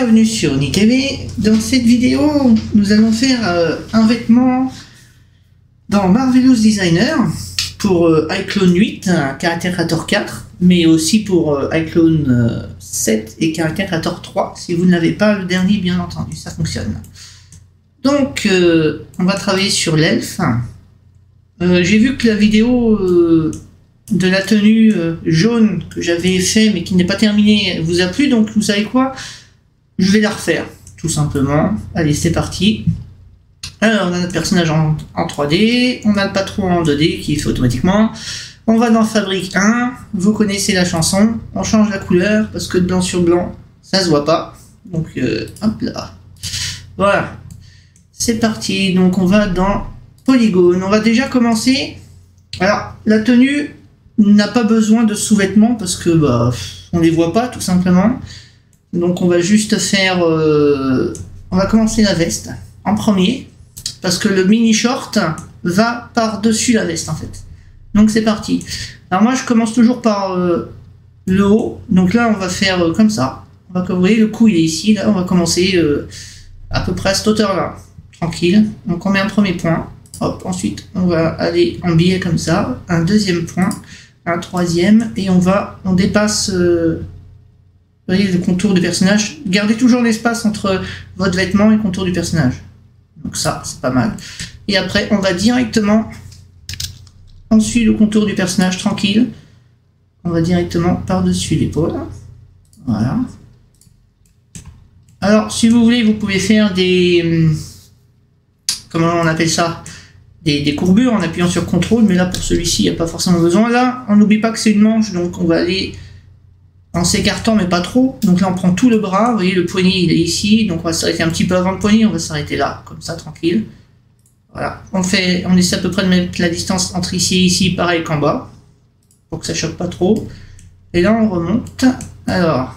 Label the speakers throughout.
Speaker 1: Bienvenue sur NiTV. Dans cette vidéo, nous allons faire un vêtement dans Marvelous Designer pour iClone 8, Character Creator 4, mais aussi pour iClone 7 et Character Creator 3. Si vous ne l'avez pas, le dernier, bien entendu, ça fonctionne. Donc, on va travailler sur l'elfe. J'ai vu que la vidéo de la tenue jaune que j'avais fait mais qui n'est pas terminée vous a plu, donc vous savez quoi, je vais la refaire tout simplement. Allez, c'est parti. Alors on a notre personnage en 3D, on a le patron en 2D qui est fait automatiquement, on va dans Fabrique 1, vous connaissez la chanson, on change la couleur parce que blanc sur blanc ça se voit pas, donc hop là, voilà, c'est parti. Donc on va dans Polygone, on va déjà commencer. Alors la tenue n'a pas besoin de sous-vêtements parce que on les voit pas tout simplement. Donc on va juste faire on va commencer la veste en premier parce que le mini short va par-dessus la veste en fait. Donc c'est parti. Alors moi je commence toujours par le haut. Donc là on va faire comme ça. On va, vous voyez, le cou il est ici. Là on va commencer à peu près à cette hauteur là. Tranquille. Donc on met un premier point. Hop, ensuite on va aller en biais comme ça. Un deuxième point. Un troisième, et on dépasse vous voyez, le contour du personnage. Gardez toujours l'espace entre votre vêtement et le contour du personnage. Donc ça, c'est pas mal. Et après, on va directement, on suit le contour du personnage tranquille. On va directement par-dessus l'épaule. Voilà. Alors, si vous voulez, vous pouvez faire des... comment on appelle ça ? Des courbures en appuyant sur CTRL, mais là pour celui-ci il n'y a pas forcément besoin. Là on n'oublie pas que c'est une manche, donc on va aller en s'écartant mais pas trop. Donc là on prend tout le bras, vous voyez le poignet il est ici, donc on va s'arrêter un petit peu avant le poignet, on va s'arrêter là, comme ça tranquille. Voilà, on essaie à peu près de mettre la distance entre ici et ici pareil qu'en bas, pour que ça choque pas trop. Et là on remonte, alors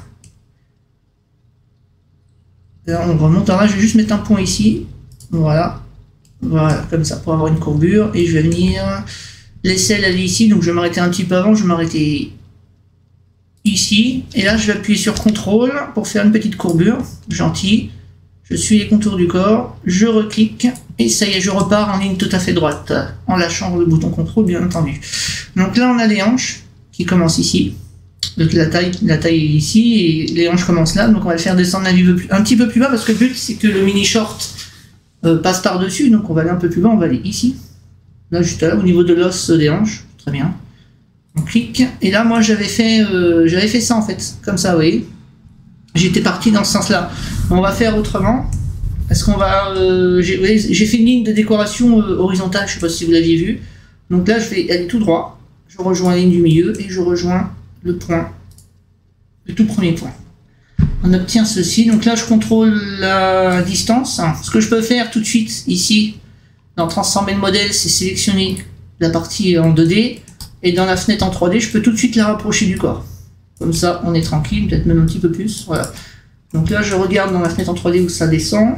Speaker 1: là on remonte, alors là je vais juste mettre un point ici, voilà. Voilà, comme ça, pour avoir une courbure. Et je vais venir laisser elle aller ici. Donc je vais m'arrêter un petit peu avant. Je vais m'arrêter ici. Et là, je vais appuyer sur CTRL pour faire une petite courbure. Gentil. Je suis les contours du corps. Je reclique. Et ça y est, je repars en ligne tout à fait droite. En lâchant le bouton CTRL, bien entendu. Donc là, on a les hanches qui commencent ici. Donc la taille est ici. Et les hanches commencent là. Donc on va le faire descendre un petit peu plus bas. Parce que le but, c'est que le mini short passe par-dessus, donc on va aller un peu plus bas, on va aller ici, là juste là, au niveau de l'os des hanches, très bien. On clique, et là moi j'avais fait ça en fait, comme ça, vous voyez. J'étais parti dans ce sens-là. On va faire autrement. Est-ce qu'on va... j'ai fait une ligne de décoration horizontale, je sais pas si vous l'aviez vu. Donc là je vais aller tout droit, je rejoins la ligne du milieu, et je rejoins le point, le tout premier point. On obtient ceci, donc là je contrôle la distance. Ce que je peux faire tout de suite ici, dans transformer le modèle, c'est sélectionner la partie en 2D, et dans la fenêtre en 3D, je peux tout de suite la rapprocher du corps. Comme ça, on est tranquille, peut-être même un petit peu plus. Voilà. Donc là, je regarde dans la fenêtre en 3D où ça descend.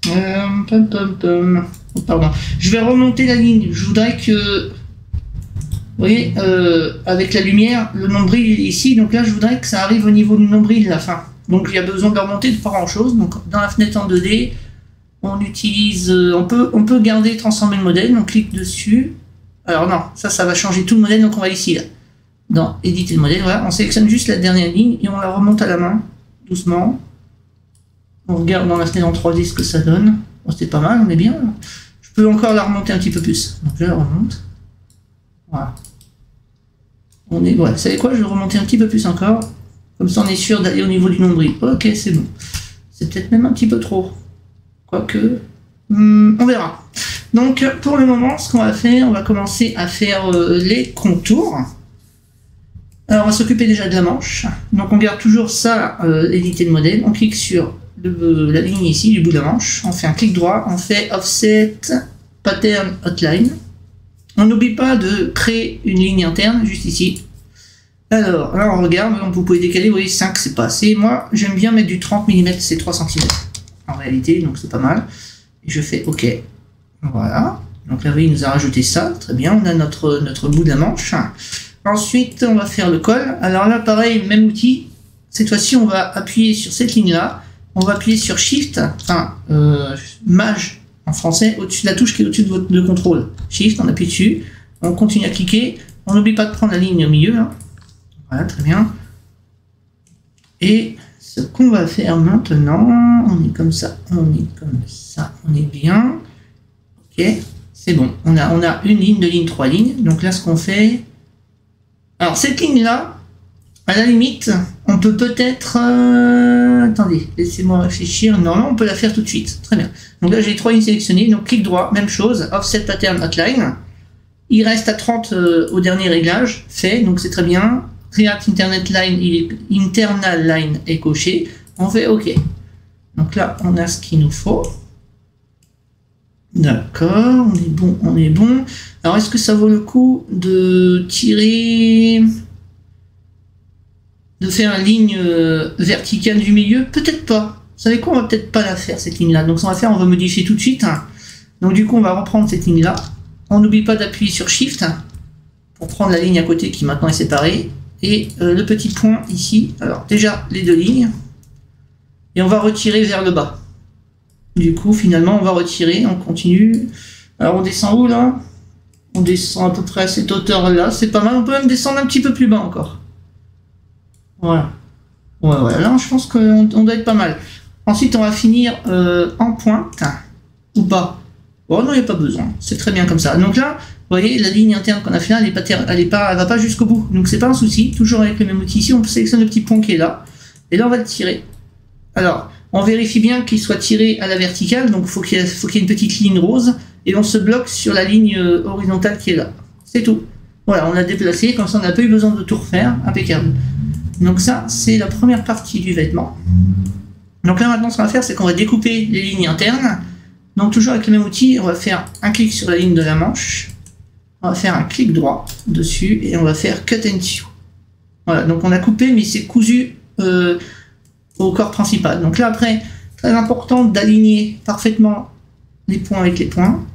Speaker 1: Pardon. Je vais remonter la ligne. Je voudrais que... Vous voyez, avec la lumière, le nombril est ici, donc là, je voudrais que ça arrive au niveau du nombril, la fin. Donc il y a besoin de remonter de pas grand chose. Donc dans la fenêtre en 2D, on utilise, on peut garder, transformer le modèle, on clique dessus. Alors non, ça va changer tout le modèle, donc on va ici là. Dans éditer le modèle, voilà, on sélectionne juste la dernière ligne et on la remonte à la main, doucement. On regarde dans la fenêtre en 3D ce que ça donne. Bon, c'est pas mal, on est bien. Je peux encore la remonter un petit peu plus. Donc je la remonte. Voilà. On est, ouais, vous savez quoi, je vais remonter un petit peu plus encore. Comme ça, on est sûr d'aller au niveau du nombril. Ok, c'est bon. C'est peut-être même un petit peu trop. Quoique, on verra. Donc, pour le moment, ce qu'on va faire, on va commencer à faire les contours. Alors, on va s'occuper déjà de la manche. Donc, on garde toujours ça, éditer le modèle. On clique sur la ligne ici, du bout de la manche. On fait un clic droit. On fait Offset, Pattern, Outline. On n'oublie pas de créer une ligne interne, juste ici. Alors, là on regarde, donc vous pouvez décaler, vous voyez 5 c'est pas assez. Moi j'aime bien mettre du 30 mm, c'est 3 cm en réalité, donc c'est pas mal. Et je fais OK. Voilà. Donc là vous voyez, il nous a rajouté ça, très bien, on a notre bout de la manche. Ensuite on va faire le col. Alors là pareil, même outil. Cette fois-ci on va appuyer sur cette ligne là on va appuyer sur Shift, enfin, Maj en français, au-dessus de la touche qui est au-dessus de votre contrôle. Shift, on appuie dessus, on continue à cliquer, on n'oublie pas de prendre la ligne au milieu, hein. Voilà, très bien. Et ce qu'on va faire maintenant, on est comme ça, on est bien. Ok, c'est bon, on a une ligne, deux lignes, trois lignes. Donc là, ce qu'on fait... Alors, cette ligne-là, à la limite, on peut peut-être... Attendez, laissez-moi réfléchir. Non, on peut la faire tout de suite. Très bien. Donc là, j'ai trois lignes sélectionnées. Donc, clic droit, même chose. Offset Pattern Outline. Il reste à 30 au dernier réglage. Fait, donc c'est très bien. React Internal Line est coché. On fait OK. Donc là, on a ce qu'il nous faut. D'accord, on est bon, on est bon. Alors, est-ce que ça vaut le coup de tirer... de faire une ligne verticale du milieu? Peut-être pas. Vous savez quoi, on va peut-être pas la faire, cette ligne-là. Donc, ce qu'on va faire, on va modifier tout de suite. Donc, du coup, on va reprendre cette ligne-là. On n'oublie pas d'appuyer sur Shift pour prendre la ligne à côté qui maintenant est séparée. Et le petit point ici. Alors, déjà, les deux lignes. Et on va retirer vers le bas. Du coup, finalement, on va retirer, on continue. Alors, on descend où, là? On descend à peu près à cette hauteur-là. C'est pas mal. On peut même descendre un petit peu plus bas encore. Voilà. Ouais, là, je pense qu'on doit être pas mal. Ensuite, on va finir en pointe. Ou pas. Bon, non, il n'y a pas besoin. C'est très bien comme ça. Donc là, vous voyez, la ligne interne qu'on a fait là, elle va pas jusqu'au bout. Donc, c'est pas un souci. Toujours avec le même outil ici, on sélectionne le petit point qui est là. Et là, on va le tirer. Alors, on vérifie bien qu'il soit tiré à la verticale, donc il faut qu'il y ait une petite ligne rose, et on se bloque sur la ligne horizontale qui est là. C'est tout. Voilà, on l'a déplacé, comme ça on n'a pas eu besoin de tout refaire, impeccable. Donc ça, c'est la première partie du vêtement. Donc là maintenant, ce qu'on va faire, c'est qu'on va découper les lignes internes. Donc toujours avec le même outil, on va faire un clic sur la ligne de la manche, on va faire un clic droit dessus, et on va faire Cut and Sew. Voilà, donc on a coupé, mais c'est cousu... au corps principal. Donc là après, très important d'aligner parfaitement les points avec les points.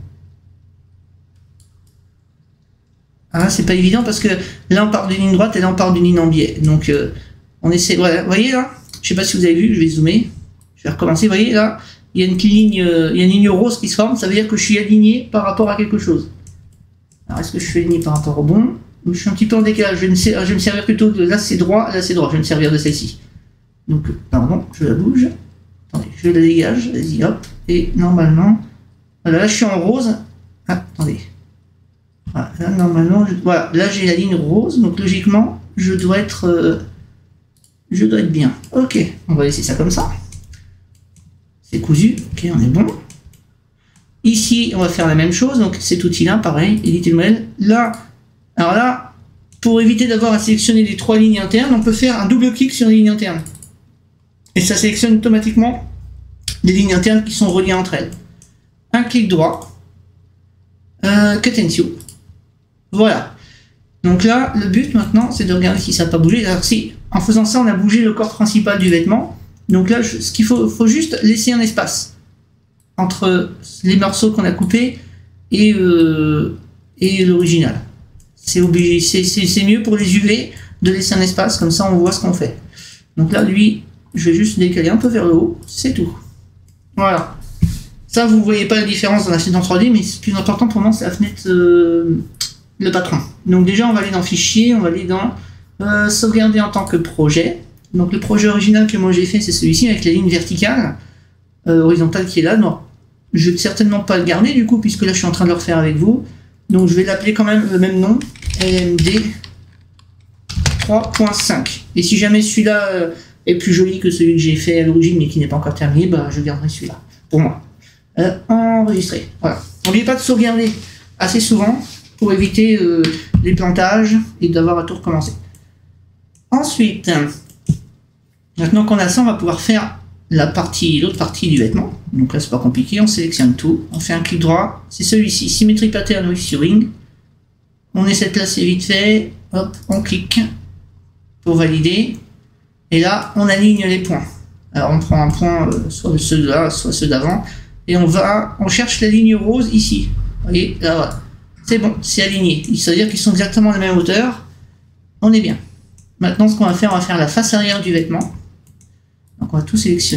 Speaker 1: Ah, c'est pas évident parce que là on part d'une ligne droite et là on part d'une ligne en biais. Donc on essaie, voilà, vous voyez là, je sais pas si vous avez vu, je vais zoomer, je vais recommencer, vous voyez là, il y a une ligne rose qui se forme, ça veut dire que je suis aligné par rapport à quelque chose. Alors est-ce que je suis aligné par rapport au bon? Je suis un petit peu en décalage, je vais me servir plutôt de là c'est droit, je vais me servir de celle-ci. Donc, pardon, je la bouge. Attendez, je la dégage. Vas-y, hop. Et normalement, voilà, là je suis en rose. Ah, attendez. Voilà, là normalement, voilà, là j'ai la ligne rose. Donc logiquement, je dois être bien. Ok, on va laisser ça comme ça. C'est cousu. Ok, on est bon. Ici, on va faire la même chose. Donc cet outil-là, pareil, éditer le modèle. Là, alors là, pour éviter d'avoir à sélectionner les trois lignes internes, on peut faire un double clic sur les lignes internes. Et ça sélectionne automatiquement les lignes internes qui sont reliées entre elles. Un clic droit. Cut and Sew. Voilà. Donc là, le but maintenant, c'est de regarder si ça n'a pas bougé. Alors si, en faisant ça, on a bougé le corps principal du vêtement. Donc là, ce qu'il faut juste laisser un espace entre les morceaux qu'on a coupés et l'original. C'est obligé. C'est mieux pour les UV de laisser un espace, comme ça on voit ce qu'on fait. Donc là, lui... je vais juste décaler un peu vers le haut, c'est tout. Voilà. Ça, vous ne voyez pas la différence dans la fenêtre en 3D, mais ce plus important pour moi, c'est la fenêtre le patron. Donc déjà, on va aller dans Fichier, on va aller dans Sauvegarder en tant que projet. Donc le projet original que moi j'ai fait, c'est celui-ci, avec la ligne verticale, horizontale qui est là. Non, je ne vais certainement pas le garder, du coup, puisque là, je suis en train de le refaire avec vous. Donc je vais l'appeler quand même le même nom, LMD 3.5. Et si jamais celui-là... est plus joli que celui que j'ai fait à l'origine mais qui n'est pas encore terminé, bah, je garderai celui-là, pour moi. Enregistrer, voilà. N'oubliez pas de sauvegarder assez souvent pour éviter les plantages et d'avoir à tout recommencer. Ensuite, maintenant qu'on a ça, on va pouvoir faire l'autre partie du vêtement. Donc là, c'est pas compliqué, on sélectionne tout, on fait un clic droit, c'est celui-ci, Symmetry Pattern with Sewing. On essaie de placer vite fait, hop, on clique pour valider. Et là, on aligne les points. Alors, on prend un point, soit ceux de là, soit ceux d'avant. Et on cherche la ligne rose ici. Vous voyez, là, voilà. C'est bon, c'est aligné. Ça veut dire qu'ils sont exactement à la même hauteur. On est bien. Maintenant, ce qu'on va faire la face arrière du vêtement. Donc, on va tout sélectionner.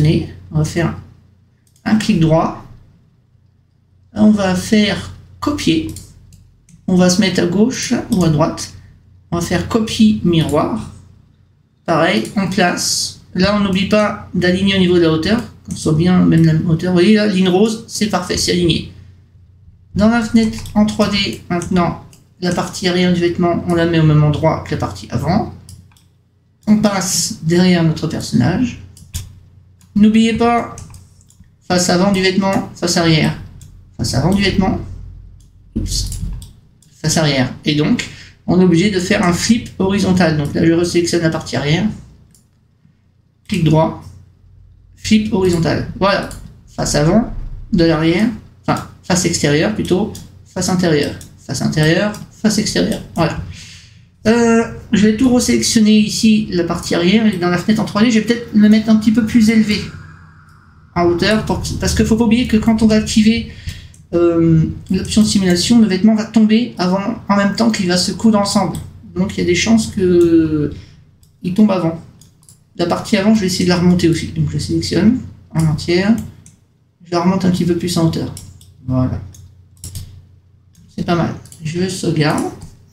Speaker 1: on va faire un clic droit. On va faire copier. On va se mettre à gauche ou à droite. On va faire copie miroir. Pareil, on place. Là, on n'oublie pas d'aligner au niveau de la hauteur. Qu'on soit bien même la même hauteur. Vous voyez là, ligne rose, c'est parfait, c'est aligné. Dans la fenêtre en 3D, maintenant, la partie arrière du vêtement, on la met au même endroit que la partie avant. On passe derrière notre personnage. N'oubliez pas, face avant du vêtement, face arrière. Face avant du vêtement, oups, face arrière. Et donc, on est obligé de faire un flip horizontal. Donc là, je resélectionne la partie arrière. Clic droit. Flip horizontal. Voilà. Face avant, de l'arrière. Enfin, face extérieure plutôt. Face intérieure. Face intérieure, face extérieure. Voilà. Je vais tout resélectionner ici, la partie arrière. Et dans la fenêtre en 3D, je vais peut-être le mettre un petit peu plus élevé. En hauteur. Parce qu'il ne faut pas oublier que quand on va activer l'option de simulation, le vêtement va tomber en même temps qu'il va se coudre ensemble. Donc il y a des chances qu'il tombe avant. La partie avant, je vais essayer de la remonter aussi. Donc je sélectionne en entière. Je la remonte un petit peu plus en hauteur. Voilà. C'est pas mal. Je sauvegarde.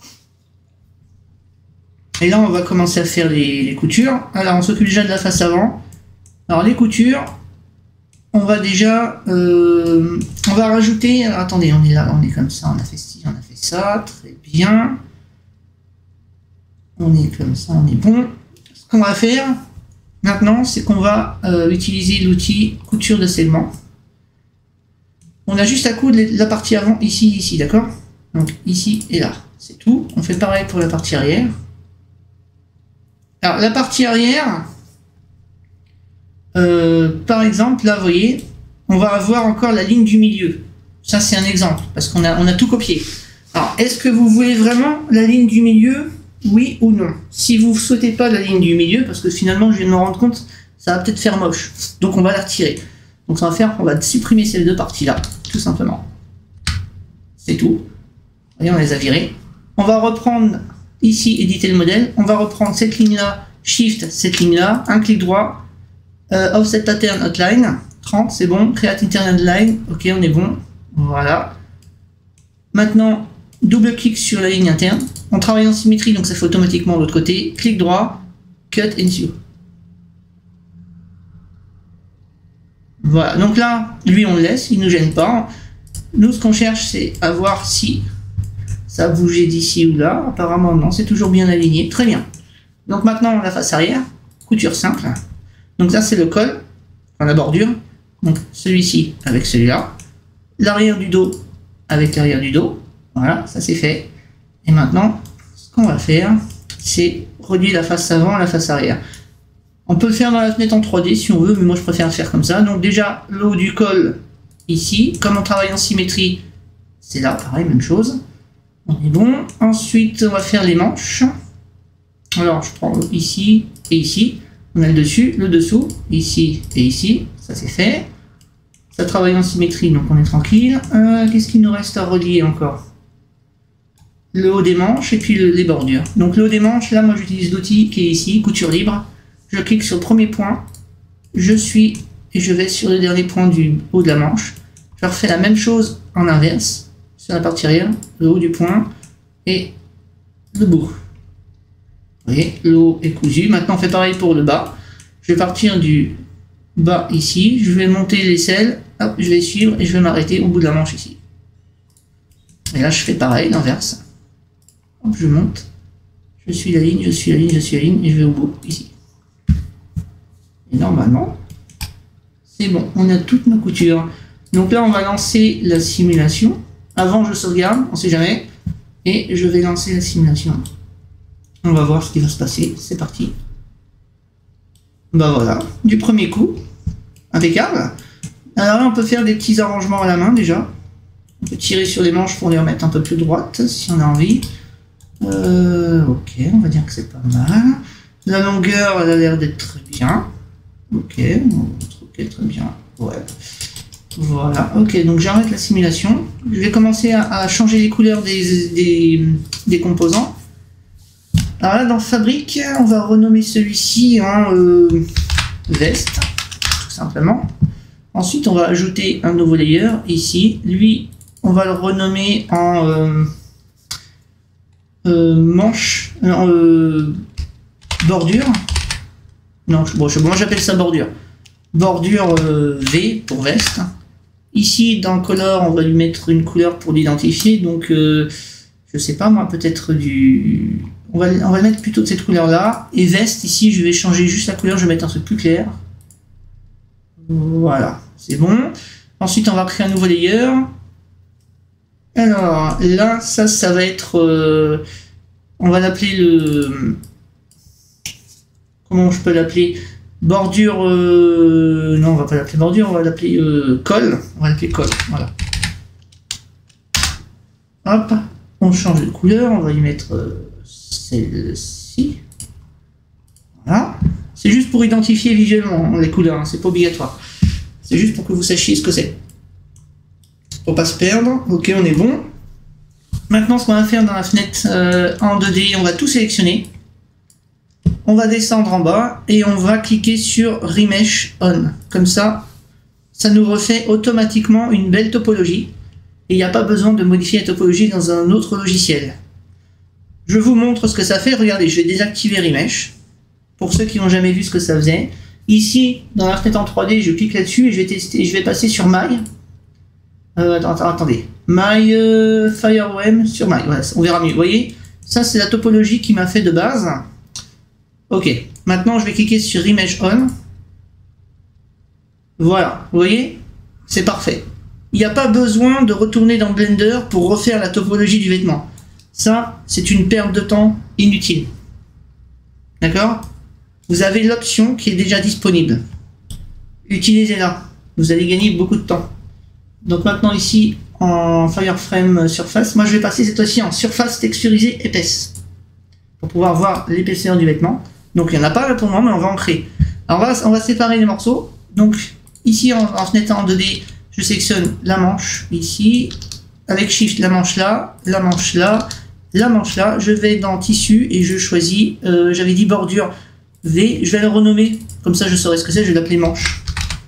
Speaker 1: Et là, on va commencer à faire les coutures. Alors, on s'occupe déjà de la face avant. Alors, les coutures, on va déjà... on va rajouter... Alors, attendez, on est là, on est comme ça, on a fait ci, on a fait ça. Très bien. On est comme ça, on est bon. Ce qu'on va faire, maintenant, c'est qu'on va utiliser l'outil couture de segment. On a juste à coudre la partie avant, ici, d'accord? Donc, ici et là. C'est tout. On fait pareil pour la partie arrière. Alors, la partie arrière, par exemple, là, vous voyez, on va avoir encore la ligne du milieu. Ça, c'est un exemple, parce qu'on a tout copié. Alors, est-ce que vous voulez vraiment la ligne du milieu, oui ou non? Si vous ne souhaitez pas la ligne du milieu, parce que finalement, je viens de me rendre compte, ça va peut-être faire moche. Donc, on va la retirer. Donc, ça va faire qu'on va supprimer ces deux parties-là, tout simplement. C'est tout. Vous voyez, on les a virées. On va reprendre... Ici, éditer le modèle, on va reprendre cette ligne-là, Shift, cette ligne-là, un clic droit, Offset Pattern Outline, 30, c'est bon, Create Internal Line, ok, on est bon, voilà. Maintenant, double-clic sur la ligne interne, on travaille en symétrie, donc ça fait automatiquement de l'autre côté, clic droit, Cut Into. Voilà, donc là, lui on le laisse, il ne nous gêne pas. Nous, ce qu'on cherche, c'est à voir si... ça a bougé d'ici ou là, apparemment non, c'est toujours bien aligné, très bien. Donc maintenant la face arrière, couture simple. Donc ça c'est le col, enfin la bordure, donc celui-ci avec celui-là, l'arrière du dos avec l'arrière du dos, voilà, ça c'est fait. Et maintenant, ce qu'on va faire, c'est relier la face avant à la face arrière. On peut le faire dans la fenêtre en 3D si on veut, mais moi je préfère le faire comme ça. Donc déjà, le haut du col, ici, comme on travaille en symétrie, c'est là, pareil, même chose. On est bon. Ensuite, on va faire les manches. Alors, je prends ici et ici. On a le dessus, le dessous, ici et ici. Ça, c'est fait. Ça travaille en symétrie, donc on est tranquille. Qu'est-ce qu'il nous reste à relier encore? Le haut des manches et puis les bordures. Donc, le haut des manches, là, moi, j'utilise l'outil qui est ici, couture libre. Je clique sur le premier point. Je suis et je vais sur le dernier point du haut de la manche. Je refais la même chose en inverse. Sur la partie arrière, le haut du point et le bout. Vous voyez, le haut est cousu. Maintenant, on fait pareil pour le bas. Je vais partir du bas ici. Je vais monter l'aisselle. Hop, je vais suivre et je vais m'arrêter au bout de la manche ici. Et là, je fais pareil, l'inverse. Hop, je monte. Je suis la ligne, je suis la ligne, je suis la ligne et je vais au bout ici. Et normalement, c'est bon. On a toutes nos coutures. Donc là, on va lancer la simulation. Avant, je sauvegarde, on ne sait jamais. Et je vais lancer la simulation. On va voir ce qui va se passer. C'est parti. Bah voilà, du premier coup. Impeccable. Alors là, on peut faire des petits arrangements à la main déjà. On peut tirer sur les manches pour les remettre un peu plus droites si on a envie. Ok, on va dire que c'est pas mal. La longueur, elle a l'air d'être très bien. Ok, on trouve qu'elle est très bien. Ouais. Voilà, ok, donc j'arrête la simulation. Je vais commencer à changer les couleurs des composants. Alors là, dans Fabrique, on va renommer celui-ci en veste, tout simplement. Ensuite, on va ajouter un nouveau layer ici. Lui, on va le renommer en manche, bordure. Non, bon, moi j'appelle ça bordure. Bordure V pour veste. Ici, dans color, on va lui mettre une couleur pour l'identifier. Donc, je sais pas, moi, peut-être du... On va mettre plutôt de cette couleur-là. Et veste, ici, je vais changer juste la couleur. Je vais mettre un truc plus clair. Voilà, c'est bon. Ensuite, on va créer un nouveau layer. Alors, là, ça va être... on va l'appeler le... Comment je peux l'appeler? Bordure... non, on va pas l'appeler bordure, on va l'appeler colle. On va l'appeler colle, voilà. Hop, on change de couleur, on va y mettre celle-ci. Voilà. C'est juste pour identifier visuellement les couleurs, hein, c'est pas obligatoire. C'est juste pour que vous sachiez ce que c'est. Pour pas se perdre. Ok, on est bon. Maintenant, ce qu'on va faire dans la fenêtre en 2D, on va tout sélectionner. On va descendre en bas et on va cliquer sur Remesh On. Comme ça, ça nous refait automatiquement une belle topologie. Et il n'y a pas besoin de modifier la topologie dans un autre logiciel. Je vous montre ce que ça fait. Regardez, je vais désactiver Remesh. Pour ceux qui n'ont jamais vu ce que ça faisait. Ici, dans la fenêtre en 3D, je clique là-dessus et je vais tester. Je vais passer sur My. Attendez. My FireOM sur My. Voilà, on verra mieux. Vous voyez, ça c'est la topologie qui m'a fait de base. Ok. Maintenant, je vais cliquer sur Remesh On. Voilà. Vous voyez, c'est parfait. Il n'y a pas besoin de retourner dans Blender pour refaire la topologie du vêtement. Ça, c'est une perte de temps inutile. D'accord? Vous avez l'option qui est déjà disponible. Utilisez-la. Vous allez gagner beaucoup de temps. Donc maintenant ici, en Fireframe Surface, moi je vais passer cette fois-ci en surface texturisée épaisse. Pour pouvoir voir l'épaisseur du vêtement. Donc il n'y en a pas là pour le moment, mais on va en créer. Alors on va séparer les morceaux. Donc ici en fenêtre en 2D, je sélectionne la manche ici. Avec Shift, la manche là, la manche là, la manche là. Je vais dans tissu et je choisis, j'avais dit bordure V. Je vais le renommer, comme ça je saurai ce que c'est, je vais l'appeler manche.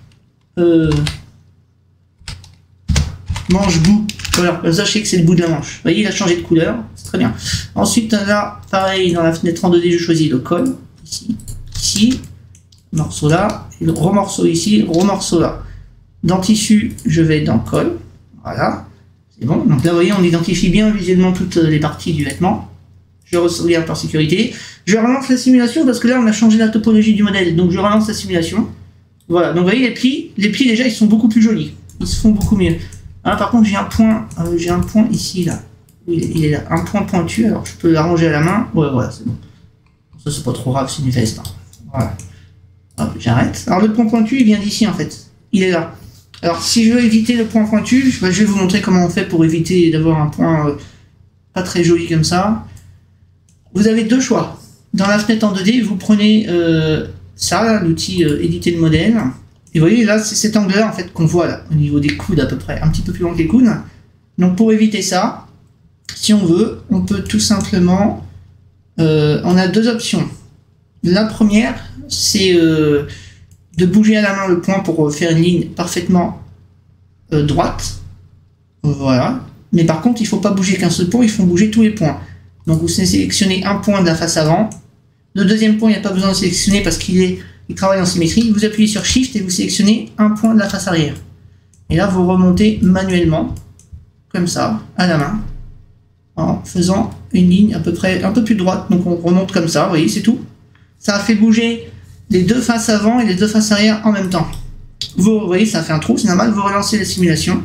Speaker 1: Manche bout. Voilà, comme ça je sais que c'est le bout de la manche. Vous voyez, il a changé de couleur, c'est très bien. Ensuite là, pareil, dans la fenêtre en 2D, je choisis le col, ici, morceau là, et le remorceau ici, remorceau là. Dans tissu, je vais dans col, voilà, c'est bon. Donc là, vous voyez, on identifie bien visuellement toutes les parties du vêtement. Je regarde par sécurité. Je relance la simulation parce que là, on a changé la topologie du modèle, donc je relance la simulation. Voilà, donc vous voyez, les plis déjà, ils sont beaucoup plus jolis, ils se font beaucoup mieux. Ah, par contre, j'ai un point ici, là. Il est là, un point pointu, alors je peux l'arranger à la main. Ouais, voilà, c'est bon. Ça, c'est pas trop grave, c'est une veste. Hein. Voilà. Hop, j'arrête. Alors, le point pointu, il vient d'ici, en fait. Il est là. Alors, si je veux éviter le point pointu, je vais vous montrer comment on fait pour éviter d'avoir un point pas très joli comme ça. Vous avez deux choix. Dans la fenêtre en 2D, vous prenez ça, l'outil éditer le modèle. Et vous voyez, là, c'est cet angle-là, en fait, qu'on voit, là, au niveau des coudes, à peu près, un petit peu plus long que les coudes. Donc, pour éviter ça, si on veut, on peut tout simplement... on a deux options. La première, c'est de bouger à la main le point pour faire une ligne parfaitement droite. Voilà. Mais par contre, il ne faut pas bouger qu'un seul point, il faut bouger tous les points. Donc, vous sélectionnez un point de la face avant. Le deuxième point, il n'y a pas besoin de sélectionner parce qu'il travaille en symétrie. Vous appuyez sur Shift et vous sélectionnez un point de la face arrière. Et là, vous remontez manuellement, comme ça, à la main, en faisant une ligne à peu près un peu plus droite. Donc on remonte comme ça, vous voyez, c'est tout. Ça a fait bouger les deux faces avant et les deux faces arrière en même temps. Vous voyez, ça fait un trou, c'est normal. Vous relancez la simulation.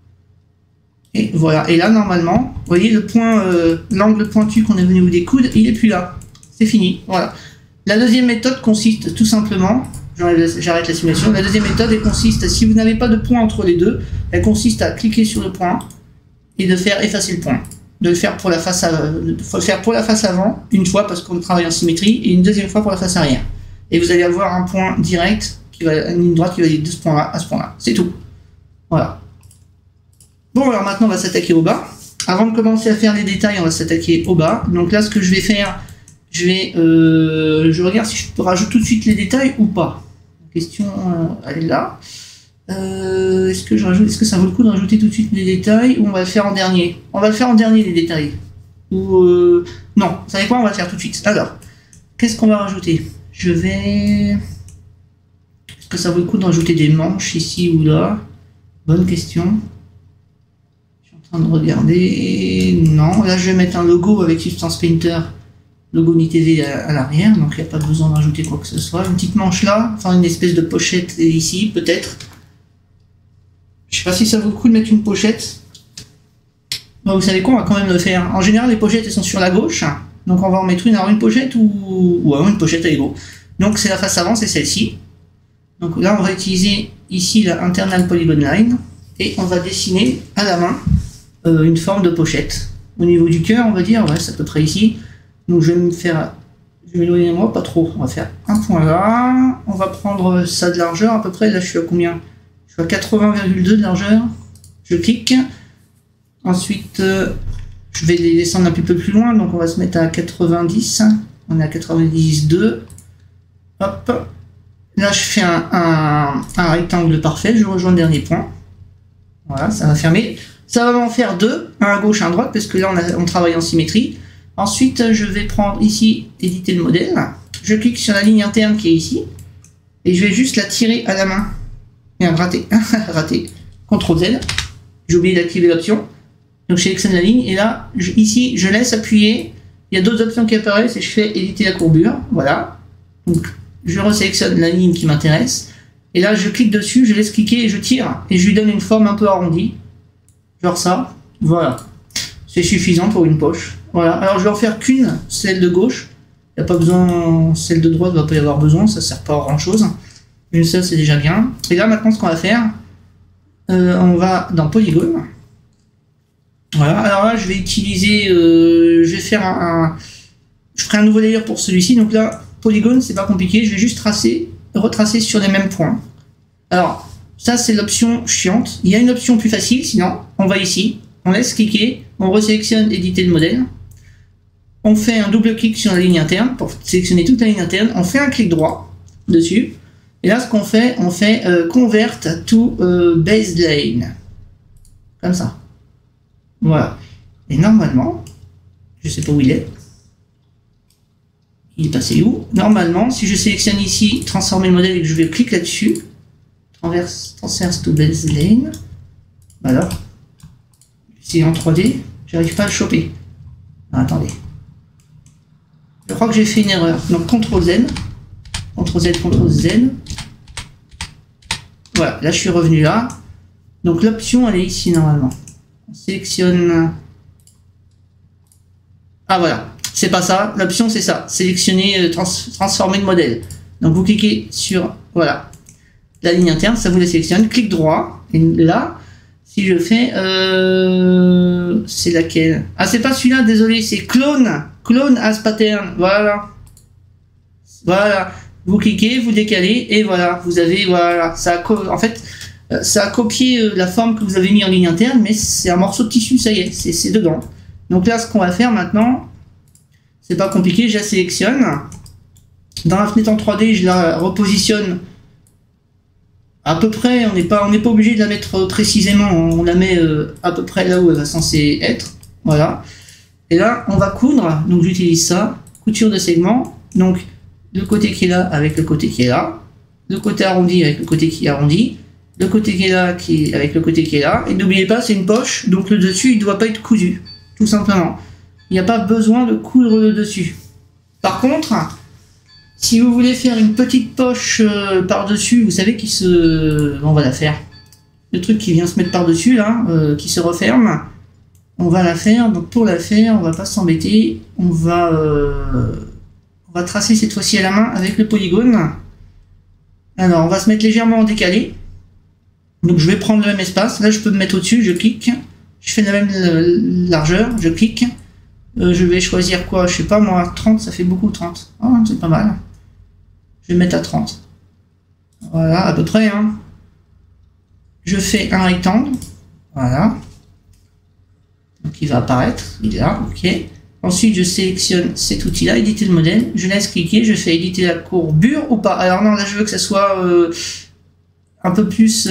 Speaker 1: Et voilà. Et là, normalement, vous voyez le point, l'angle pointu qu'on est venu au bout des coudes, il est plus là. C'est fini. Voilà. La deuxième méthode consiste tout simplement, j'arrête la simulation, la deuxième méthode elle consiste, si vous n'avez pas de point entre les deux, elle consiste à cliquer sur le point et de faire effacer le point. De le faire pour la face, faut le faire pour la face avant, une fois parce qu'on travaille en symétrie, et une deuxième fois pour la face arrière. Et vous allez avoir un point direct, une ligne droite qui va aller de ce point-là à ce point-là. C'est tout. Voilà. Bon, alors maintenant on va s'attaquer au bas. Avant de commencer à faire les détails, on va s'attaquer au bas. Donc là, ce que je vais faire, je regarde si je peux rajouter tout de suite les détails ou pas. question, elle est là. Est-ce que je rajoute, est-ce que ça vaut le coup de rajouter tout de suite les détails ou on va le faire en dernier? On va le faire en dernier, les détails. Ou non, vous savez quoi, on va le faire tout de suite. Alors, qu'est-ce qu'on va rajouter? Je vais... Est-ce que ça vaut le coup de rajouter des manches ici ou là? Bonne question. Je suis en train de regarder. Non, là je vais mettre un logo avec Substance Painter. Logo MiTV à l'arrière, donc il n'y a pas besoin de rajouter quoi que ce soit. Une petite manche là, enfin une espèce de pochette ici, peut-être. Je sais pas si ça vaut le coup de mettre une pochette. Bon, vous savez quoi, on va quand même le faire. En général, les pochettes elles sont sur la gauche, donc on va en mettre une. Alors une pochette ou alors une pochette avec gros. Donc c'est la face avant, c'est celle-ci. Donc là, on va utiliser ici la Internal Polygon Line et on va dessiner à la main une forme de pochette. Au niveau du cœur, on va dire, ouais, c'est à peu près ici. Donc je vais me faire, je vais m'éloigner moi, pas trop. On va faire un point là. On va prendre ça de largeur à peu près. Là, je suis à combien? Je suis à 80,2 de largeur. Je clique. Ensuite, je vais les descendre un petit peu plus loin. Donc on va se mettre à 90. On est à 90,2. Hop. Là, je fais un rectangle parfait. Je rejoins le dernier point. Voilà, ça va fermer. Ça va m'en faire deux, un à gauche, un à droite, parce que là, on travaille en symétrie. Ensuite, je vais prendre ici, éditer le modèle. Je clique sur la ligne interne qui est ici. Et je vais juste la tirer à la main. Bien, raté. Raté. CTRL Z. J'ai oublié d'activer l'option. Donc, je sélectionne la ligne. Et là, ici, je laisse appuyer. Il y a d'autres options qui apparaissent et je fais éditer la courbure. Voilà. Donc, je resélectionne la ligne qui m'intéresse. Et là, je clique dessus, je laisse cliquer et je tire. Et je lui donne une forme un peu arrondie. Genre ça. Voilà. C'est suffisant pour une poche. Voilà. Alors, je vais en faire qu'une, celle de gauche. Il n'y a pas besoin, celle de droite ne va pas y avoir besoin, ça ne sert pas à grand chose. Une seule, c'est déjà bien. Et là, maintenant, ce qu'on va faire, on va dans Polygone. Voilà. Alors là, je vais utiliser, je vais faire je ferai un nouveau layer pour celui-ci. Donc là, Polygone, c'est pas compliqué. Je vais juste retracer sur les mêmes points. Alors, ça, c'est l'option chiante. Il y a une option plus facile, sinon, on va ici, on laisse cliquer, on resélectionne éditer le modèle. On fait un double clic sur la ligne interne pour sélectionner toute la ligne interne. On fait un clic droit dessus. Et là, ce qu'on fait, on fait Convert to Baseline. Comme ça. Voilà. Et normalement, je sais pas où il est. Il est passé où? Normalement, si je sélectionne ici, transformer le modèle et que je vais cliquer là-dessus, transfert to Baseline. Voilà. C'est en 3D. J'arrive pas à le choper. Ah, attendez. Je crois que j'ai fait une erreur. Donc CTRL Z, CTRL Z, CTRL Z. Voilà, là je suis revenu là. Donc l'option elle est ici normalement. On sélectionne. Ah voilà, c'est pas ça. L'option c'est ça. Sélectionner, transformer le modèle. Donc vous cliquez sur voilà la ligne interne, ça vous la sélectionne. Clic droit. Et là, si je fais, c'est laquelle? Ah c'est pas celui-là, désolé, c'est clone. Clone as pattern, voilà. Voilà, vous cliquez, vous décalez, et voilà, vous avez, voilà, en fait, ça a copié la forme que vous avez mis en ligne interne, mais c'est un morceau de tissu, ça y est, c'est dedans. Donc là, ce qu'on va faire maintenant, c'est pas compliqué, je la sélectionne. Dans la fenêtre en 3D, je la repositionne à peu près, on n'est pas obligé de la mettre précisément, on la met à peu près là où elle va censée être, voilà. Et là, on va coudre, donc j'utilise ça, couture de segment, donc le côté qui est là avec le côté qui est là, le côté arrondi avec le côté qui est arrondi, le côté qui est là avec le côté qui est là, et n'oubliez pas, c'est une poche, donc le dessus, il ne doit pas être cousu, tout simplement. Il n'y a pas besoin de coudre le dessus. Par contre, si vous voulez faire une petite poche par-dessus, vous savez on va la faire. Le truc qui vient se mettre par-dessus, là, qui se referme, on va la faire, donc pour la faire, on va pas s'embêter, on va tracer cette fois-ci à la main avec le polygone. Alors, on va se mettre légèrement en décalé. Donc, je vais prendre le même espace. Là, je peux me mettre au-dessus, je clique. Je fais la même largeur, je clique. Je vais choisir quoi? Je sais pas, moi, 30, ça fait beaucoup, 30. Oh, c'est pas mal. Je vais mettre à 30. Voilà, à peu près, hein. Je fais un rectangle. Voilà. Donc il va apparaître, il est là, ok. Ensuite, je sélectionne cet outil-là, éditer le modèle. Je laisse cliquer, je fais éditer la courbure ou pas. Alors non, là, je veux que ça soit un peu plus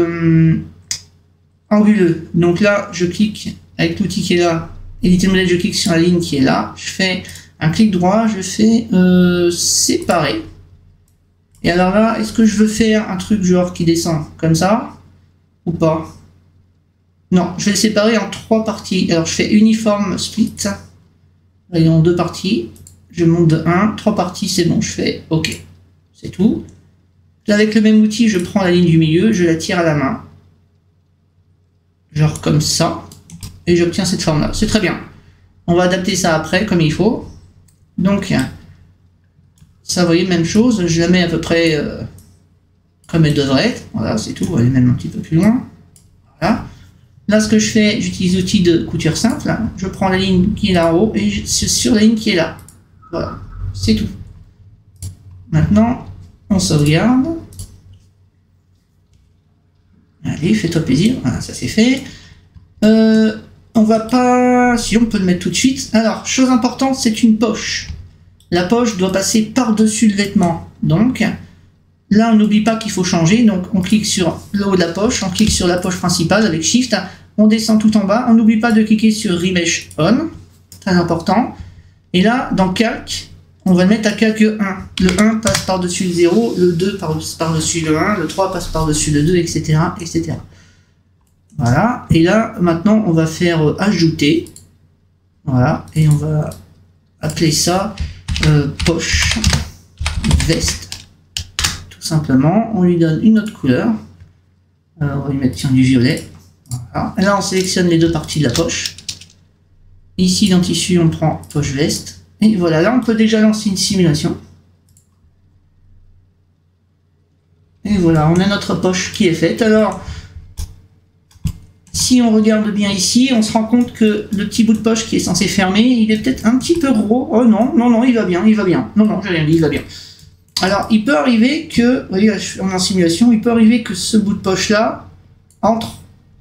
Speaker 1: anguleux. Donc là, je clique avec l'outil qui est là. Éditer le modèle, je clique sur la ligne qui est là. Je fais un clic droit, je fais séparer. Et alors là, est-ce que je veux faire un truc genre qui descend comme ça ou pas? Non, je vais le séparer en 3 parties. Alors je fais uniforme split. Voyons, 2 parties. Je monte de 1, 3 parties, c'est bon, je fais OK. C'est tout. Là, avec le même outil, je prends la ligne du milieu, je la tire à la main. Genre comme ça. Et j'obtiens cette forme-là. C'est très bien. On va adapter ça après, comme il faut. Donc, ça, vous voyez, même chose. Je la mets à peu près comme elle devrait être. Voilà, c'est tout. On va aller même un petit peu plus loin. Voilà. Là, ce que je fais, j'utilise l'outil de couture simple. Je prends la ligne qui est là en haut et je suis sur la ligne qui est là. Voilà, c'est tout. Maintenant, on sauvegarde. Allez, fais-toi plaisir. Voilà, ça c'est fait. On va pas... Si on peut le mettre tout de suite. Alors, chose importante, c'est une poche. La poche doit passer par-dessus le vêtement. Donc, là, on n'oublie pas qu'il faut changer. Donc, on clique sur le haut de la poche. On clique sur la poche principale avec Shift. On descend tout en bas. On n'oublie pas de cliquer sur Remesh On. Très important. Et là, dans Calque, on va le mettre à calque 1. Le 1 passe par-dessus le 0. Le 2 passe par-dessus le 1. Le 3 passe par-dessus le 2, etc., etc. Voilà. Et là, maintenant, on va faire ajouter. Voilà. Et on va appeler ça poche veste. Tout simplement. On lui donne une autre couleur. On va lui mettre du violet. Voilà. Et là, on sélectionne les 2 parties de la poche. Ici, dans tissu, on prend poche veste. Et voilà, là, on peut déjà lancer une simulation. Et voilà, on a notre poche qui est faite. Alors, si on regarde bien ici, on se rend compte que le petit bout de poche qui est censé fermer, il est peut-être un petit peu gros. Oh non, non, non, il va bien, il va bien. Non, non, j'ai rien dit, il va bien. Alors, il peut arriver que, vous voyez, on est en simulation, il peut arriver que ce bout de poche-là entre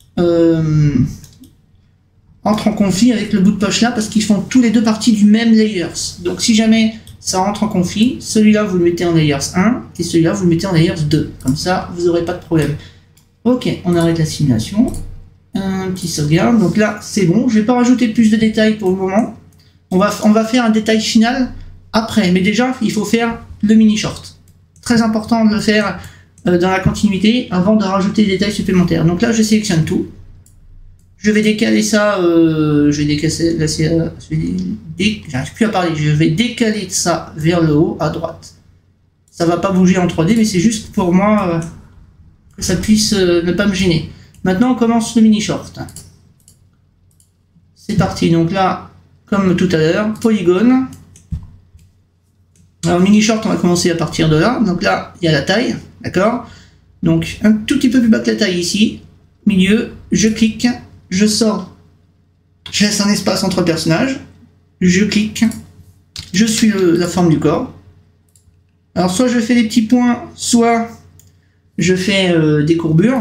Speaker 1: en conflit avec le bout de poche là parce qu'ils font tous les 2 parties du même layers. Donc si jamais ça rentre en conflit, celui-là vous le mettez en layers 1 et celui-là vous le mettez en layers 2. Comme ça, vous n'aurez pas de problème. Ok, on arrête la simulation. Un petit sauvegarde. Donc là, c'est bon. Je ne vais pas rajouter plus de détails pour le moment. On va faire un détail final après. Mais déjà, il faut faire le mini short. Très important de le faire dans la continuité avant de rajouter des détails supplémentaires. Donc là, je sélectionne tout. Je vais décaler ça, je vais décaler, j'arrive plus à parler, je vais décaler ça vers le haut, à droite. Ça va pas bouger en 3D, mais c'est juste pour moi que ça puisse ne pas me gêner. Maintenant, on commence le mini short. C'est parti, donc là, comme tout à l'heure, polygone. Alors, mini short, on va commencer à partir de là. Donc là, il y a la taille, d'accord? Donc, un tout petit peu plus bas que la taille ici, milieu, je clique. Je sors, je laisse un espace entre le personnage, je clique, je suis la forme du corps. Alors soit je fais des petits points, soit je fais des courbures.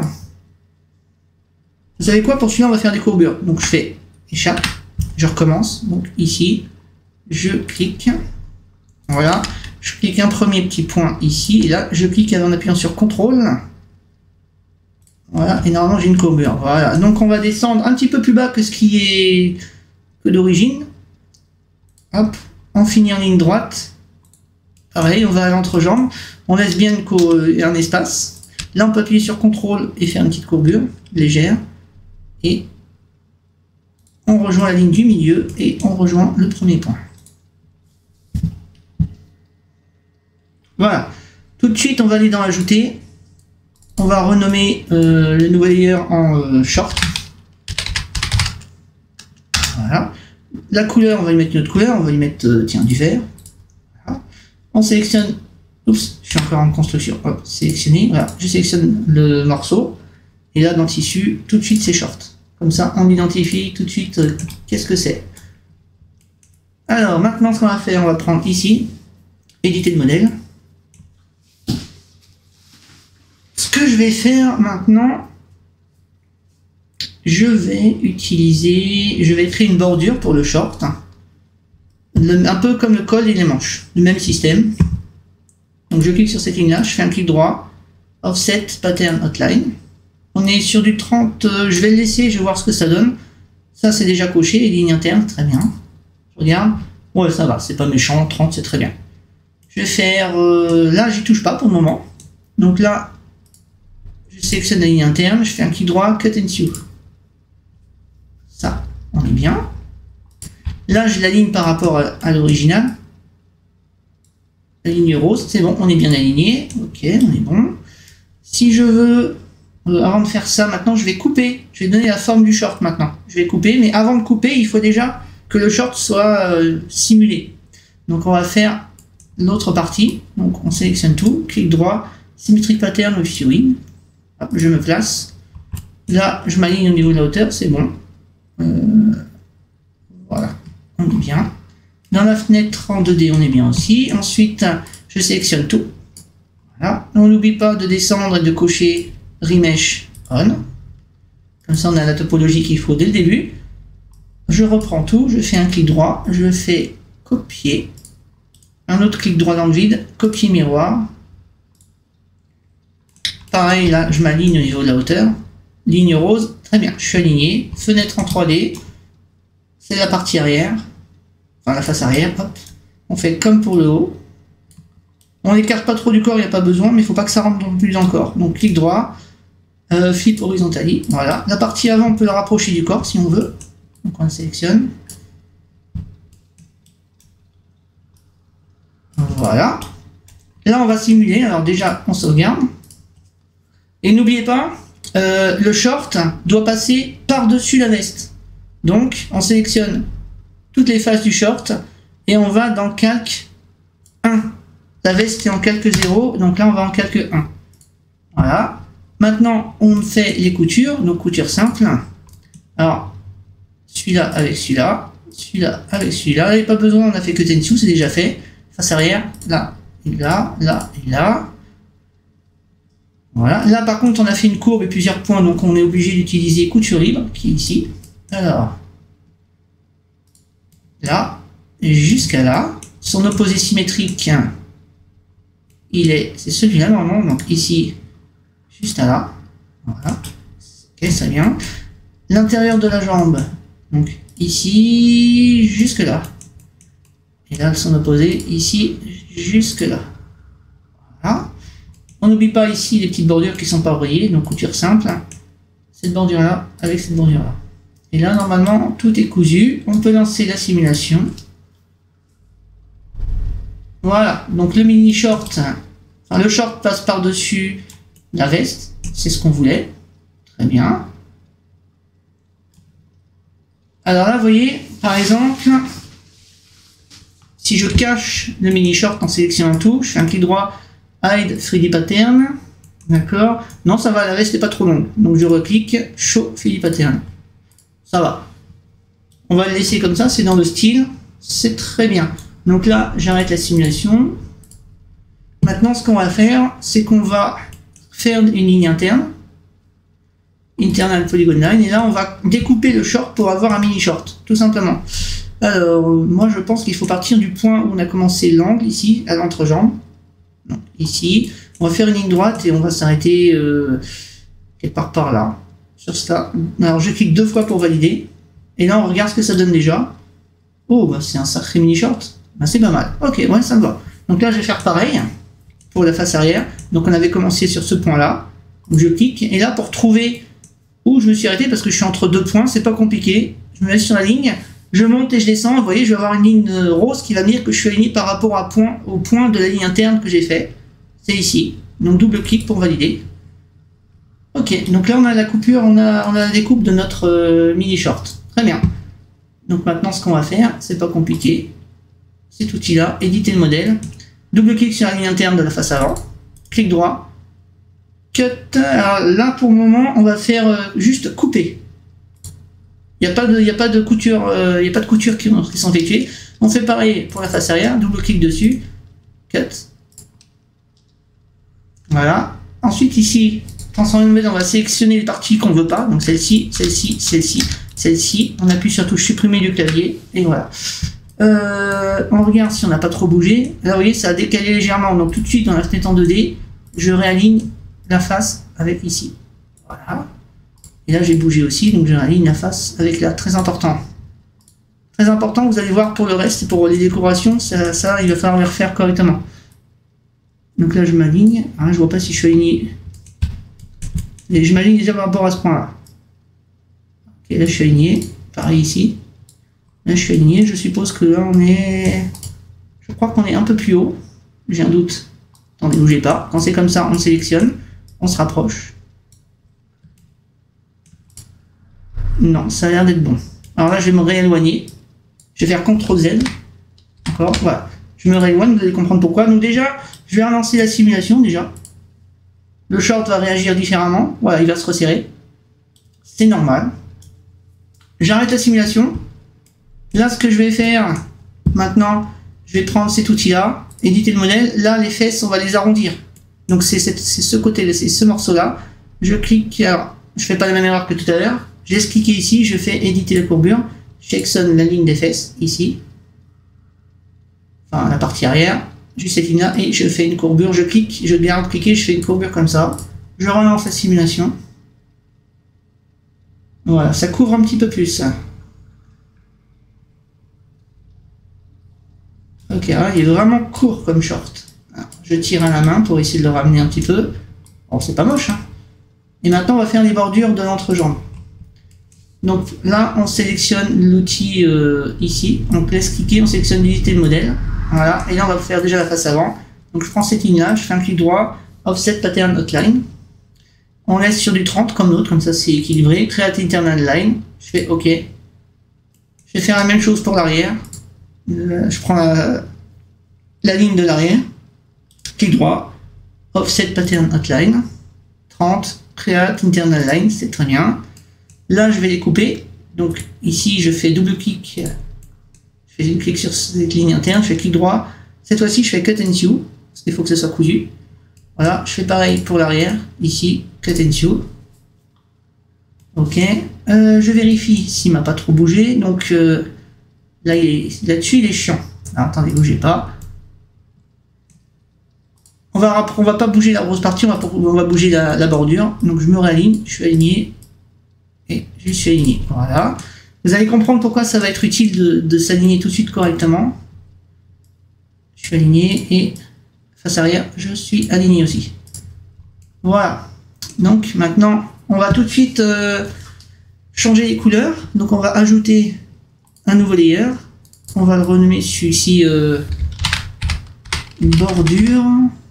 Speaker 1: Vous savez quoi, pour celui-là on va faire des courbures. Donc je fais échappe, je recommence, donc ici, je clique, voilà, je clique un premier petit point ici, et là je clique en appuyant sur CTRL. Voilà, et normalement j'ai une courbure. Voilà, donc on va descendre un petit peu plus bas que ce qui est que d'origine. Hop, on finit en ligne droite. Pareil, on va à l'entrejambe. On laisse bien un espace. Là, on peut appuyer sur CTRL et faire une petite courbure légère. Et on rejoint la ligne du milieu et on rejoint le premier point. Voilà. Tout de suite, on va aller dans Ajouter. On va renommer le nouvel layer en short. Voilà. La couleur, on va y mettre une autre couleur. On va y mettre tiens, du vert. Voilà. On sélectionne. Oups, je suis encore en construction. Hop, sélectionner. Voilà. Je sélectionne le morceau. Et là, dans le tissu, tout de suite, c'est short. Comme ça, on identifie tout de suite qu'est-ce que c'est. Alors, maintenant, ce qu'on va faire, on va prendre ici, éditer le modèle. Ce que je vais faire maintenant, je vais créer une bordure pour le short. un peu comme le col et les manches, le même système. Donc je clique sur cette ligne là, je fais un clic droit, offset pattern outline. On est sur du 30, je vais le laisser, je vais voir ce que ça donne. Ça c'est déjà coché, les lignes internes, très bien. Je regarde, ouais ça va, c'est pas méchant, 30 c'est très bien. Je vais faire, là j'y touche pas pour le moment. Donc là, je sélectionne la ligne interne, je fais un clic droit, cut and sew. Ça, on est bien. Là je l'aligne par rapport à l'original. La ligne rose, c'est bon, on est bien aligné. Ok, on est bon. Si je veux, avant de faire ça, maintenant je vais couper. Je vais donner la forme du short maintenant. Je vais couper, mais avant de couper, il faut déjà que le short soit simulé. Donc on va faire l'autre partie. Donc on sélectionne tout, clic droit, Symmetric Pattern with Sewing. Hop, je me place. Là, je m'aligne au niveau de la hauteur, c'est bon. Voilà, on est bien. Dans la fenêtre en 2D, on est bien aussi. Ensuite, je sélectionne tout. Voilà. On n'oublie pas de descendre et de cocher Remesh On. Comme ça, on a la topologie qu'il faut dès le début. Je reprends tout, je fais un clic droit, je fais copier. Un autre clic droit dans le vide, copier miroir. Pareil, là, je m'aligne au niveau de la hauteur. Ligne rose, très bien, je suis aligné. Fenêtre en 3D, c'est la partie arrière. Enfin, la face arrière, hop. On fait comme pour le haut. On n'écarte pas trop du corps, il n'y a pas besoin, mais il ne faut pas que ça rentre non plus dans le corps. Donc clic droit, flip horizontally, voilà. La partie avant, on peut la rapprocher du corps si on veut. Donc on la sélectionne. Voilà. Là, on va simuler. Alors déjà, on sauvegarde. Et n'oubliez pas, le short doit passer par-dessus la veste. Donc, on sélectionne toutes les faces du short et on va dans calque 1. La veste est en calque 0, donc là on va en calque 1. Voilà. Maintenant on fait les coutures, donc couture simple. Alors celui-là avec celui-là, celui-là avec celui-là, il n'y a pas besoin, on a fait que Tensu, c'est déjà fait. Face arrière, là, et là, là, et là. Voilà. Là par contre on a fait une courbe et plusieurs points, donc on est obligé d'utiliser couture libre, qui est ici. Alors, là, jusqu'à là. Son opposé symétrique, c'est celui-là normalement, donc ici, juste à là. Voilà. Ok, ça vient. L'intérieur de la jambe, donc ici, jusque là. Et là, son opposé, ici, jusque là. Voilà. On n'oublie pas ici les petites bordures qui ne sont pas reliées, donc couture simple. Cette bordure-là avec cette bordure-là. Et là, normalement, tout est cousu. On peut lancer la simulation. Voilà. Donc, le mini short, enfin, le short passe par-dessus la veste. C'est ce qu'on voulait. Très bien. Alors là, vous voyez, par exemple, si je cache le mini short en sélectionnant tout, je fais un clic droit, Hide 3D Pattern. D'accord. Non, ça va, la veste n'est pas trop longue. Donc, je reclique, Show 3D Pattern. Ça va. On va le laisser comme ça, c'est dans le style. C'est très bien. Donc là, j'arrête la simulation. Maintenant, ce qu'on va faire, c'est qu'on va faire une ligne interne. Internal Polygon Line. Et là, on va découper le short pour avoir un mini short. Tout simplement. Alors, moi, je pense qu'il faut partir du point où on a commencé l'angle, ici, à l'entrejambe. Donc, ici. On va faire une ligne droite et on va s'arrêter quelque part par là. Sur cela. Alors je clique 2 fois pour valider. Et là on regarde ce que ça donne déjà. Oh bah c'est un sacré mini short. Bah, c'est pas mal. Ok, ouais ça me va. Donc là je vais faire pareil pour la face arrière. Donc on avait commencé sur ce point là. Donc je clique. Et là pour trouver où je me suis arrêté, parce que je suis entre 2 points, c'est pas compliqué. Je me mets sur la ligne. Je monte et je descends. Vous voyez, je vais avoir une ligne rose qui va me dire que je suis aligné par rapport au point de la ligne interne que j'ai fait. C'est ici. Donc double clic pour valider. Ok, donc là on a la coupure, on a la découpe de notre mini short. Très bien. Donc maintenant ce qu'on va faire, c'est pas compliqué. Cet outil là, éditer le modèle. Double clic sur la ligne interne de la face avant. Clic droit. Cut. Alors là pour le moment, on va faire juste couper. Il n'y a pas de couture, il n'y a pas de couture qui sont effectuées. On fait pareil pour la face arrière, double clic dessus. Cut. Voilà. Ensuite ici, transformer le modèle, on va sélectionner les parties qu'on ne veut pas. Donc celle-ci, celle-ci, celle-ci, celle-ci. On appuie sur touche supprimer du clavier. Et voilà. on regarde si on n'a pas trop bougé. Là, vous voyez, ça a décalé légèrement. Donc tout de suite, dans la fenêtre en 2D, je réaligne la face avec ici. Voilà. Et là, j'ai bougé aussi, donc je réaligne la face avec là. Très important. Très important, vous allez voir pour le reste, pour les décorations, ça il va falloir les refaire correctement. Donc là, je m'aligne. Hein, je vois pas si je suis aligné. Et je m'aligne déjà par rapport à ce point-là. Ok, là, je suis aligné. Pareil ici. Là, je suis aligné. Je suppose que là, on est... Je crois qu'on est un peu plus haut. J'ai un doute. Attendez, bougez pas. Quand c'est comme ça, on sélectionne. On se rapproche. Non, ça a l'air d'être bon. Alors là, je vais me rééloigner. Je vais faire CTRL Z. Encore, voilà. Je me rééloigne, vous allez comprendre pourquoi. Donc déjà, je vais relancer la simulation, déjà. Le short va réagir différemment. Voilà, il va se resserrer. C'est normal. J'arrête la simulation. Là, ce que je vais faire, maintenant, je vais prendre cet outil-là, éditer le modèle. Là, les fesses, on va les arrondir. Donc c'est ce côté-là, c'est ce morceau-là. Je clique, alors, je fais pas la même erreur que tout à l'heure. Je laisse cliquer ici, je fais éditer la courbure. Je sélectionne la ligne des fesses, ici. Enfin, la partie arrière. Juste cette ligne-là, et je fais une courbure. Je clique, je garde cliquer, je fais une courbure comme ça. Je relance la simulation. Voilà, ça couvre un petit peu plus. Ok, alors, il est vraiment court comme short. Alors, je tire à la main pour essayer de le ramener un petit peu. Bon, c'est pas moche, hein. Et maintenant, on va faire les bordures de l'entrejambe. Donc là, on sélectionne l'outil ici. On laisse cliquer, on sélectionne l'unité de modèle. Voilà, et là, on va faire déjà la face avant. Donc je prends cette ligne-là, je fais un clic droit, Offset Pattern Outline. On laisse sur du 30 comme l'autre, comme ça c'est équilibré. Create Internal Line. Je fais OK. Je vais faire la même chose pour l'arrière. Je prends la ligne de l'arrière. Clic droit, Offset Pattern Outline. 30, Create Internal Line, c'est très bien. Là, je vais les couper. Donc ici, je fais double clic. Je fais un clic sur cette ligne interne. Je fais clic droit. Cette fois-ci, je fais Cut and Sew. Parce qu'il faut que ce soit cousu. Voilà, je fais pareil pour l'arrière. Ici, Cut and Sew. Ok. Je vérifie s'il m'a pas trop bougé. Donc là, là-dessus, il est chiant. Alors, attendez, bougez pas. On va pas bouger la grosse partie. On va bouger la bordure. Donc je me réaligne. Je suis aligné. Et je suis aligné. Voilà. Vous allez comprendre pourquoi ça va être utile de s'aligner tout de suite correctement. Je suis aligné et face arrière, je suis aligné aussi. Voilà. Donc maintenant, on va tout de suite changer les couleurs. Donc on va ajouter un nouveau layer. On va le renommer celui-ci bordure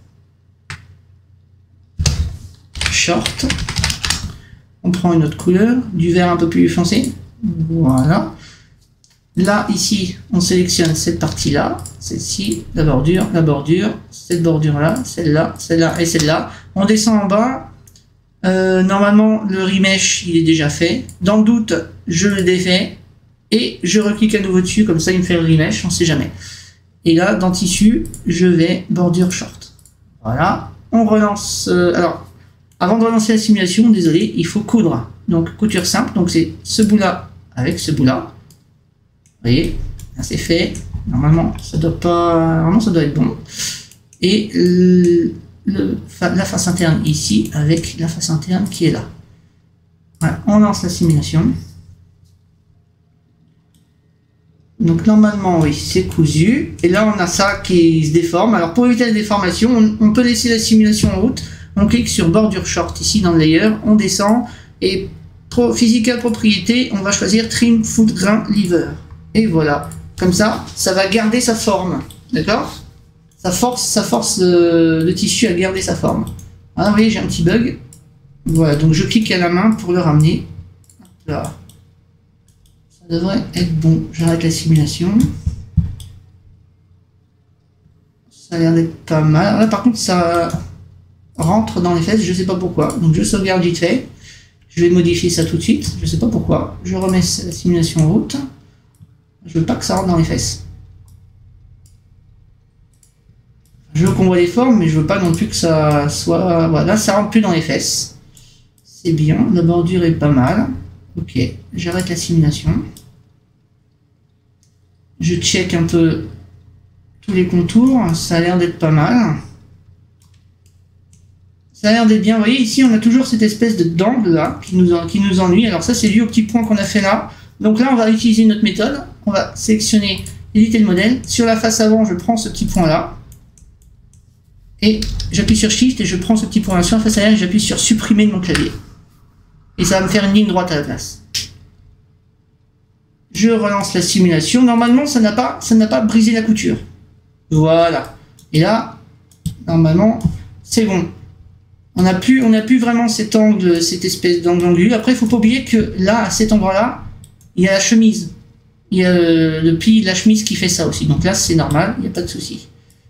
Speaker 1: short. On prend une autre couleur, du vert un peu plus foncé. Voilà. Là, ici, on sélectionne cette partie-là, celle-ci, la bordure, cette bordure-là, celle-là, celle-là et celle-là. On descend en bas. Normalement, le remesh, il est déjà fait. Dans le doute, je le défais et je reclique à nouveau dessus, comme ça, il me fait le remesh, on ne sait jamais. Et là, dans tissu, je vais bordure short. Voilà. On relance. Alors, avant de relancer la simulation, désolé, il faut coudre. Donc, couture simple. Donc, c'est ce bout-là avec ce bout-là. Vous voyez, là, c'est fait. Normalement, ça doit pas. Normalement, ça doit être bon. Et la face interne ici avec la face interne qui est là. Voilà, on lance la simulation. Donc, normalement, oui, c'est cousu. Et là, on a ça qui se déforme. Alors, pour éviter la déformation, on peut laisser la simulation en route. On clique sur bordure short ici dans le layer, on descend et physical propriété, on va choisir trim foot grain lever. Et voilà, comme ça va garder sa forme, d'accord? Ça force le tissu à garder sa forme. Ah, vous voyez, j'ai un petit bug. Voilà, donc je clique à la main pour le ramener. Là. Ça devrait être bon. J'arrête la simulation. Ça a l'air d'être pas mal. Alors là, par contre, ça rentre dans les fesses, je sais pas pourquoi. Donc je sauvegarde vite fait. Je vais modifier ça tout de suite, je sais pas pourquoi. Je remets la simulation en route. Je veux pas que ça rentre dans les fesses. Je veux qu'on voit les formes, mais je veux pas non plus que ça soit... Voilà, ça rentre plus dans les fesses. C'est bien, la bordure est pas mal. Ok, j'arrête la simulation. Je check un peu tous les contours, ça a l'air d'être pas mal. Ça a l'air d'être bien. Vous voyez, ici, on a toujours cette espèce d'angle là qui nous ennuie. Alors ça, c'est dû au petit point qu'on a fait là. Donc là, on va utiliser notre méthode. On va sélectionner, éditer le modèle. Sur la face avant, je prends ce petit point là. Et j'appuie sur Shift et je prends ce petit point là. Sur la face arrière, j'appuie sur supprimer de mon clavier. Et ça va me faire une ligne droite à la place. Je relance la simulation. Normalement, ça n'a pas brisé la couture. Voilà. Et là, normalement, c'est bon. On n'a plus vraiment cet angle, cette espèce d'angle anguleux. Après, il ne faut pas oublier que là, à cet endroit-là, il y a la chemise. Il y a le pli de la chemise qui fait ça aussi. Donc là, c'est normal, il n'y a pas de souci.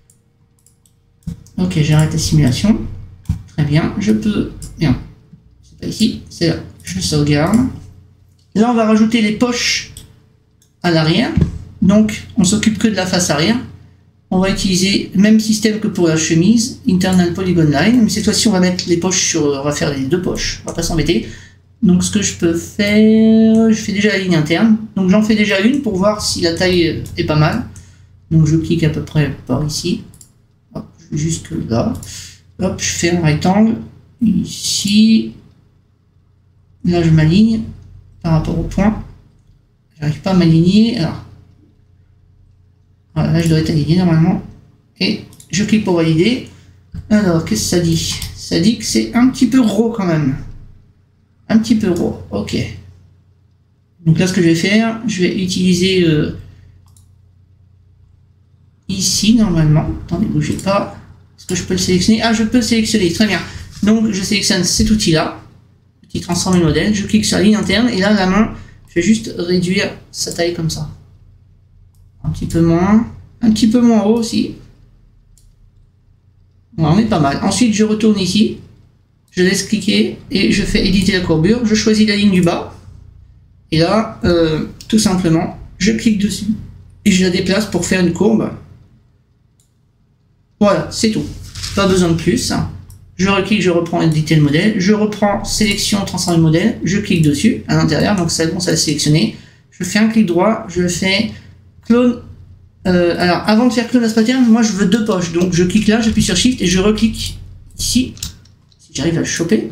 Speaker 1: Ok, j'arrête la simulation. Très bien, je peux... Bien. C'est pas ici, c'est là. Je sauvegarde. Là, on va rajouter les poches à l'arrière. Donc, on s'occupe que de la face arrière. On va utiliser le même système que pour la chemise, Internal Polygon Line, mais cette fois-ci on va mettre les poches sur, on va faire les deux poches, on va pas s'embêter. Donc ce que je peux faire, je fais déjà la ligne interne, donc j'en fais déjà une pour voir si la taille est pas mal. Donc je clique à peu près par ici, hop, jusque là, hop, je fais un rectangle, ici, là je m'aligne par rapport au point, j'arrive pas à m'aligner, alors. Voilà, là je dois être aligné normalement. Et je clique pour valider. Alors, qu'est-ce que ça dit? Ça dit que c'est un petit peu gros quand même. Un petit peu gros, ok. Donc là, ce que je vais faire, je vais utiliser ici normalement. Attendez, bougez pas. Est-ce que je peux le sélectionner? Ah, je peux le sélectionner, très bien. Donc je sélectionne cet outil-là. Outil transformer le modèle. Je clique sur la ligne interne et là, la main, je vais juste réduire sa taille comme ça. Un petit peu moins haut aussi. Voilà, on est pas mal. Ensuite, je retourne ici, je laisse cliquer et je fais éditer la courbure. Je choisis la ligne du bas et là, tout simplement, je clique dessus et je la déplace pour faire une courbe. Voilà, c'est tout. Pas besoin de plus. Je reclique, je reprends éditer le modèle. Je reprends sélection, transformer le modèle. Je clique dessus à l'intérieur, donc c'est bon, ça a sélectionné. Je fais un clic droit, je fais clone. Alors avant de faire clone as pattern, moi je veux deux poches, donc je clique là, j'appuie sur Shift et je reclique ici, si j'arrive à le choper.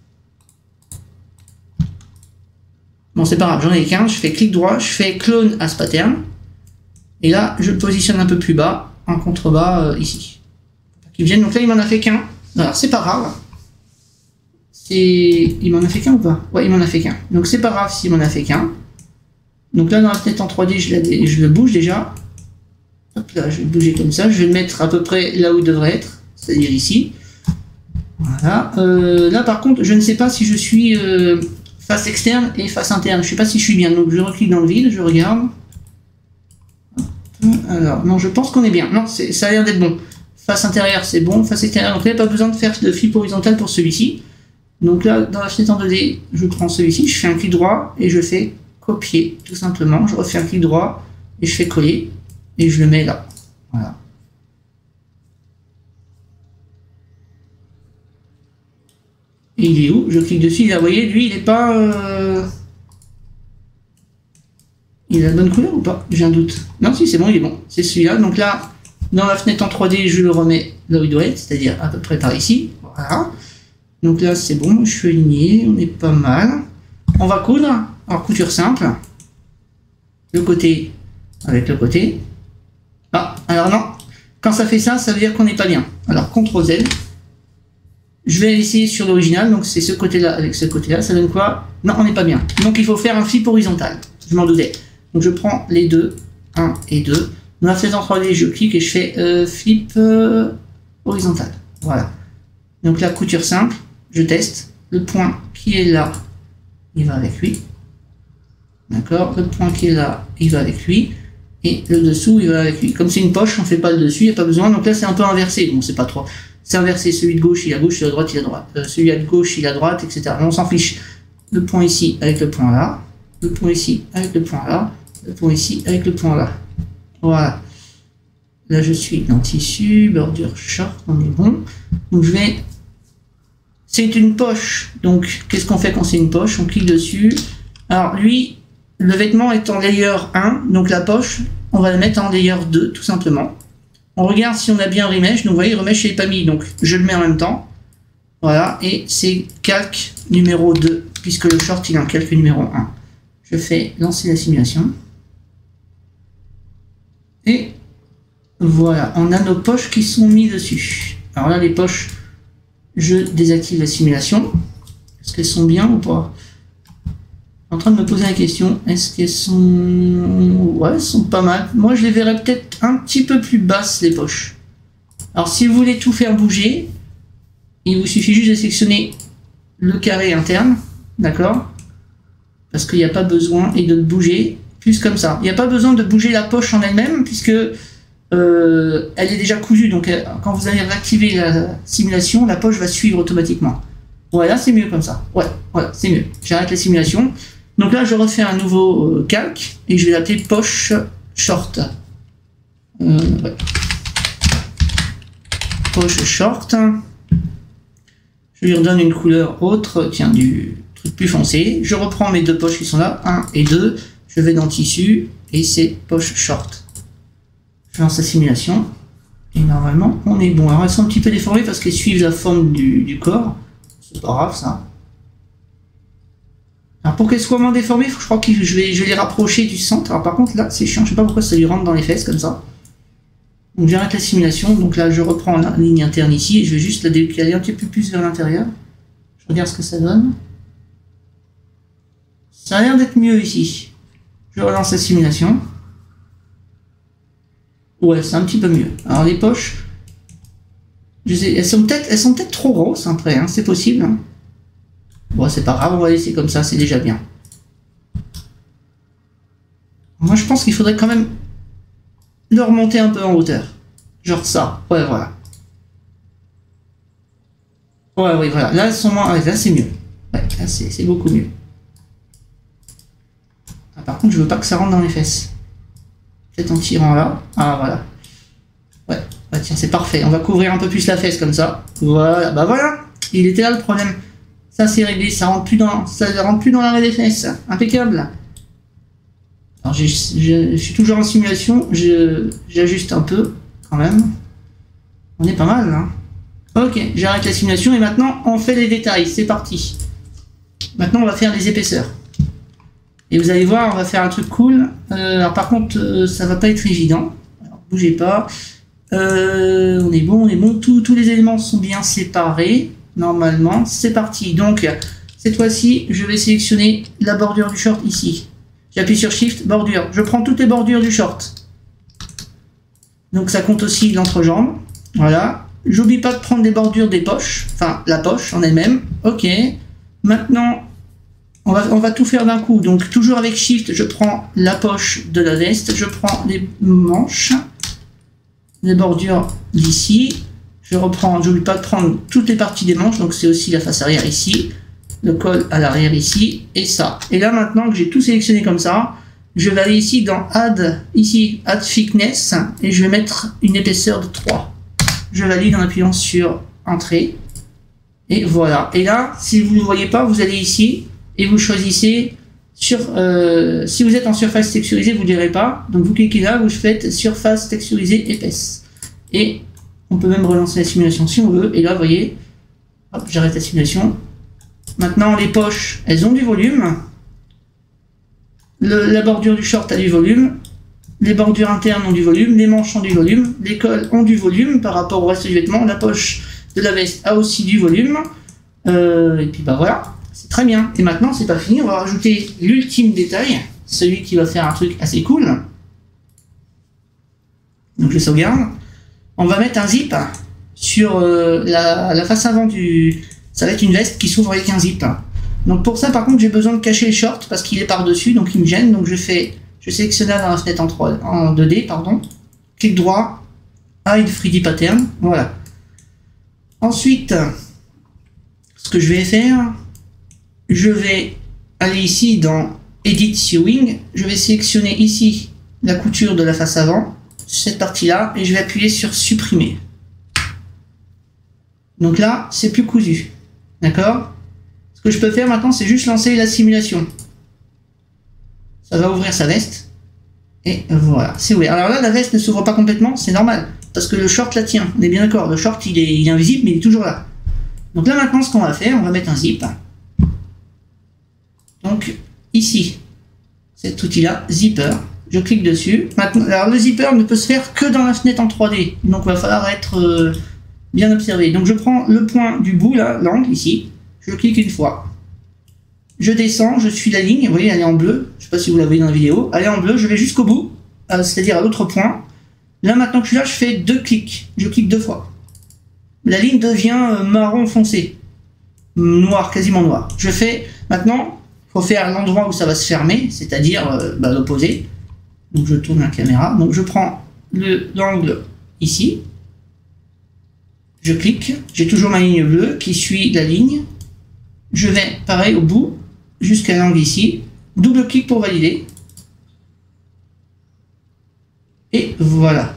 Speaker 1: Bon, c'est pas grave, j'en ai qu'un, je fais clic droit, je fais clone as pattern et là je le positionne un peu plus bas, en contrebas ici. Qui viennent, donc là il m'en a fait qu'un, alors c'est pas grave. Il m'en a fait qu'un ou pas? Ouais, il m'en a fait qu'un, donc c'est pas grave s'il m'en a fait qu'un. Donc là dans la fenêtre en 3D, je le bouge déjà. Hop là, je vais le bouger comme ça, je vais le mettre à peu près là où il devrait être, c'est-à-dire ici. Voilà. Là par contre, je ne sais pas si je suis face externe et face interne, je ne sais pas si je suis bien, donc je reclique dans le vide, je regarde. Alors, non, je pense qu'on est bien, non, ça a l'air d'être bon. Face intérieure, c'est bon, face extérieure, donc là, pas besoin de faire de flip horizontal pour celui-ci. Donc là, dans la fenêtre en 2D, je prends celui-ci, je fais un clic droit et je fais copier, tout simplement. Je refais un clic droit et je fais coller. Et je le mets là. Voilà. Et il est où? Je clique dessus. Là, vous voyez, lui, il n'est pas... Il a la bonne couleur ou pas? J'ai un doute. Non, si, c'est bon, il est bon. C'est celui-là. Donc là, dans la fenêtre en 3D, je le remets là où il doit être, c'est-à-dire à peu près par ici. Voilà. Donc là, c'est bon. Je suis aligné. On est pas mal. On va coudre. Alors, couture simple. Le côté avec le côté. Ah, alors non, quand ça fait ça, ça veut dire qu'on n'est pas bien. Alors, CTRL Z, je vais essayer sur l'original, donc c'est ce côté-là avec ce côté-là, ça donne quoi? Non, on n'est pas bien. Donc il faut faire un flip horizontal, je m'en doutais. Donc je prends les deux, 1 et 2. Dans la fenêtre en 3D, je clique et je fais flip horizontal. Voilà. Donc la couture simple, je teste. Le point qui est là, il va avec lui. D'accord? Le point qui est là, il va avec lui. Et le dessous, il va avec lui. Comme c'est une poche, on ne fait pas le dessus, il n'y a pas besoin. Donc là, c'est un peu inversé. Bon, c'est pas trop. C'est inversé. Celui de gauche, il est à gauche, celui de droite, il est à droite. Celui de gauche, il est à droite, etc. Mais on s'en fiche. Le point ici avec le point là. Le point ici avec le point là. Le point ici avec le point là. Voilà. Là, je suis dans tissu, bordure short, on est bon. Donc, je vais... C'est une poche. Donc, qu'est-ce qu'on fait quand c'est une poche? On clique dessus. Alors, lui... Le vêtement est en layer 1, donc la poche, on va le mettre en layer 2 tout simplement. On regarde si on a bien remesh, donc vous voyez remesh je l'ai pas mis, donc je le mets en même temps. Voilà, et c'est calque numéro 2, puisque le short il est en calque numéro 1. Je fais lancer la simulation. Et voilà, on a nos poches qui sont mises dessus. Alors là les poches, je désactive la simulation. Est-ce qu'elles sont bien ou pas? En train de me poser la question, est-ce qu'elles sont... Ouais, elles sont pas mal. Moi, je les verrais peut-être un petit peu plus basses, les poches. Alors, si vous voulez tout faire bouger, il vous suffit juste de sélectionner le carré interne, d'accord? Parce qu'il n'y a pas besoin et de bouger plus comme ça. Il n'y a pas besoin de bouger la poche en elle-même, puisque elle est déjà cousue. Donc, quand vous allez réactiver la simulation, la poche va suivre automatiquement. Voilà, c'est mieux comme ça. Ouais, voilà, c'est mieux. J'arrête la simulation. Donc là, je refais un nouveau calque et je vais l'appeler poche short. Ouais. Poche short. Je lui redonne une couleur autre, tiens, du truc plus foncé. Je reprends mes deux poches qui sont là, 1 et 2. Je vais dans tissu et c'est poche short. Je lance la simulation et normalement, on est bon. Alors, elles sont un petit peu déformées parce qu'elles suivent la forme du corps. C'est pas grave ça. Alors pour qu'elle soit moins déformée, je crois que je vais les rapprocher du centre. Alors par contre là c'est chiant, je sais pas pourquoi ça lui rentre dans les fesses comme ça. Donc j'arrête la simulation, donc là je reprends la ligne interne ici et je vais juste la décaler un petit peu plus vers l'intérieur. Je regarde ce que ça donne. Ça a l'air d'être mieux ici. Je relance la simulation. Ouais, c'est un petit peu mieux. Alors les poches, je sais, elles sont peut-être trop grosses après, hein, c'est possible. Hein. Bon, c'est pas grave, on va laisser comme ça, c'est déjà bien. Moi, je pense qu'il faudrait quand même le remonter un peu en hauteur. Genre ça. Ouais, voilà. Ouais, oui, voilà. Là, elles sont moins... Ouais, là, c'est mieux. Ouais, là, c'est beaucoup mieux. Ah, par contre, je veux pas que ça rentre dans les fesses. Peut-être en tirant là. Ah, voilà. Ouais, bah, tiens, c'est parfait. On va couvrir un peu plus la fesse comme ça. Voilà, bah voilà. Il était là le problème. Ça c'est réglé, ça rentre plus dans l'arrêt des fesses. Impeccable. Alors je suis toujours en simulation, j'ajuste un peu quand même. On est pas mal là. Ok, j'arrête la simulation et maintenant on fait les détails, c'est parti. Maintenant on va faire les épaisseurs. Et vous allez voir, on va faire un truc cool. Alors par contre, ça va pas être évident. Alors, bougez pas. On est bon, tous les éléments sont bien séparés. Normalement, c'est parti. Donc, cette fois-ci, je vais sélectionner la bordure du short ici. J'appuie sur Shift, bordure. Je prends toutes les bordures du short. Donc, ça compte aussi l'entrejambe. Voilà. J'oublie pas de prendre les bordures des poches. Enfin, la poche en elle-même. Ok. Maintenant, on va tout faire d'un coup. Donc, toujours avec Shift, je prends la poche de la veste. Je prends les manches. Les bordures d'ici. Je reprends, j'oublie pas de prendre toutes les parties des manches, donc c'est aussi la face arrière ici, le col à l'arrière ici, et ça. Et là maintenant que j'ai tout sélectionné comme ça, je vais aller ici dans Add Thickness, et je vais mettre une épaisseur de 3. Je valide en appuyant sur Entrée, et voilà. Et là, si vous ne voyez pas, vous allez ici, et vous choisissez, si vous êtes en surface texturisée, vous ne direz pas, donc vous cliquez là, vous faites surface texturisée épaisse. Et on peut même relancer la simulation si on veut. Et là, vous voyez, hop, j'arrête la simulation. Maintenant, les poches, elles ont du volume. La bordure du short a du volume. Les bordures internes ont du volume. Les manches ont du volume. Les cols ont du volume par rapport au reste du vêtement. La poche de la veste a aussi du volume. Et puis, bah voilà, c'est très bien. Et maintenant, c'est pas fini. On va rajouter l'ultime détail. Celui qui va faire un truc assez cool. Donc, je sauvegarde. On va mettre un zip sur la face avant du... Ça va être une veste qui s'ouvre avec un zip. Donc pour ça, par contre, j'ai besoin de cacher le short parce qu'il est par-dessus, donc il me gêne. Donc je sélectionne là dans la fenêtre en 2D, pardon. Clic droit, Hide 3D Pattern, voilà. Ensuite, ce que je vais faire, je vais aller ici dans Edit Sewing. Je vais sélectionner ici la couture de la face avant. Cette partie-là, et je vais appuyer sur supprimer. Donc là, c'est plus cousu. D'accord? Ce que je peux faire maintenant, c'est juste lancer la simulation. Ça va ouvrir sa veste. Et voilà, c'est ouvert. Alors là, la veste ne s'ouvre pas complètement, c'est normal. Parce que le short la tient, on est bien d'accord. Le short, il est invisible, mais il est toujours là. Donc là, maintenant, ce qu'on va faire, on va mettre un zip. Donc, ici, cet outil-là, zipper. Je clique dessus. Maintenant, alors, le zipper ne peut se faire que dans la fenêtre en 3D. Donc, il va falloir être bien observé. Donc, je prends le point du bout, là, l'angle, ici. Je clique une fois. Je descends, je suis la ligne. Vous voyez, elle est en bleu. Je ne sais pas si vous la voyez dans la vidéo. Elle est en bleu, je vais jusqu'au bout. C'est-à-dire à l'autre point. Là, maintenant que je suis là, je fais 2 clics. Je clique 2 fois. La ligne devient marron foncé. Noir, quasiment noir. Je fais, maintenant, il faut faire l'endroit où ça va se fermer, c'est-à-dire l'opposé. Donc je tourne la caméra. Donc je prends l'angle ici. Je clique. J'ai toujours ma ligne bleue qui suit la ligne. Je vais, pareil, au bout, jusqu'à l'angle ici. Double clic pour valider. Et voilà.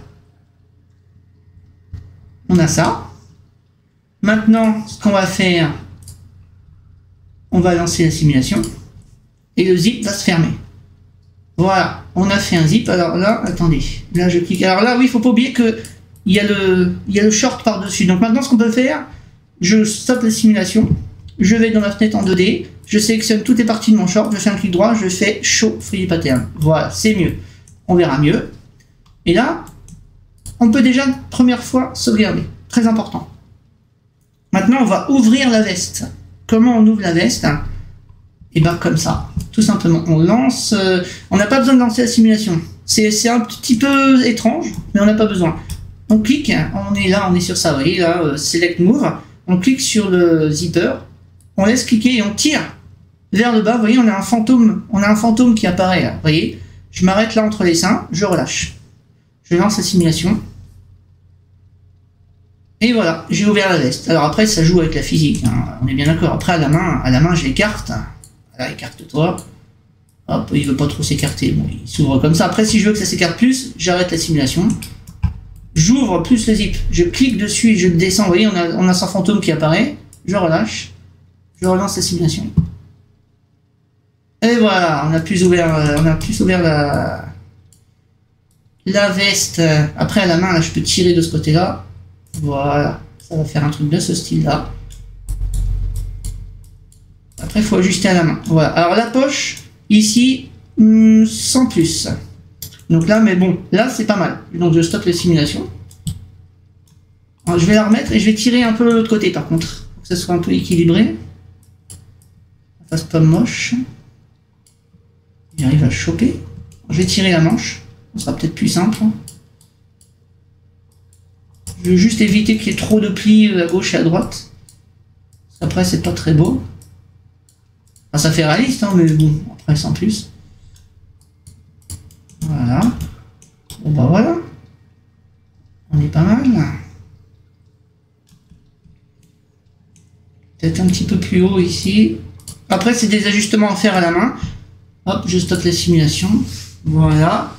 Speaker 1: On a ça. Maintenant, ce qu'on va faire, on va lancer la simulation. Et le zip va se fermer. Voilà, on a fait un zip. Alors là, attendez. Là, je clique. Alors là, oui, il ne faut pas oublier qu'il y a le short par-dessus. Donc maintenant, ce qu'on peut faire, je stoppe la simulation. Je vais dans la fenêtre en 2D. Je sélectionne toutes les parties de mon short. Je fais un clic droit. Je fais Show 3D Pattern. Voilà, c'est mieux. On verra mieux. Et là, on peut déjà, première fois, sauvegarder. Très important. Maintenant, on va ouvrir la veste. Comment on ouvre la veste? Et bien comme ça, tout simplement. On lance... on n'a pas besoin de lancer la simulation. C'est un petit peu étrange, mais on n'a pas besoin. On clique, on est là, on est sur ça, vous voyez, là, Select Move. On clique sur le zipper, on laisse cliquer et on tire vers le bas. Vous voyez, on a un fantôme qui apparaît là, vous voyez. Je m'arrête là entre les seins, je relâche. Je lance la simulation. Et voilà, j'ai ouvert la veste. Alors après, ça joue avec la physique, hein. On est bien d'accord. Après, à la main, je l'écarte. Voilà, écarte-toi. Hop, il veut pas trop s'écarter. Bon, il s'ouvre comme ça. Après, si je veux que ça s'écarte plus, j'arrête la simulation. J'ouvre plus le zip. Je clique dessus et je descends. Vous voyez, on a son fantôme qui apparaît. Je relâche. Je relance la simulation. Et voilà, on a plus ouvert la veste. Après, à la main, là, je peux tirer de ce côté-là. Voilà, ça va faire un truc de ce style-là. Après, il faut ajuster à la main. Voilà, alors la poche, ici, sans plus. Donc là, mais bon, là, c'est pas mal. Donc, je stoppe la simulation. Alors, je vais la remettre et je vais tirer un peu de l'autre côté, par contre. Pour que ça soit un peu équilibré. Ça fasse pas moche. J'arrive à choper. Je vais tirer la manche. Ce sera peut-être plus simple. Je veux juste éviter qu'il y ait trop de plis à gauche et à droite. Après, c'est pas très beau. Enfin, ça fait réaliste, hein, mais bon, après, sans plus. Voilà. Bon, bah voilà. On est pas mal. Peut-être un petit peu plus haut ici. Après, c'est des ajustements à faire à la main. Hop, je stoppe la simulation. Voilà.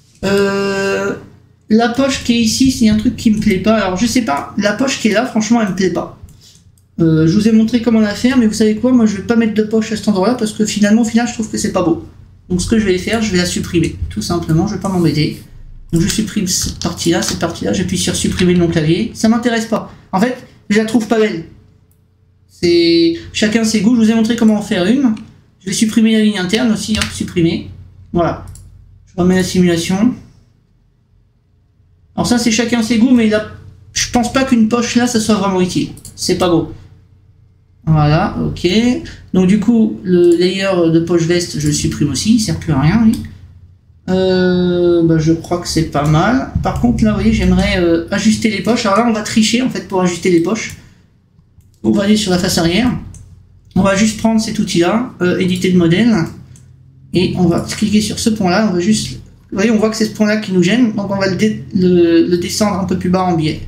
Speaker 1: La poche qui est ici, c'est un truc qui me plaît pas. Alors, je sais pas, la poche qui est là, franchement, elle me plaît pas. Je vous ai montré comment la faire, mais vous savez quoi, moi, je vais pas mettre de poche à cet endroit-là parce que finalement, au final, je trouve que c'est pas beau. Donc, ce que je vais faire, je vais la supprimer. Tout simplement, je vais pas m'embêter. Donc, je supprime cette partie-là, j'appuie sur supprimer de mon clavier. Ça m'intéresse pas. En fait, je la trouve pas belle. C'est chacun ses goûts. Je vous ai montré comment en faire une. Je vais supprimer la ligne interne aussi, hein, supprimer. Voilà. Je remets la simulation. Alors ça, c'est chacun ses goûts, mais là, je pense pas qu'une poche là, ça soit vraiment utile. C'est pas beau. Voilà, ok. Donc du coup, le layer de poche veste, je le supprime aussi, il sert plus à rien, oui. Bah, je crois que c'est pas mal. Par contre, là, vous voyez, j'aimerais ajuster les poches. Alors là, on va tricher, en fait, pour ajuster les poches. On va aller sur la face arrière. On va juste prendre cet outil-là, éditer le modèle. Et on va cliquer sur ce point-là. On va juste... Vous voyez, on voit que c'est ce point-là qui nous gêne. Donc, on va le descendre un peu plus bas en biais.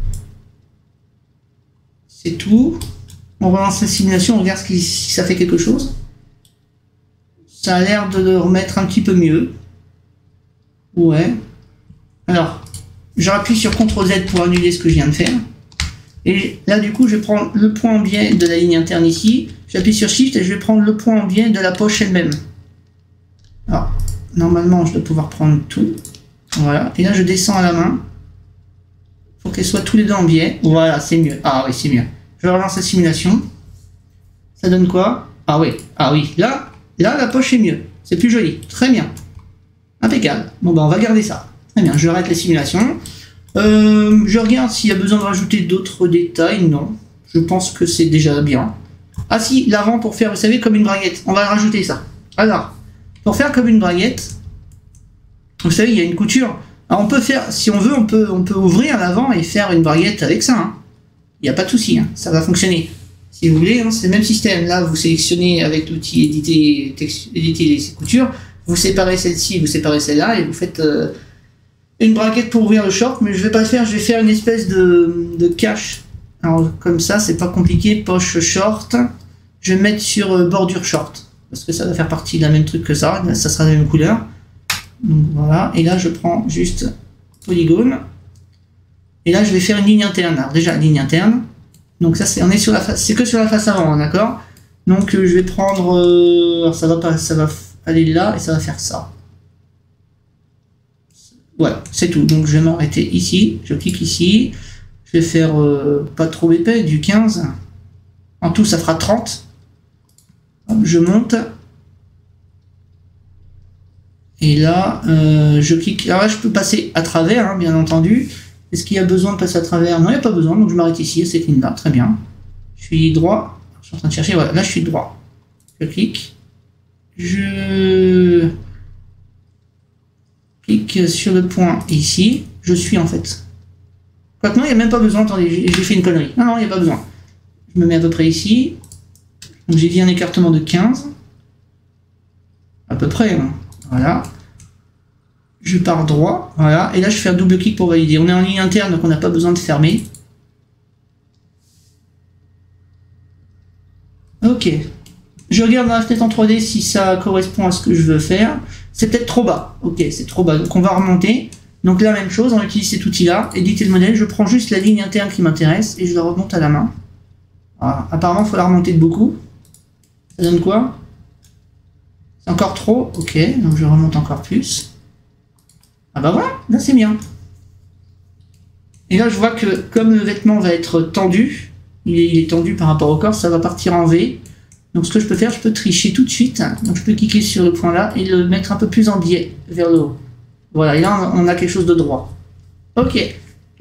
Speaker 1: C'est tout. On relance la simulation. On regarde si ça fait quelque chose. Ça a l'air de le remettre un petit peu mieux. Ouais. Alors, j'appuie sur CTRL Z pour annuler ce que je viens de faire. Et là, du coup, je prends le point en biais de la ligne interne ici. J'appuie sur Shift et je vais prendre le point en biais de la poche elle-même. Alors, normalement, je dois pouvoir prendre tout. Voilà. Et là, je descends à la main. Faut qu'elles soient tous les deux en biais. Voilà, c'est mieux. Ah oui, c'est mieux. Je relance la simulation. Ça donne quoi? Ah oui, là, la poche est mieux. C'est plus joli. Très bien. Impeccable. Bon, bah, on va garder ça. Très bien, je arrête la simulation. Je regarde s'il y a besoin de rajouter d'autres détails. Non. Je pense que c'est déjà bien. Ah si, l'avant pour faire, vous savez, comme une braguette. On va rajouter ça. Alors, pour faire comme une braguette, vous savez, il y a une couture. Alors, on peut faire, si on veut, on peut ouvrir l'avant et faire une braguette avec ça. Hein. Il n'y a pas de souci, hein. Ça va fonctionner. Si vous voulez, hein, c'est le même système. Là, vous sélectionnez avec l'outil éditer les coutures. Vous séparez celle-ci, vous séparez celle-là et vous faites une braguette pour ouvrir le short. Mais je vais pas le faire, je vais faire une espèce de cache. Alors, comme ça, c'est pas compliqué. Poche short. Je vais mettre sur bordure short. Parce que ça va faire partie de la même truc que ça. Là, ça sera la même couleur. Donc voilà. Et là, je prends juste polygone. Et là, je vais faire une ligne interne. Alors, déjà, ligne interne. Donc ça, on est sur la face. C'est que sur la face avant, hein, d'accord? Donc je vais prendre. Alors ça va aller là et ça va faire ça. Voilà, c'est tout. Donc je vais m'arrêter ici. Je clique ici. Je vais faire pas trop épais, du 15. En tout, ça fera 30. Je monte. Et là, je clique. Alors là, je peux passer à travers, hein, bien entendu. Est-ce qu'il y a besoin de passer à travers? Non, il n'y a pas besoin. Donc je m'arrête ici, à cette ligne-là. Très bien. Je suis droit. Je suis en train de chercher. Voilà, là, je suis droit. Je clique. Je clique sur le point ici. Je suis en fait. Quoique non, il n'y a même pas besoin. Attendez, j'ai fait une connerie. Non, non, il n'y a pas besoin. Je me mets à peu près ici. Donc j'ai dit un écartement de 15. À peu près. Hein. Voilà. Je pars droit. Voilà. Et là, je fais un double clic pour valider. On est en ligne interne, donc on n'a pas besoin de fermer. Ok. Je regarde dans la fenêtre en 3D si ça correspond à ce que je veux faire. C'est peut-être trop bas. Ok, c'est trop bas. Donc on va remonter. Donc la même chose, on utilise cet outil-là. Éditer le modèle. Je prends juste la ligne interne qui m'intéresse et je la remonte à la main. Voilà. Apparemment, il faut la remonter de beaucoup. Ça donne quoi? C'est encore trop. Ok, donc je remonte encore plus. Ah bah voilà, là c'est bien. Et là je vois que comme le vêtement va être tendu, il est tendu par rapport au corps, ça va partir en V. Donc ce que je peux faire, je peux tricher tout de suite. Donc je peux cliquer sur le point là et le mettre un peu plus en biais vers le haut. Voilà, et là on a quelque chose de droit. Ok.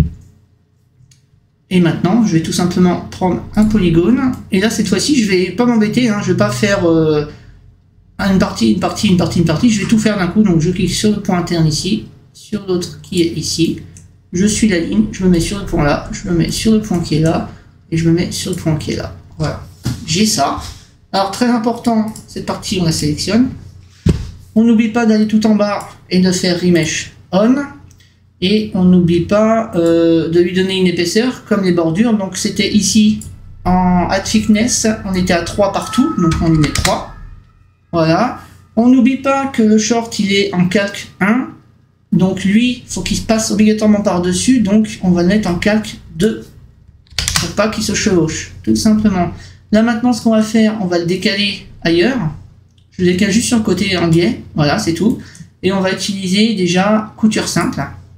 Speaker 1: Et maintenant, je vais tout simplement prendre un polygone. Et là cette fois-ci, je vais pas m'embêter, hein, je vais pas faire une partie. Je vais tout faire d'un coup. Donc je clique sur le point interne ici. Sur l'autre qui est ici, je suis la ligne, je me mets sur le point là, je me mets sur le point qui est là, et je me mets sur le point qui est là. Voilà, j'ai ça. Alors très important, cette partie on la sélectionne. On n'oublie pas d'aller tout en bas et de faire remesh on, et on n'oublie pas de lui donner une épaisseur comme les bordures. Donc c'était ici en add thickness, on était à 3 partout, donc on lui met 3. Voilà. On n'oublie pas que le short il est en calque 1. Donc lui, il faut qu'il se passe obligatoirement par-dessus, donc on va le mettre en calque 2, pour pas qu'il se chevauche, tout simplement. Là maintenant, ce qu'on va faire, on va le décaler ailleurs. Je le décale juste sur le côté en biais, voilà, c'est tout. Et on va utiliser déjà couture simple,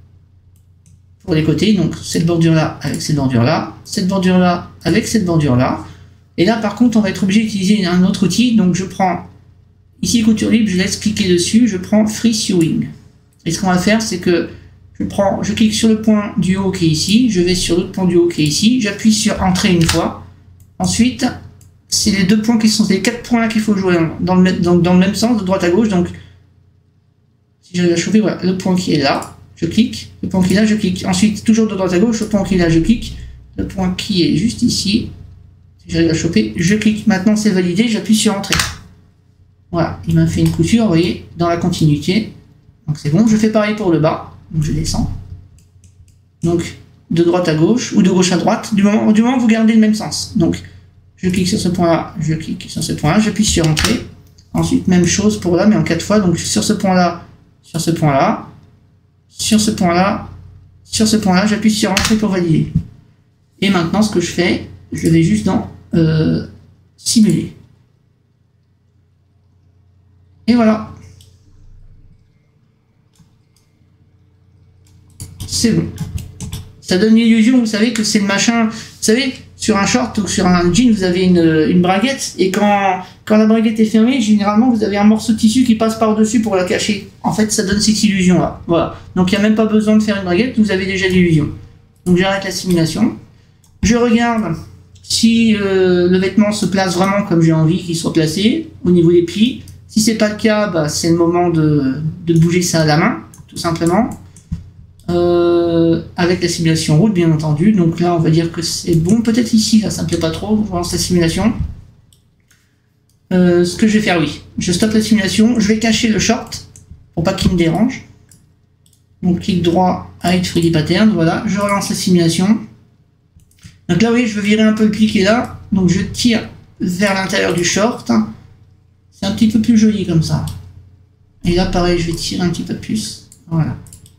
Speaker 1: pour les côtés, donc cette bordure-là avec cette bordure-là, cette bordure-là avec cette bordure-là. Et là par contre, on va être obligé d'utiliser un autre outil, donc je prends, ici couture libre, je laisse cliquer dessus, je prends Free Sewing. Et ce qu'on va faire, c'est que je clique sur le point du haut qui est ici, je vais sur l'autre point du haut qui est ici, j'appuie sur Entrée une fois. Ensuite, c'est les deux points qui sont les 4 points là qu'il faut jouer dans le même sens, de droite à gauche. Donc, si j'arrive à chauffer, voilà, le point qui est là, je clique, le point qui est là, je clique. Ensuite, toujours de droite à gauche, le point qui est là, je clique, le point qui est juste ici, si j'arrive à choper, je clique. Maintenant, c'est validé, j'appuie sur Entrée. Voilà, il m'a fait une couture, vous voyez, dans la continuité. Donc c'est bon, je fais pareil pour le bas, donc je descends. Donc de droite à gauche, ou de gauche à droite, du moment où vous gardez le même sens. Donc je clique sur ce point-là, je clique sur ce point-là, j'appuie sur Entrée. Ensuite, même chose pour là, mais en 4 fois, donc sur ce point-là, sur ce point-là, sur ce point-là, sur ce point-là, j'appuie sur Entrée pour valider. Et maintenant, ce que je fais, je vais juste dans Simuler. Et voilà. c'est bon. Ça donne l'illusion, vous savez, que c'est le machin. Vous savez, sur un short ou sur un jean, vous avez une braguette, et quand la braguette est fermée, généralement, vous avez un morceau de tissu qui passe par-dessus pour la cacher. En fait, ça donne cette illusion-là. Voilà. Donc, il n'y a même pas besoin de faire une braguette, vous avez déjà l'illusion. Donc, j'arrête la simulation. Je regarde si le vêtement se place vraiment comme j'ai envie qu'il soit placé, au niveau des plis. Si c'est pas le cas, bah, c'est le moment de bouger ça à la main, tout simplement. Avec la simulation route, bien entendu. Donc là, on va dire que c'est bon. Peut-être ici, là, ça me plaît pas trop. Je lance la simulation. Ce que je vais faire, oui. Je stoppe la simulation. Je vais cacher le short pour pas qu'il me dérange. Donc, clic droit, hide 3D pattern. Voilà. Je relance la simulation. Donc là, oui, je veux virer un peu le pli qui est là. Donc, je tire vers l'intérieur du short. C'est un petit peu plus joli comme ça. Et là, pareil, je vais tirer un petit peu plus. Voilà.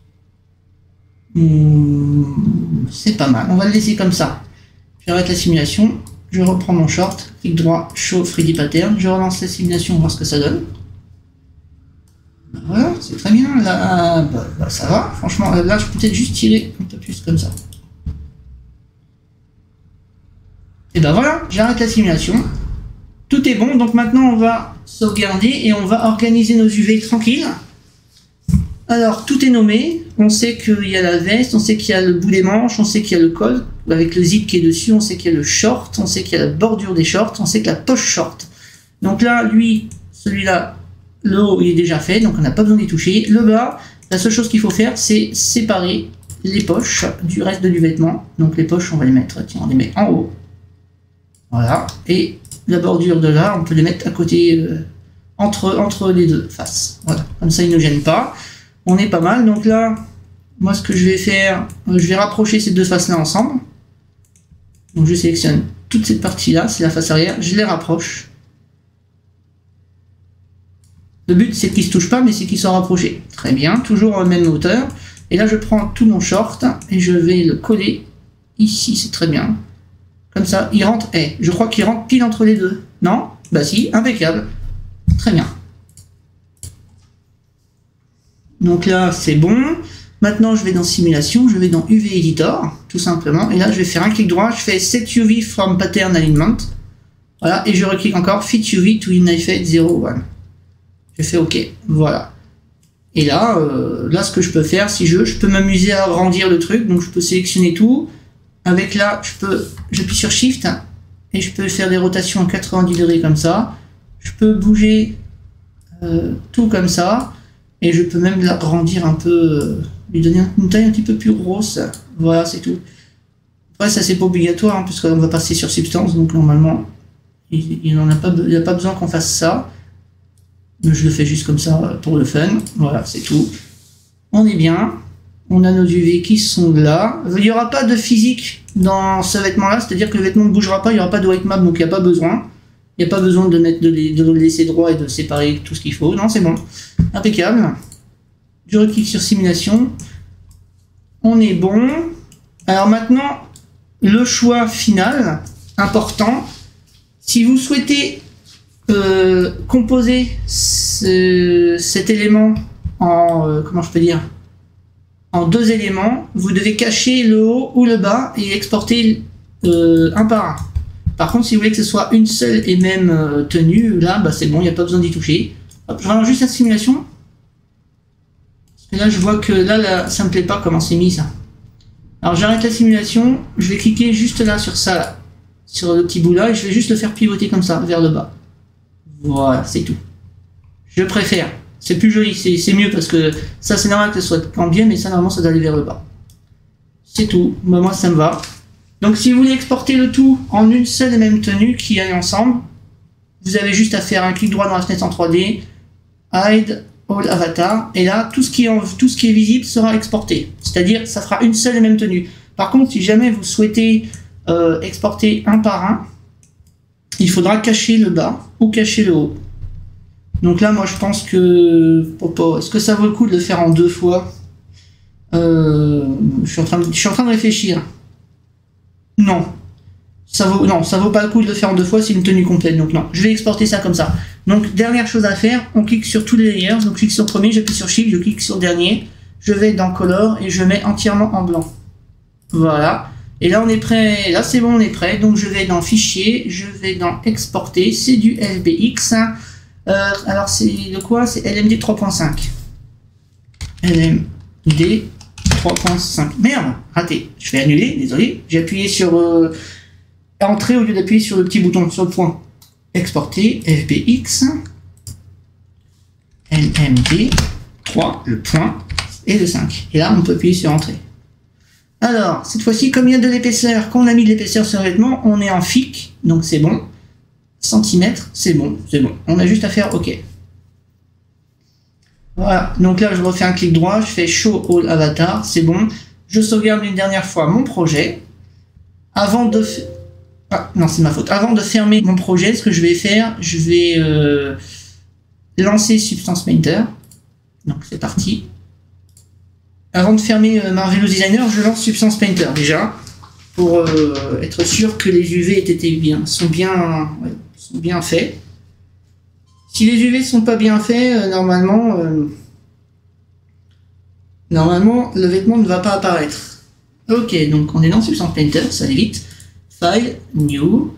Speaker 1: C'est pas mal, on va le laisser comme ça. J'arrête la simulation, je reprends mon short, clic droit, show 3D pattern, je relance la simulation, voir ce que ça donne. Voilà, c'est très bien, là, ça va, franchement, là je peux peut-être juste tirer un peu plus comme ça. Et ben voilà, j'arrête la simulation, tout est bon, donc maintenant on va sauvegarder et on va organiser nos UV tranquille. Alors, tout est nommé, on sait qu'il y a la veste, on sait qu'il y a le bout des manches, on sait qu'il y a le col avec le zip qui est dessus, on sait qu'il y a le short, on sait qu'il y a la bordure des shorts, on sait que la poche short. Donc là, lui, celui-là, le haut, il est déjà fait, donc on n'a pas besoin d'y toucher. Le bas, la seule chose qu'il faut faire, c'est séparer les poches du reste du vêtement. Donc les poches, on va les mettre, tiens, on les met en haut. Voilà, et la bordure de là, on peut les mettre à côté, entre les deux faces. Voilà, comme ça, ils ne gênent pas. On est pas mal, donc là, moi ce que je vais faire, je vais rapprocher ces deux faces-là ensemble. Donc je sélectionne toute cette partie-là, c'est la face arrière, je les rapproche. Le but c'est qu'ils ne se touchent pas, mais c'est qu'ils soient rapprochés. Très bien, toujours à la même hauteur. Et là je prends tout mon short et je vais le coller ici, c'est très bien. Comme ça, il rentre, je crois qu'il rentre pile entre les deux. Non? Bah si, impeccable. Très bien. Donc là, c'est bon. Maintenant, je vais dans Simulation, je vais dans UV Editor, tout simplement. Et là, je vais faire un clic droit, je fais Set UV from Pattern Alignment. Voilà, et je reclique encore Fit UV to Unified 01. Je fais OK. Voilà. Et là, là, ce que je peux faire, si je peux m'amuser à agrandir le truc. Donc, je peux sélectionner tout. Avec là, j'appuie sur Shift et je peux faire des rotations à 90 degrés comme ça. Je peux bouger tout comme ça. Et je peux même l'agrandir un peu, lui donner une taille un petit peu plus grosse. Voilà, c'est tout. Après, ça, c'est pas obligatoire, hein, puisqu'on va passer sur Substance, donc normalement, il n'y a pas besoin qu'on fasse ça. Mais je le fais juste comme ça, pour le fun. Voilà, c'est tout. On est bien. On a nos UV qui sont là. Il n'y aura pas de physique dans ce vêtement-là, c'est-à-dire que le vêtement ne bougera pas, il n'y aura pas de white map, donc il n'y a pas besoin. Il n'y a pas besoin de le laisser droit et de séparer tout ce qu'il faut. Non, c'est bon. Impeccable. Je reclique sur Simulation. On est bon. Alors maintenant, le choix final, important. Si vous souhaitez composer cet élément en, comment je peux dire, en deux éléments, vous devez cacher le haut ou le bas et exporter un par un. Par contre, si vous voulez que ce soit une seule et même tenue, là, bah, c'est bon, il n'y a pas besoin d'y toucher. Hop, je relance juste la simulation. Parce que là, je vois que là, ça me plaît pas comment c'est mis ça. Alors, j'arrête la simulation. Je vais cliquer juste là sur ça, là, sur le petit bout là, et je vais juste le faire pivoter comme ça, vers le bas. Voilà, c'est tout. Je préfère. C'est plus joli, c'est mieux parce que ça, c'est normal que ce soit en biais, mais ça, normalement, ça doit aller vers le bas. C'est tout. Bah, moi, ça me va. Donc si vous voulez exporter le tout en une seule et même tenue qui aille ensemble, vous avez juste à faire un clic droit dans la fenêtre en 3D, Hide All Avatar, et là tout ce qui est visible sera exporté. C'est-à-dire ça fera une seule et même tenue. Par contre, si jamais vous souhaitez exporter un par un, il faudra cacher le bas ou cacher le haut. Donc là, moi je pense que... Est-ce que ça vaut le coup de le faire en deux fois? Je suis en train de réfléchir. Non, ça vaut pas le coup de le faire en deux fois, c'est une tenue complète, donc non, je vais exporter ça comme ça. Donc dernière chose à faire, on clique sur tous les layers, donc je clique sur premier, j'appuie sur Shift, je clique sur dernier, je vais dans Color et je mets entièrement en blanc. Voilà. Et là on est prêt, là c'est bon, on est prêt. Donc je vais dans Fichier, je vais dans Exporter, c'est du LBX. Alors c'est de quoi? C'est LMD 3.5. LMD 3.5. Merde, raté. Je vais annuler, désolé. J'ai appuyé sur Entrée au lieu d'appuyer sur le petit bouton, sur le point. Exporter, FBX, LMD 3, le point, et le 5. Et là on peut appuyer sur Entrée. Alors, cette fois-ci, comme il y a de l'épaisseur, quand on a mis de l'épaisseur sur le vêtement, on est en FIC, donc c'est bon. Centimètres, c'est bon, c'est bon. On a juste à faire OK. Voilà, donc là, je refais un clic droit, je fais Show All Avatar, c'est bon. Je sauvegarde une dernière fois mon projet. Avant de... Ah, non, c'est ma faute. Avant de fermer mon projet, ce que je vais faire, je vais lancer Substance Painter. Donc, c'est parti. Avant de fermer Marvelous Designer, je lance Substance Painter déjà pour être sûr que les UV sont bien faits. Si les UV sont pas bien faits, normalement le vêtement ne va pas apparaître. Ok, donc on est dans Substance Painter, ça allait vite. File, New,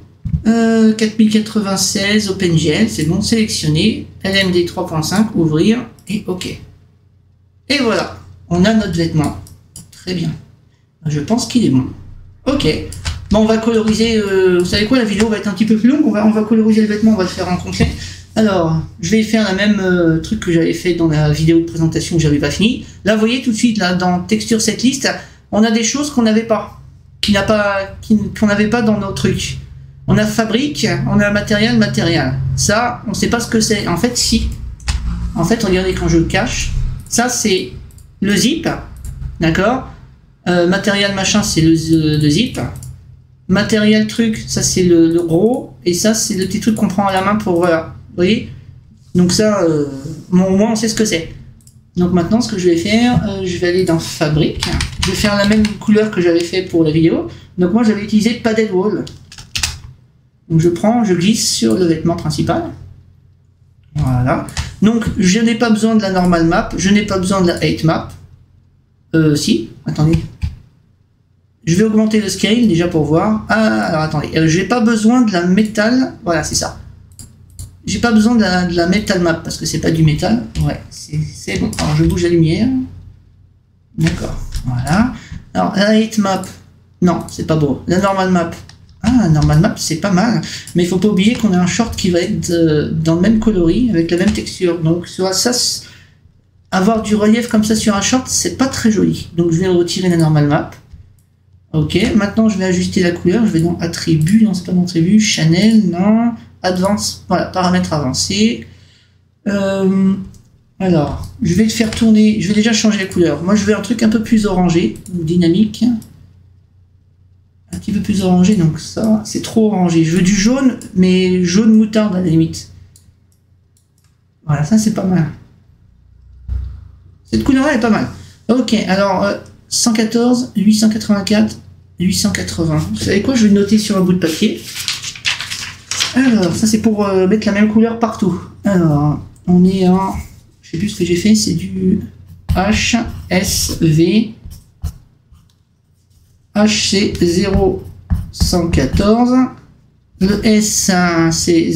Speaker 1: 4096, OpenGL, c'est bon, sélectionné. LMD 3.5, ouvrir et OK. Et voilà. On a notre vêtement. Très bien. Je pense qu'il est bon. Ok. Bon, on va coloriser. Vous savez quoi, la vidéo va être un petit peu plus longue. On va coloriser le vêtement, on va le faire en complet. Alors, je vais faire la même truc que j'avais fait dans la vidéo de présentation que j'avais pas fini. Là, vous voyez tout de suite, là, dans Texture Setlist, on a des choses qu'on n'avait pas. Qu'on n'avait pas dans nos trucs. On a fabrique, on a matériel. Ça, on ne sait pas ce que c'est. En fait, si. En fait, regardez quand je le cache. Ça, c'est le zip, d'accord. Matériel machin, c'est le zip. Matériel truc, ça c'est le gros. Et ça, c'est le petit truc qu'on prend à la main pour... Voilà, vous voyez. Donc ça, au moins on sait ce que c'est. Donc maintenant, ce que je vais faire, je vais aller dans Fabrique. Je vais faire la même couleur que j'avais fait pour la vidéo. Donc moi, j'avais utilisé Padded Wall. Donc je glisse sur le vêtement principal. Voilà. Donc, je n'ai pas besoin de la normal map, je n'ai pas besoin de la height map. Si, attendez. Je vais augmenter le scale déjà pour voir. Ah, alors attendez, j'ai pas besoin de la métal. Voilà, c'est ça. J'ai pas besoin de la metal map parce que c'est pas du métal. Ouais, c'est bon. Alors, je bouge la lumière. D'accord, voilà. Alors, la height map, non, c'est pas beau. La normal map. Ah, normal map, c'est pas mal. Mais il faut pas oublier qu'on a un short qui va être dans le même coloris, avec la même texture. Donc, ça, avoir du relief comme ça sur un short, c'est pas très joli. Donc, je vais retirer la normal map. Ok, maintenant, je vais ajuster la couleur. Je vais dans Attributs, non, c'est pas dans Attributs. Channel, non. Advance, voilà, paramètres avancés. Alors, je vais le faire tourner. Je vais déjà changer la couleur. Moi, je veux un truc un peu plus orangé, ou dynamique. Un petit peu plus orangé, donc ça, c'est trop orangé. Je veux du jaune, mais jaune moutarde à la limite. Voilà, ça c'est pas mal. Cette couleur-là est pas mal. Ok, alors 114, 884, 880. Vous savez quoi, je vais le noter sur un bout de papier. Alors, ça c'est pour mettre la même couleur partout. Alors, on est en... Je sais plus ce que j'ai fait, c'est du HSV... HC 0114, le S c'est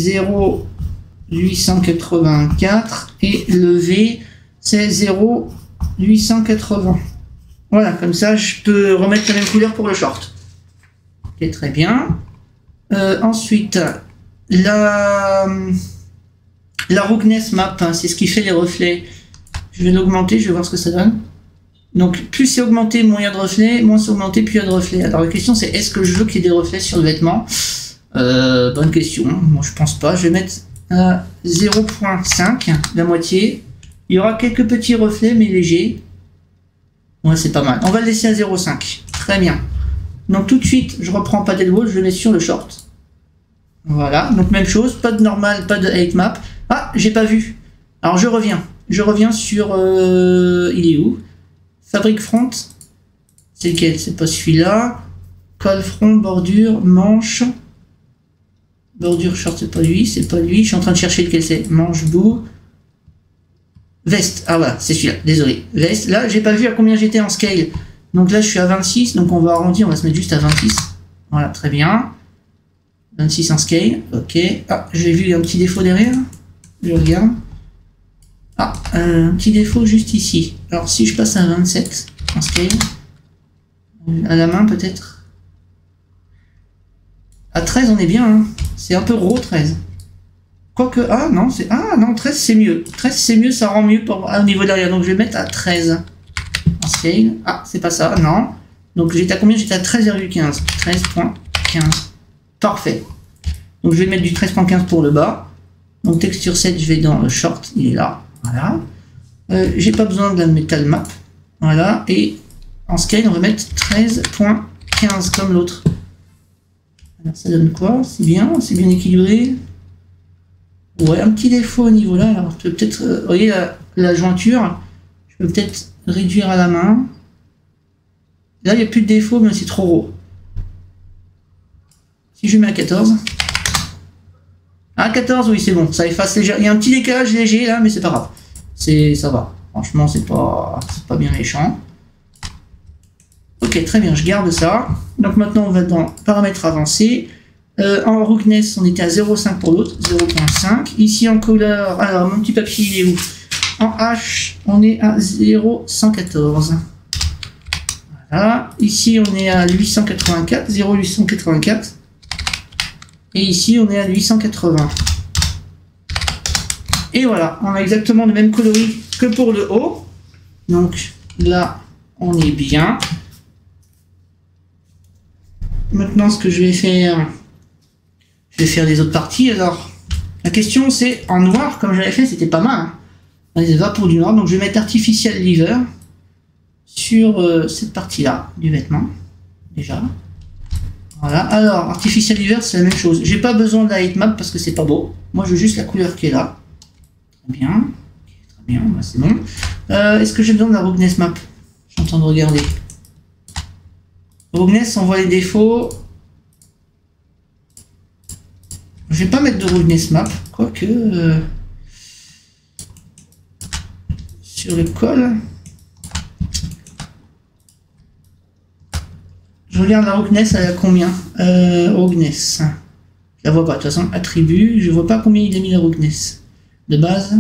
Speaker 1: 0884 et le V c'est 0880. Voilà, comme ça je peux remettre la même couleur pour le short. Ok, très bien. Ensuite, la roughness map, hein, c'est ce qui fait les reflets. Je vais l'augmenter, je vais voir ce que ça donne. Donc, plus c'est augmenté, moins il y a de reflets, moins c'est augmenté, plus il y a de reflets. Alors, la question, c'est est-ce que je veux qu'il y ait des reflets sur le vêtement? Bonne question. Moi, je pense pas. Je vais mettre 0.5, la moitié. Il y aura quelques petits reflets, mais légers. Ouais, c'est pas mal. On va le laisser à 0.5. Très bien. Donc, tout de suite, je reprends Padded Wall, je le mets sur le short. Voilà. Donc, même chose. Pas de normal, pas de height map. Ah, j'ai pas vu. Alors, je reviens. Je reviens sur... il est où? Fabrique front, c'est lequel? C'est pas celui-là. Col front, bordure, manche. Bordure short, c'est pas lui, c'est pas lui. Je suis en train de chercher lequel c'est. Manche bout. Veste, ah voilà, c'est celui-là, désolé. Veste, là, j'ai pas vu à combien j'étais en scale. Donc là, je suis à 26, donc on va arrondir, on va se mettre juste à 26. Voilà, très bien. 26 en scale, ok. Ah, j'ai vu un petit défaut derrière. Je regarde. Ah, un petit défaut juste ici. Alors, si je passe à 27 en scale, à la main peut-être. À 13, on est bien, hein. C'est un peu gros, 13. Quoique, ah non, 13 c'est mieux. 13 c'est mieux, ça rend mieux pour, au niveau derrière. Donc je vais mettre à 13 en scale. Ah, c'est pas ça, non. Donc j'étais à combien? J'étais à 13,15. 13.15. Parfait. Donc je vais mettre du 13.15 pour le bas. Donc texture 7, je vais dans le short, il est là. Voilà. J'ai pas besoin de la metal map. Voilà. Et en scale, on va mettre 13.15 comme l'autre. Alors ça donne quoi? C'est bien équilibré. Ouais, un petit défaut au niveau là. Alors peut-être, vous voyez la jointure, je peux peut-être réduire à la main. Là, il n'y a plus de défaut, mais c'est trop gros. Si je mets à 14. À 14, oui, c'est bon, ça efface légèrement. Il y a un petit décalage léger là, mais c'est pas grave. Ça va. Franchement, c'est pas bien méchant. Ok, très bien, je garde ça. Donc maintenant, on va dans paramètres avancés. En roughness, on était à 0,5 pour l'autre, 0,5. Ici en couleur, alors mon petit papier, il est où? En H, on est à 0,114. Voilà. Ici, on est à 884, 0,884. Et ici, on est à 880. Et voilà, on a exactement le même coloris que pour le haut. Donc là, on est bien. Maintenant, ce que je vais faire les autres parties. Alors, la question c'est en noir, comme j'avais fait, c'était pas mal. Hein. Les va pour du noir, donc je vais mettre Artificial Lever sur cette partie-là du vêtement, déjà. Voilà, alors Artificial Lever, c'est la même chose. J'ai pas besoin de la heatmap parce que c'est pas beau. Moi, je veux juste la couleur qui est là. Très bien, très bien, bah, c'est bon. Est-ce que j'ai besoin de la roughness map? Je suis en train de regarder. Roughness, on voit les défauts. Je vais pas mettre de roughness map, quoique sur le col. Je regarde la roughness, elle a combien? Roughness. Je la vois pas, de toute façon, attribut, je vois pas combien il a mis la roughness. De base.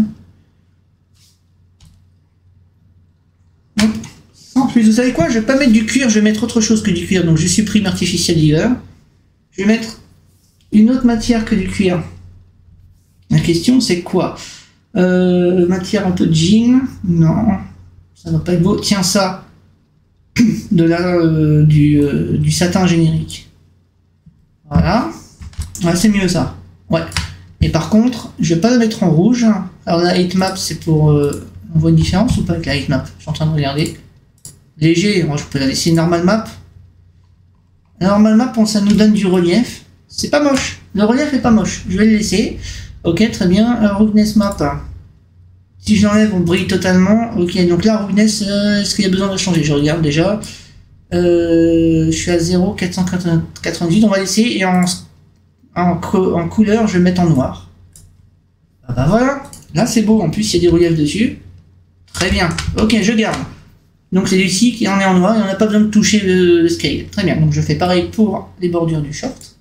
Speaker 1: Sans plus, vous savez quoi? Je vais pas mettre du cuir, je vais mettre autre chose que du cuir. Donc je supprime Artificial Lever. Je vais mettre une autre matière que du cuir. La question c'est quoi? Matière un peu de jean? Non, ça va pas être beau. Tiens ça, de là du satin générique. Voilà. Ouais, c'est mieux ça. Ouais. Et par contre, je vais pas la mettre en rouge. Alors la heatmap c'est pour... on voit une différence ou pas avec la heatmap? Je suis en train de regarder. Léger, moi je peux la laisser normal map. La normal map, ça nous donne du relief. C'est pas moche. Le relief est pas moche. Je vais le laisser. Ok, très bien. Roughness map. Si je l'enlève, on brille totalement. Ok, donc là, roughness, est-ce qu'il y a besoin de changer? Je regarde déjà. Je suis à 0,498. On va laisser. Et en couleur, je vais mettre en noir. Ah bah voilà. Là, c'est beau. En plus, il y a des reliefs dessus. Très bien. Ok, je garde. Donc c'est celui-ci qui en est en noir et on n'a pas besoin de toucher le scale. Très bien. Donc je fais pareil pour les bordures du short.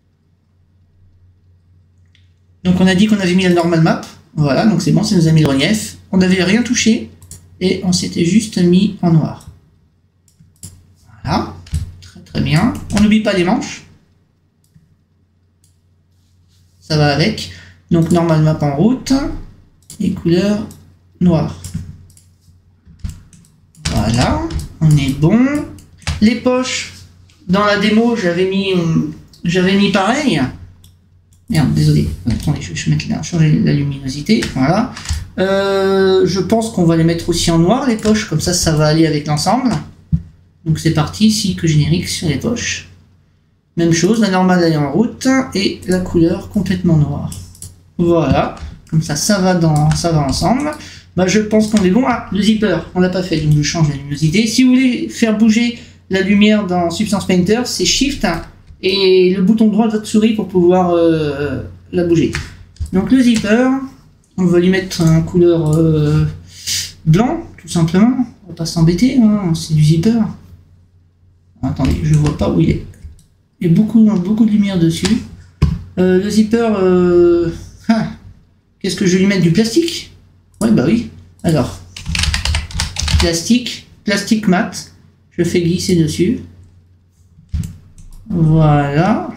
Speaker 1: Donc on a dit qu'on avait mis la normal map, voilà, donc c'est bon, ça nous a mis le relief. On n'avait rien touché et on s'était juste mis en noir. Voilà, très très bien. On n'oublie pas les manches. Ça va avec. Donc normal map en route et couleur noire. Voilà, on est bon. Les poches, dans la démo, j'avais mis pareil. Merde, désolé. Attendez, je vais mettre là, changer la luminosité. Voilà. Je pense qu'on va les mettre aussi en noir, les poches. Comme ça va aller avec l'ensemble. Donc c'est parti, ici que générique sur les poches. Même chose, la normale elle est en route. Et la couleur complètement noire. Voilà. Comme ça va ensemble. Bah, je pense qu'on est bon. Ah, le zipper, on l'a pas fait, donc je change la luminosité. Si vous voulez faire bouger la lumière dans Substance Painter, c'est Shift et le bouton droit de votre souris pour pouvoir la bouger. Donc le zipper, on va lui mettre en couleur blanc, tout simplement. On va pas s'embêter, hein, c'est du zipper. Attendez, je vois pas où il est. Il y a beaucoup de lumière dessus. Le zipper, qu'est-ce que je vais lui mettre? Du plastique? Ouais, bah oui. Alors, plastique mat. Je fais glisser dessus. Voilà.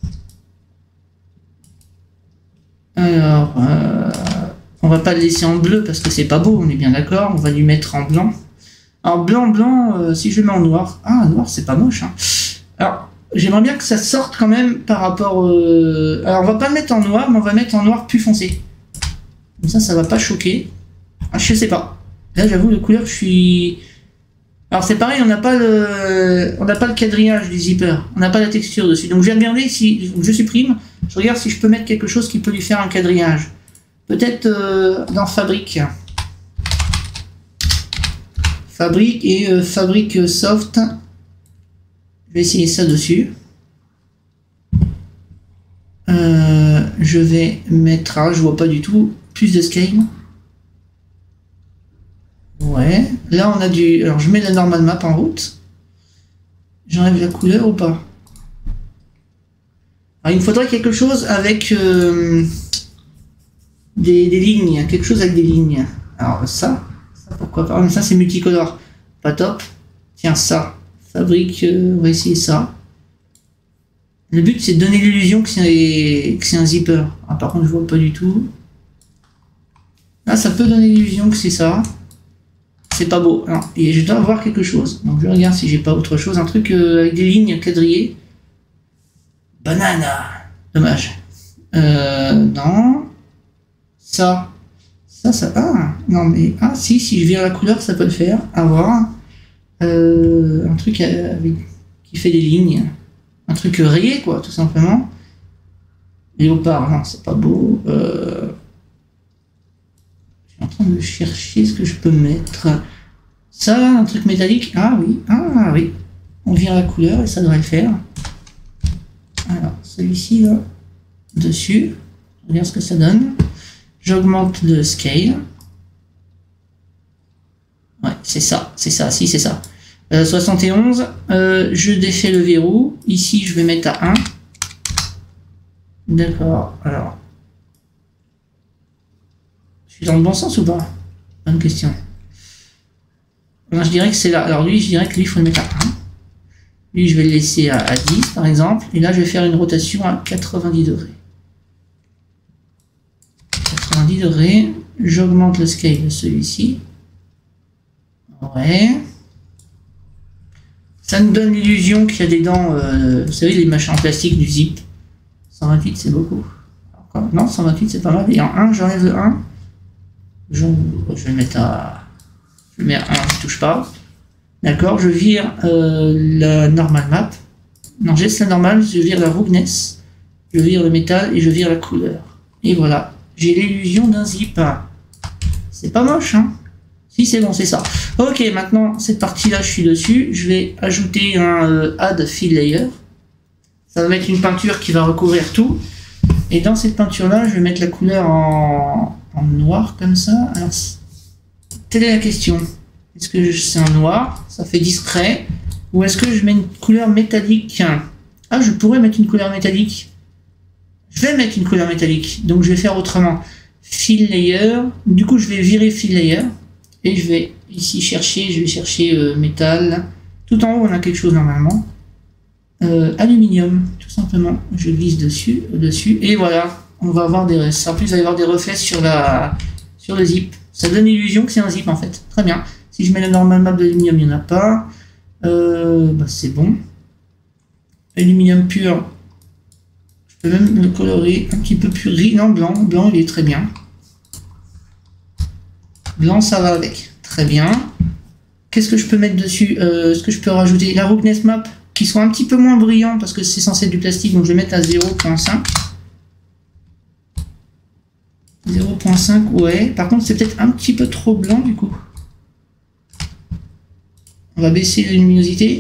Speaker 1: Alors, on va pas le laisser en bleu parce que c'est pas beau, on est bien d'accord. On va lui mettre en blanc. Alors, blanc, si je le mets en noir. Ah, noir, c'est pas moche. Hein. Alors, j'aimerais bien que ça sorte quand même par rapport... Alors, on va pas le mettre en noir, mais on va mettre en noir plus foncé. Comme ça va pas choquer. Ah, je sais pas. Là, j'avoue, les couleurs, je suis... Alors, c'est pareil, on n'a pas le quadrillage du zipper. On n'a pas la texture dessus. Donc, je vais regarder si... Je supprime. Je regarde si je peux mettre quelque chose qui peut lui faire un quadrillage. Peut-être dans Fabrique. Fabrique et Fabrique Soft. Je vais essayer ça dessus. Je vais mettre... Ah, je vois pas du tout. Plus de scale. Ouais. Là, on a du... Alors, je mets la normal map en route. J'enlève la couleur ou pas? Alors, il me faudrait quelque chose avec des lignes. Quelque chose avec des lignes. Alors, ça pourquoi pas? Ça, c'est multicolore. Pas top. Tiens, ça. Fabrique, on va essayer ça. Le but, c'est de donner l'illusion que c'est un zipper. Ah, par contre, je vois pas du tout. Là, ça peut donner l'illusion que c'est ça. C'est pas beau. Non. Et je dois avoir quelque chose. Donc, je regarde si j'ai pas autre chose. Un truc avec des lignes quadrillées. Banana. Dommage. Non. Ça. Ah, non, mais... Ah, si je vire la couleur, ça peut le faire. À voir. Un truc qui fait des lignes. Un truc rayé, quoi, tout simplement. Léopard, non, c'est pas beau. Je suis en train de chercher ce que je peux mettre. Ça, là, un truc métallique. Ah oui. On vire la couleur et ça devrait le faire. Alors, celui-ci, là, dessus. Regarde ce que ça donne. J'augmente le scale. Ouais, c'est ça. Si, c'est ça. 71. Je défais le verrou. Ici, je vais mettre à 1. D'accord. Alors. Je suis dans le bon sens ou pas? Bonne question. Alors, je dirais que c'est là. Alors lui, je dirais que lui, il faut le mettre à 1. Lui, je vais le laisser à 10, par exemple. Et là, je vais faire une rotation à 90 degrés. 90 degrés. J'augmente le scale de celui-ci. Ouais. Ça nous donne l'illusion qu'il y a des dents, vous savez, les machins en plastique du zip. 128, c'est beaucoup. Alors, non, 128, c'est pas mal. Et en 1, j'enlève le 1. Je vais mettre à... Je mets à 1, je touche pas. D'accord, je vire la normal map. Non, je laisse la normale, je vire la roughness. Je vire le métal et je vire la couleur. Et voilà, j'ai l'illusion d'un zip. C'est pas moche, hein? Si, c'est bon, c'est ça. Ok, maintenant, cette partie-là, je suis dessus. Je vais ajouter un Add Fill Layer. Ça va mettre une peinture qui va recouvrir tout. Et dans cette peinture-là, je vais mettre la couleur en noir, comme ça. Alors, telle est la question. Est-ce que c'est un noir? Ça fait discret. Ou est-ce que je mets une couleur métallique? Ah, je pourrais mettre une couleur métallique. Je vais mettre une couleur métallique. Donc, je vais faire autrement. Fill Layer. Du coup, je vais virer Fill Layer. Et je vais ici chercher, métal. Tout en haut, on a quelque chose normalement. Aluminium, tout simplement. Je glisse dessus. Et voilà, on va avoir des restes. En plus, il va y avoir des reflets sur le zip. Ça donne l'illusion que c'est un zip en fait. Très bien. Si je mets la normale map d'aluminium, il n'y en a pas. C'est bon. Aluminium pur. Je peux même le colorer un petit peu plus gris. Non, blanc. Blanc, il est très bien. Blanc, ça va avec. Très bien. Qu'est-ce que je peux mettre dessus? Est-ce que je peux rajouter la roughness map qui soit un petit peu moins brillant parce que c'est censé être du plastique, donc je vais mettre à 0.5. 0.5, ouais. Par contre, c'est peut-être un petit peu trop blanc du coup. On va baisser la luminosité.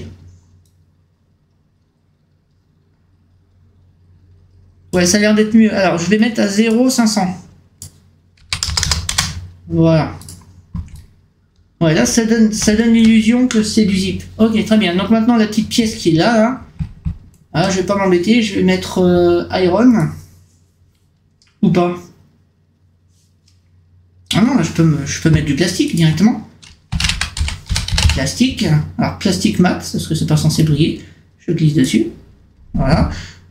Speaker 1: Ouais, ça a l'air d'être mieux. Alors, je vais mettre à 0.500. Voilà. Ouais, là, ça donne l'illusion que c'est du zip. Ok, très bien. Donc maintenant, la petite pièce qui est là, là. Ah, je vais pas m'embêter, je vais mettre iron. Ou pas? Ah non, là, je peux mettre du plastique directement. Plastique. Alors, plastique mat, parce que c'est pas censé briller. Je glisse dessus. Voilà.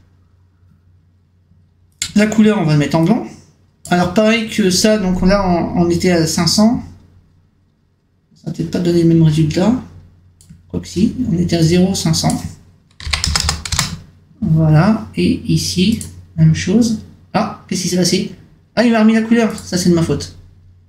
Speaker 1: La couleur, on va le mettre en blanc. Alors, pareil que ça, donc là, on était à 500. Ça va peut-être pas donner le même résultat. Quoi que si, on était à 0,500. Voilà. Et ici, même chose. Ah, qu'est-ce qui s'est passé? Ah, il m'a remis la couleur. Ça, c'est de ma faute.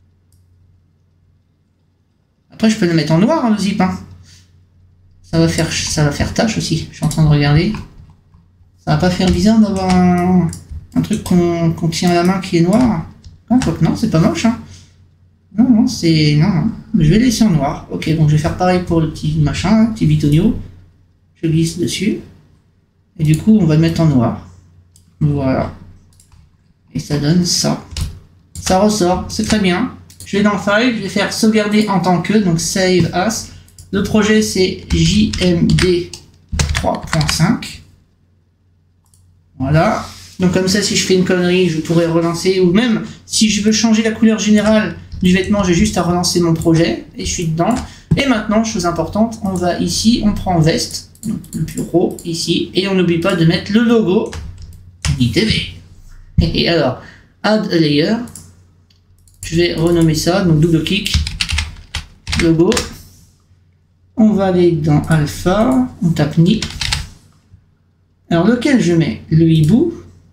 Speaker 1: Après, je peux le mettre en noir, hein, le zip. Hein. Ça va faire tâche aussi. Je suis en train de regarder. Ça va pas faire bizarre d'avoir un truc qu'on tient à la main qui est noir. Ah, quoi que non, c'est pas moche. Hein. Non, non, c'est... Non. Je vais laisser en noir. Ok, donc je vais faire pareil pour le petit machin, le petit bitonio. Je glisse dessus. Et du coup, on va le mettre en noir. Voilà. Et ça donne ça. Ça ressort, c'est très bien. Je vais dans File, je vais faire sauvegarder en tant que, donc Save As. Le projet c'est JMD 3.5. Voilà. Donc comme ça, si je fais une connerie, je pourrais relancer. Ou même, si je veux changer la couleur générale du vêtement, j'ai juste à relancer mon projet. Et je suis dedans. Et maintenant, chose importante, on va ici, on prend veste. Donc le bureau, ici. Et on n'oublie pas de mettre le logo ITV. Et alors, Add a Layer. Je vais renommer ça. Donc double-clic. Logo. On va aller dans Alpha. On tape Ni. Alors lequel je mets? Le hibou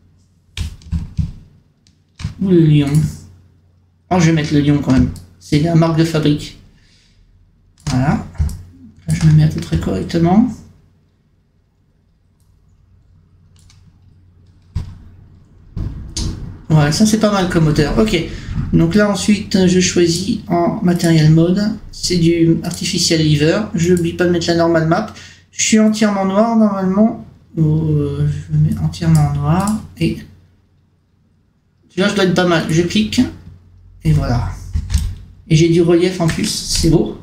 Speaker 1: ou le lion? Oh, je vais mettre le lion quand même. C'est la marque de fabrique. Voilà. Là, je me mets à peu près correctement. Voilà, ça c'est pas mal comme moteur. Ok. Donc là ensuite, je choisis en Material Mode. C'est du Artificial Lever. Je n'oublie pas de mettre la Normal Map. Je suis entièrement noir normalement. Je me mets entièrement en noir. Et là, je dois être pas mal. Je clique. Et voilà. Et j'ai du relief en plus. C'est beau.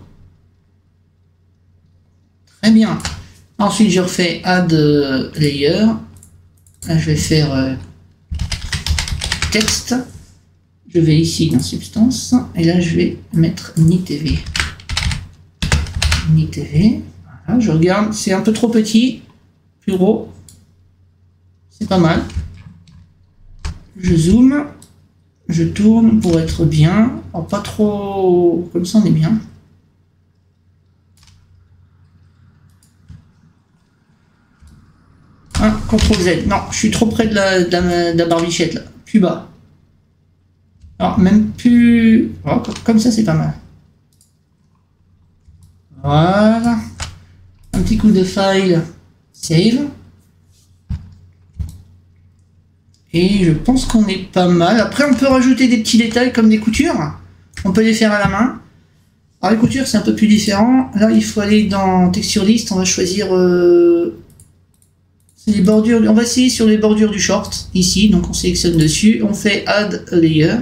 Speaker 1: Très bien. Ensuite, je refais Add Layer. Là, je vais faire texte. Je vais ici dans Substance. Et là, je vais mettre NiTV. NiTV. Voilà, je regarde. C'est un peu trop petit. Plus gros. C'est pas mal. Je zoome. Je tourne pour être bien. Oh, pas trop... Comme ça, on est bien. Hein, CTRL Z. Non, je suis trop près de la barbichette, là. Plus bas. Alors, même plus... Oh, comme ça, c'est pas mal. Voilà. Un petit coup de file. Save. Et je pense qu'on est pas mal. Après, on peut rajouter des petits détails comme des coutures. On peut les faire à la main. Alors, les coutures, c'est un peu plus différent. Là, il faut aller dans Texture List. On va choisir... c'est les bordures. On va essayer sur les bordures du short. Ici, donc on sélectionne dessus. On fait Add a Layer.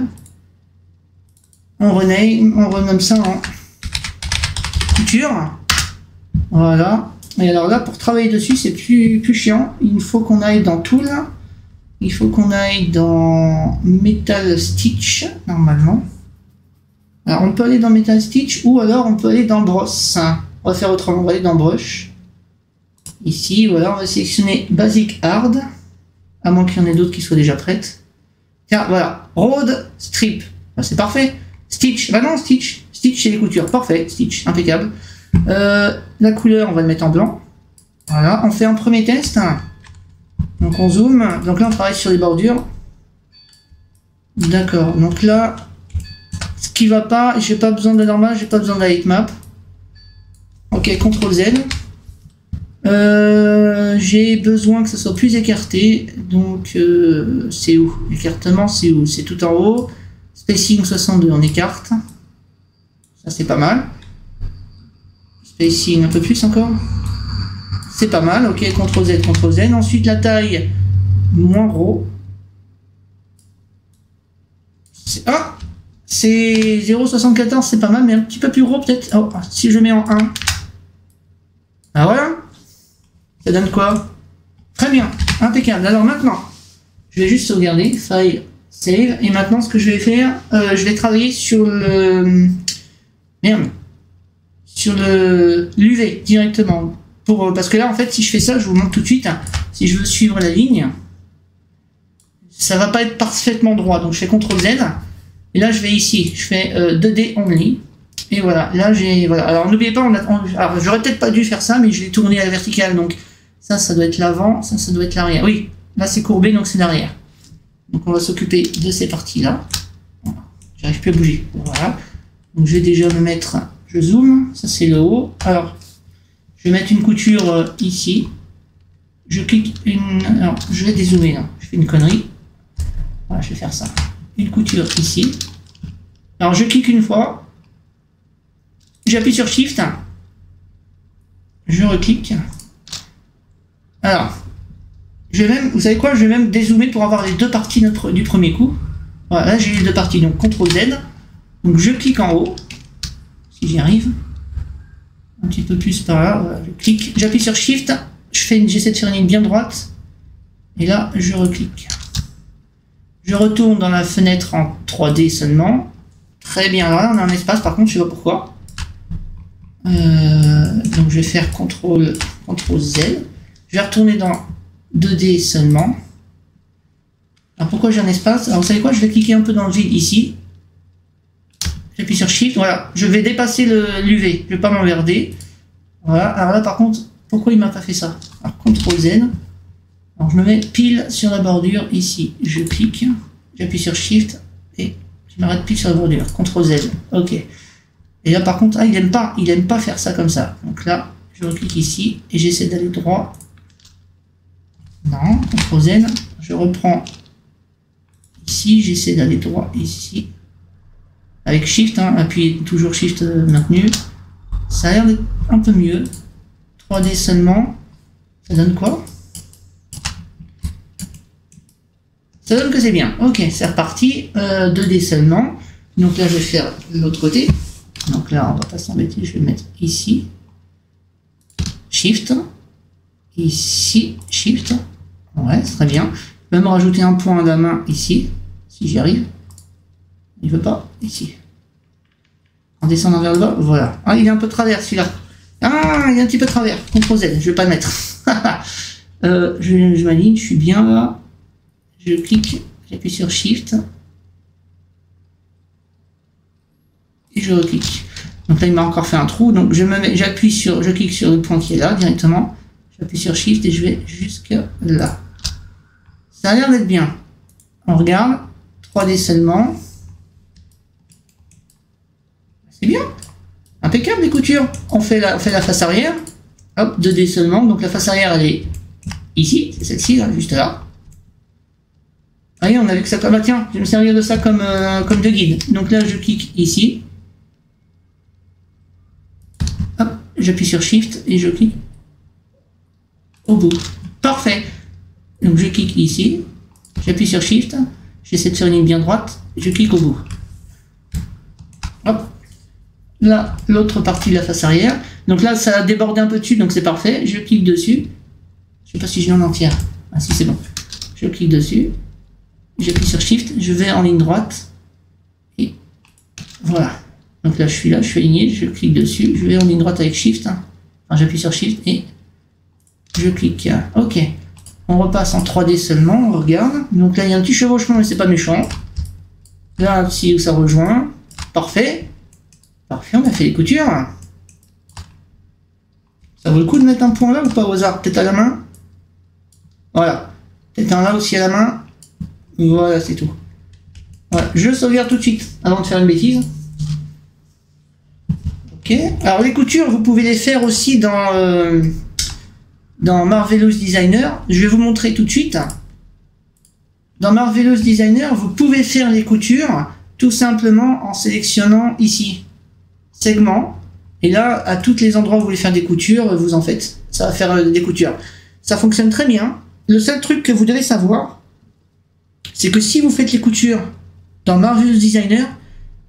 Speaker 1: On renomme ça en couture. Voilà. Et alors là, pour travailler dessus, c'est plus chiant. Il faut qu'on aille dans Tool. Il faut qu'on aille dans Metal Stitch, normalement. Alors, on peut aller dans Metal Stitch ou alors on peut aller dans Brosse. On va faire autrement, on va aller dans Brush. Ici, voilà, on va sélectionner Basic Hard. À moins qu'il y en ait d'autres qui soient déjà prêtes. Tiens, voilà. Road Strip. Ben, c'est parfait. Stitch. Bah non, Stitch. Stitch, c'est les coutures. Parfait. Stitch, impeccable. La couleur, on va le mettre en blanc. Voilà, on fait un premier test. Donc on zoome. Donc là, on travaille sur les bordures. D'accord. Donc là, ce qui va pas, j'ai pas besoin de normal, j'ai pas besoin de la heatmap. Ok, CTRL Z. J'ai besoin que ça soit plus écarté. Donc c'est où? L'écartement, c'est où? C'est tout en haut. Spacing 62, on écarte. Ça, c'est pas mal. Spacing un peu plus encore. C'est pas mal, ok, CTRL Z, CTRL Z. Ensuite, la taille, moins gros. Ah, c'est 0,74, c'est pas mal, mais un petit peu plus gros peut-être. Oh, si je mets en 1. Ah voilà. Ça donne quoi? Très bien, impeccable. Alors maintenant, je vais juste sauvegarder, file, save, et maintenant ce que je vais faire, je vais travailler sur le... Merde. Sur le l'UV directement. Parce que là, en fait, si je fais ça, je vous montre tout de suite, hein, si je veux suivre la ligne, ça va pas être parfaitement droit. Donc je fais CTRL-Z, et là je vais ici, je fais 2D only, et voilà, là j'ai... Voilà. Alors n'oubliez pas, alors j'aurais peut-être pas dû faire ça, mais je l'ai tourné à la verticale, donc ça doit être l'avant, ça doit être l'arrière. Oui, là c'est courbé, donc c'est l'arrière. Donc on va s'occuper de ces parties-là. Voilà. J'arrive plus à bouger. Voilà. Donc je vais déjà me mettre... Je zoome, ça c'est le haut. Alors, je vais mettre une couture ici. Je clique une... Alors, je vais dézoomer là. Je fais une connerie. Voilà, je vais faire ça. Une couture ici. Alors, je clique une fois. J'appuie sur Shift. Je reclique. Alors, je vais même... Vous savez quoi? Je vais même dézoomer pour avoir les deux parties du premier coup. Voilà, là j'ai les deux parties. Donc, CTRL-Z. Donc, je clique en haut. Si j'y arrive. Un petit peu plus par là, voilà, je clique, j'appuie sur Shift, j'essaie de faire une ligne bien droite, et là je reclique. Je retourne dans la fenêtre en 3D seulement. Très bien, alors là on a un espace, par contre je sais pas pourquoi. Donc je vais faire CTRL-Z. Je vais retourner dans 2D seulement. Alors pourquoi j'ai un espace? Alors vous savez quoi, je vais cliquer un peu dans le vide ici. J'appuie sur Shift, voilà, je vais dépasser l'UV, je ne vais pas m'emmerder. Voilà, alors là par contre, pourquoi il m'a pas fait ça? Alors CTRL-Z, alors je me mets pile sur la bordure ici, je clique, j'appuie sur Shift et je m'arrête pile sur la bordure, CTRL-Z, ok. Et là par contre, ah, il aime pas faire ça comme ça. Donc là, je reclique ici et j'essaie d'aller droit. Non, CTRL-Z, je reprends ici, j'essaie d'aller droit ici. Avec Shift, hein, appuyez toujours Shift maintenu. Ça a l'air d'être un peu mieux. 3D seulement. Ça donne quoi? Ça donne que c'est bien. Ok, c'est reparti. 2D seulement. Donc là, je vais faire l'autre côté. Donc là, on va pas s'embêter. Je vais mettre ici. Shift. Ici. Shift. Ouais, c'est très bien. Je vais même rajouter un point à la main ici. Si j'y arrive. Il veut pas, ici. En descendant vers le bas, voilà. Ah, il est un peu de travers celui-là. Ah, il est un petit peu de travers. CTRL-Z, je vais pas le mettre. je m'aligne, je suis bien là. Je clique, j'appuie sur Shift. Et je reclique. Donc là, il m'a encore fait un trou. Donc je clique sur le point qui est là directement. J'appuie sur Shift et je vais jusque là. Ça a l'air d'être bien. On regarde. 3D seulement. C'est bien, impeccable les coutures. On fait la face arrière, hop, 2D seulement, donc la face arrière elle est ici, c'est celle-ci, là, juste là. Voyez, on avait que ça comme, ah tiens, je vais me servir de ça comme de guide. Donc là je clique ici, hop, j'appuie sur Shift et je clique au bout. Parfait. Donc je clique ici, j'appuie sur Shift, j'essaie de faire une ligne bien droite, je clique au bout. Hop. Là, l'autre partie de la face arrière. Donc là, ça a débordé un peu dessus, donc c'est parfait. Je clique dessus. Je sais pas si je l'ai en entière. Ah si, c'est bon. Je clique dessus. J'appuie sur Shift. Je vais en ligne droite. Et voilà. Donc là, je suis aligné. Je clique dessus. Je vais en ligne droite avec Shift. Enfin, j'appuie sur Shift et je clique. Ok. On repasse en 3D seulement. On regarde. Donc là, il y a un petit chevauchement, mais c'est pas méchant. Là, si ça rejoint. Parfait. Parfait, on a fait les coutures. Ça vaut le coup de mettre un point là ou pas au hasard? Peut-être à la main? Voilà. Peut-être un là aussi à la main. Voilà, c'est tout. Voilà. Je sauvegarde tout de suite avant de faire une bêtise. Ok. Alors les coutures, vous pouvez les faire aussi dans Marvelous Designer. Je vais vous montrer tout de suite. Dans Marvelous Designer, vous pouvez faire les coutures tout simplement en sélectionnant ici. Segment, et là à tous les endroits où vous voulez faire des coutures, vous en faites, ça va faire des coutures. Ça fonctionne très bien. Le seul truc que vous devez savoir, c'est que si vous faites les coutures dans Marvelous Designer,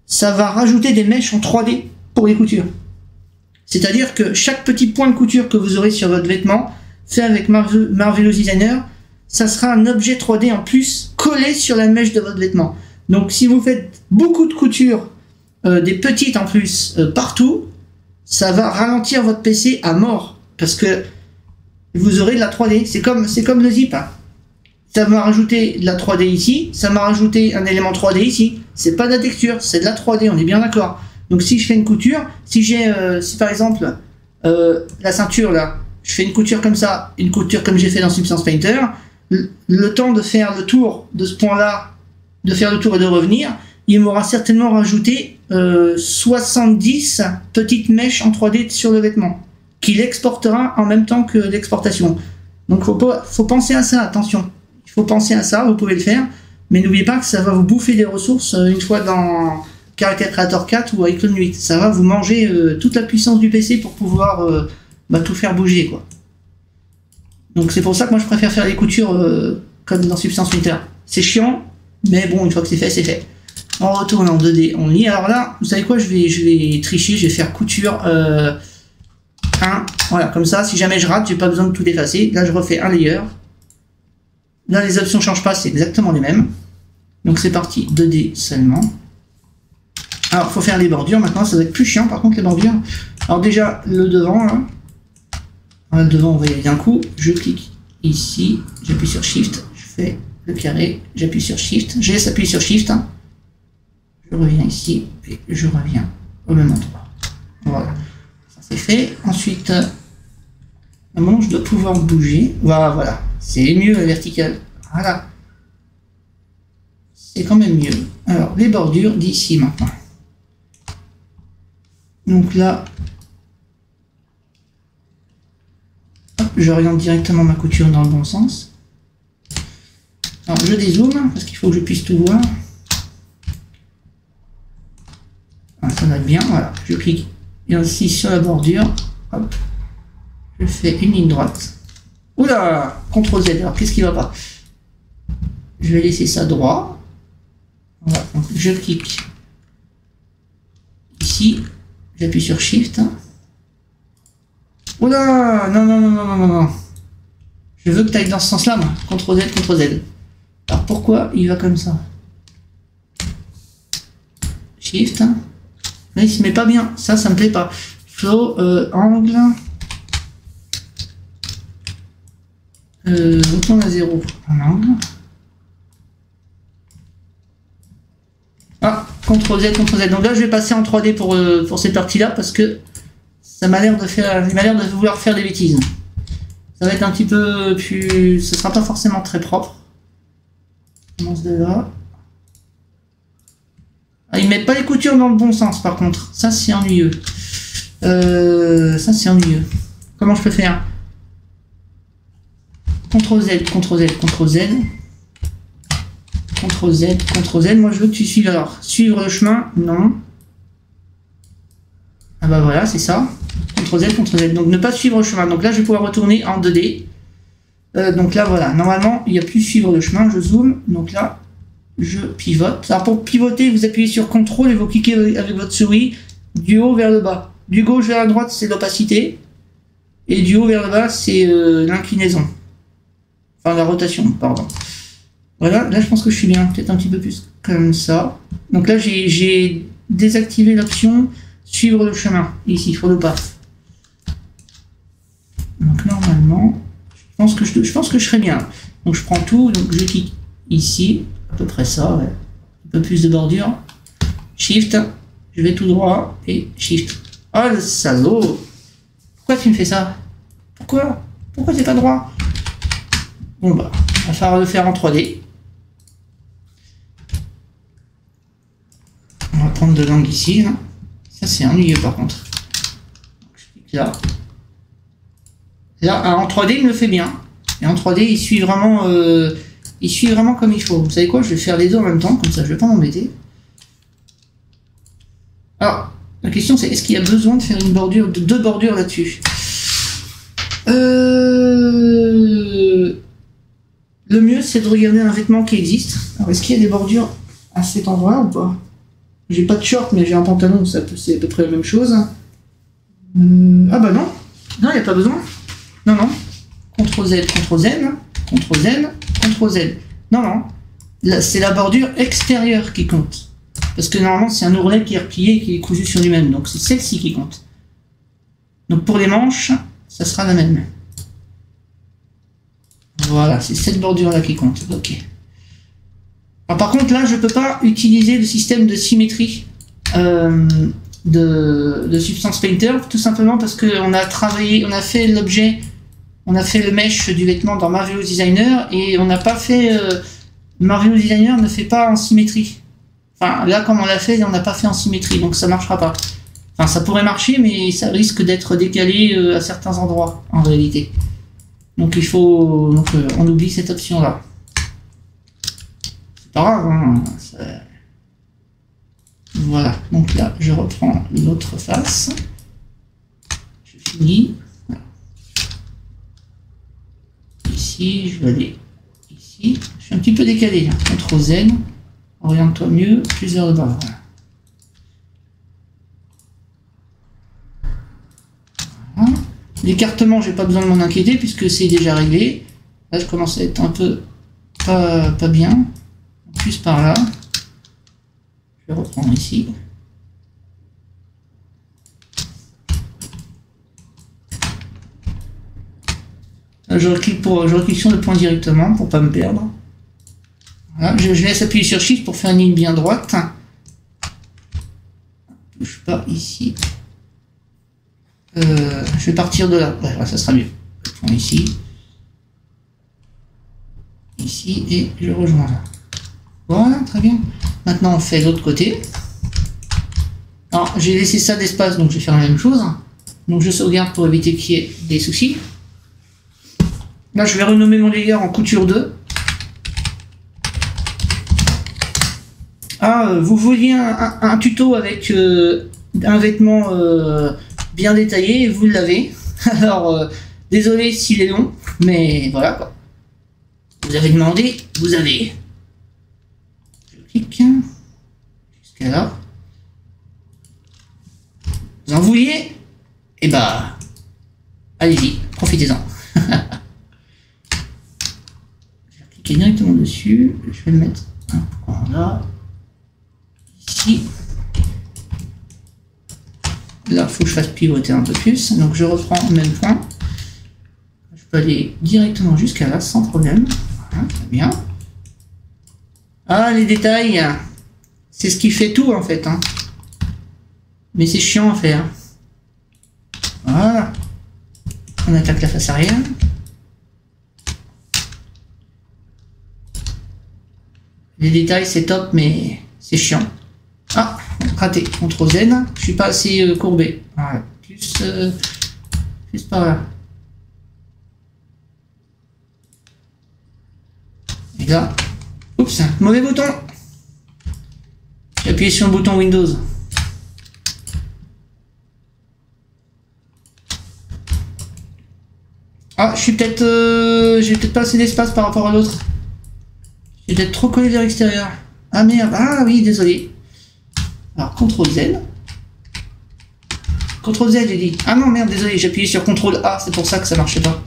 Speaker 1: ça va rajouter des mèches en 3D pour les coutures. C'est-à-dire que chaque petit point de couture que vous aurez sur votre vêtement, fait avec Marvelous Designer, ça sera un objet 3D en plus collé sur la mèche de votre vêtement. Donc si vous faites beaucoup de coutures, des petites en plus, partout, ça va ralentir votre PC à mort. Parce que vous aurez de la 3D. C'est comme le zip. Hein. Ça m'a rajouté de la 3D ici, ça m'a rajouté un élément 3D ici. C'est pas de la texture, c'est de la 3D, on est bien d'accord. Donc si je fais une couture, si par exemple la ceinture là, je fais une couture comme ça, une couture comme j'ai fait dans Substance Painter, le temps de faire le tour de ce point-là, de faire le tour et de revenir, il m'aura certainement rajouté 70 petites mèches en 3D sur le vêtement, qu'il exportera en même temps que l'exportation. Donc faut penser à ça, attention. Il faut penser à ça, vous pouvez le faire, mais n'oubliez pas que ça va vous bouffer des ressources une fois dans Character Creator 4 ou iClone 8. Ça va vous manger toute la puissance du PC pour pouvoir tout faire bouger, quoi. Donc c'est pour ça que moi je préfère faire les coutures comme dans Substance Painter. C'est chiant, mais bon, une fois que c'est fait, c'est fait. On retourne en 2D, on lit. Alors là, vous savez quoi, je vais tricher, je vais faire couture 1. Voilà, comme ça, si jamais je rate, j'ai pas besoin de tout effacer. Là, je refais un layer. Là, les options ne changent pas, c'est exactement les mêmes. Donc c'est parti, 2D seulement. Alors, il faut faire les bordures maintenant, ça va être plus chiant par contre les bordures. Alors déjà, le devant, là. Le devant, on va y aller d'un coup. Je clique ici, j'appuie sur Shift, je fais le carré, j'appuie sur Shift, je laisse appuyer sur Shift. Hein. Je reviens ici et je reviens au même endroit. Voilà, ça c'est fait. Ensuite, à un moment, je dois pouvoir bouger. Voilà, c'est mieux la verticale. Voilà, c'est quand même mieux. Alors, les bordures d'ici maintenant. Donc là, hop, j'oriente directement ma couture dans le bon sens. Alors, je dézoome parce qu'il faut que je puisse tout voir. Ah, ça va être bien, voilà. Je clique ici sur la bordure. Hop. Je fais une ligne droite. Oula, CTRL Z, alors qu'est-ce qui va pas? Je vais laisser ça droit. Voilà, donc je clique ici, j'appuie sur Shift. Oula, non. Je veux que tu ailles dans ce sens-là, moi. CTRL Z, CTRL Z. Alors pourquoi il va comme ça? Shift. Là, il se met pas bien. Ça me plaît pas. Flow, angle. Retourne à 0. Un angle. Ah, CTRL Z, CTRL Z. Donc là, je vais passer en 3D pour cette partie-là parce que ça m'a l'air de vouloir faire des bêtises. Ça va être un petit peu plus... Ce sera pas forcément très propre. Je commence de là. Ah, ils mettent pas les coutures dans le bon sens par contre. Ça, c'est ennuyeux. Ça, c'est ennuyeux. Comment je peux faire? CTRL Z, CTRL Z, CTRL Z. CTRL Z, CTRL Z. Moi, je veux que tu suives. Alors, suivre le chemin, non. Ah bah voilà, c'est ça. CTRL Z, CTRL Z. Donc, ne pas suivre le chemin. Donc là, je vais pouvoir retourner en 2D. Donc là, voilà. Normalement, il n'y a plus suivre le chemin. Je zoome. Donc là, je pivote. Alors, pour pivoter, vous appuyez sur CTRL et vous cliquez avec votre souris du haut vers le bas. Du gauche vers la droite, c'est l'opacité. Et du haut vers le bas, c'est l'inclinaison. Enfin, la rotation, pardon. Voilà, là je pense que je suis bien, peut-être un petit peu plus comme ça. Donc là j'ai désactivé l'option suivre le chemin, ici, for the path. Donc normalement, je pense que je serai bien. Donc je prends tout, donc je clique ici, à peu près ça, ouais. Un peu plus de bordure. Shift, je vais tout droit et Shift. Oh le salaud! Pourquoi tu me fais ça? Pourquoi c'est pas droit? Bon bah, il va falloir le faire en 3D. On va prendre de l'angle ici. Là. Ça c'est ennuyeux par contre. Je clique là. Là, en 3D il me le fait bien. Et en 3D il suit vraiment comme il faut. Vous savez quoi? Je vais faire les deux en même temps, comme ça je vais pas m'embêter. Alors, la question c'est est-ce qu'il y a besoin de faire une bordure, de deux bordures là-dessus? Le mieux c'est de regarder un vêtement qui existe. Alors est-ce qu'il y a des bordures à cet endroit ou pas? J'ai pas de short, mais j'ai un pantalon, c'est à peu près la même chose. Ah bah non. Non, il n'y a pas besoin. Non, non. CTRL Z, CTRL Z, CTRL Z, CTRL Z. Non, non. Là, c'est la bordure extérieure qui compte. Parce que normalement, c'est un ourlet qui est replié et qui est cousu sur lui-même. Donc, c'est celle-ci qui compte. Donc, pour les manches, ça sera la même. Voilà, c'est cette bordure-là qui compte. Ok. Alors, par contre, là, je ne peux pas utiliser le système de symétrie de Substance Painter, tout simplement parce qu'on a travaillé, on a fait l'objet, on a fait le mesh du vêtement dans Marvelous Designer et on n'a pas fait... Marvelous Designer ne fait pas en symétrie. Enfin, là, comme on l'a fait, on n'a pas fait en symétrie, donc ça marchera pas. Enfin, ça pourrait marcher, mais ça risque d'être décalé à certains endroits, en réalité. Donc il faut... Donc, on oublie cette option-là. C'est pas grave, hein, voilà. Donc là, je reprends l'autre face. Je finis. Voilà. Ici, je vais aller ici. Je suis un petit peu décalé. Hein. CTRL Z. Oriente-toi mieux. Plus vers le bas. Voilà. L'écartement, j'ai pas besoin de m'en inquiéter puisque c'est déjà réglé. Là, je commence à être un peu pas bien. Plus par là. Je vais reprendre ici. Je reclique sur le point directement pour pas me perdre. Voilà, je laisse appuyer sur Shift pour faire une ligne bien droite. Je touche pas ici. Je vais partir de là. Ouais, ça sera mieux. Je prends ici. Ici et je rejoins là. Voilà, très bien. Maintenant, on fait l'autre côté. Alors, j'ai laissé ça d'espace, donc je vais faire la même chose. Donc, je sauvegarde pour éviter qu'il y ait des soucis. Là, je vais renommer mon layer en couture 2. Ah, vous vouliez un tuto avec un vêtement bien détaillé, vous l'avez. Alors, désolé s'il est long, mais voilà quoi. Vous avez demandé, vous avez. Je clique jusqu'à là. Vous en vouliez? Eh bah, allez-y, profitez-en. Je vais cliquer directement dessus. Je vais le mettre un point là. Ici. Là, il faut que je fasse pivoter un peu plus. Donc, je reprends le même point. Je peux aller directement jusqu'à là sans problème. Voilà, très bien. Ah, les détails, c'est ce qui fait tout en fait. Hein. Mais c'est chiant à faire. Voilà. On attaque la face arrière. Les détails, c'est top, mais c'est chiant. Ah, raté. CTRL Z. Je suis pas assez courbé. Voilà. Plus par là. Et là. Oups, mauvais bouton. J'ai appuyé sur le bouton Windows. Ah, je suis peut-être... j'ai peut-être pas assez d'espace par rapport à l'autre. J'ai peut-être trop collé vers l'extérieur. Ah merde, ah oui, désolé. Alors, CTRL Z. CTRL Z, j'ai dit. Ah non, merde, désolé, j'ai appuyé sur CTRL A, c'est pour ça que ça marchait pas.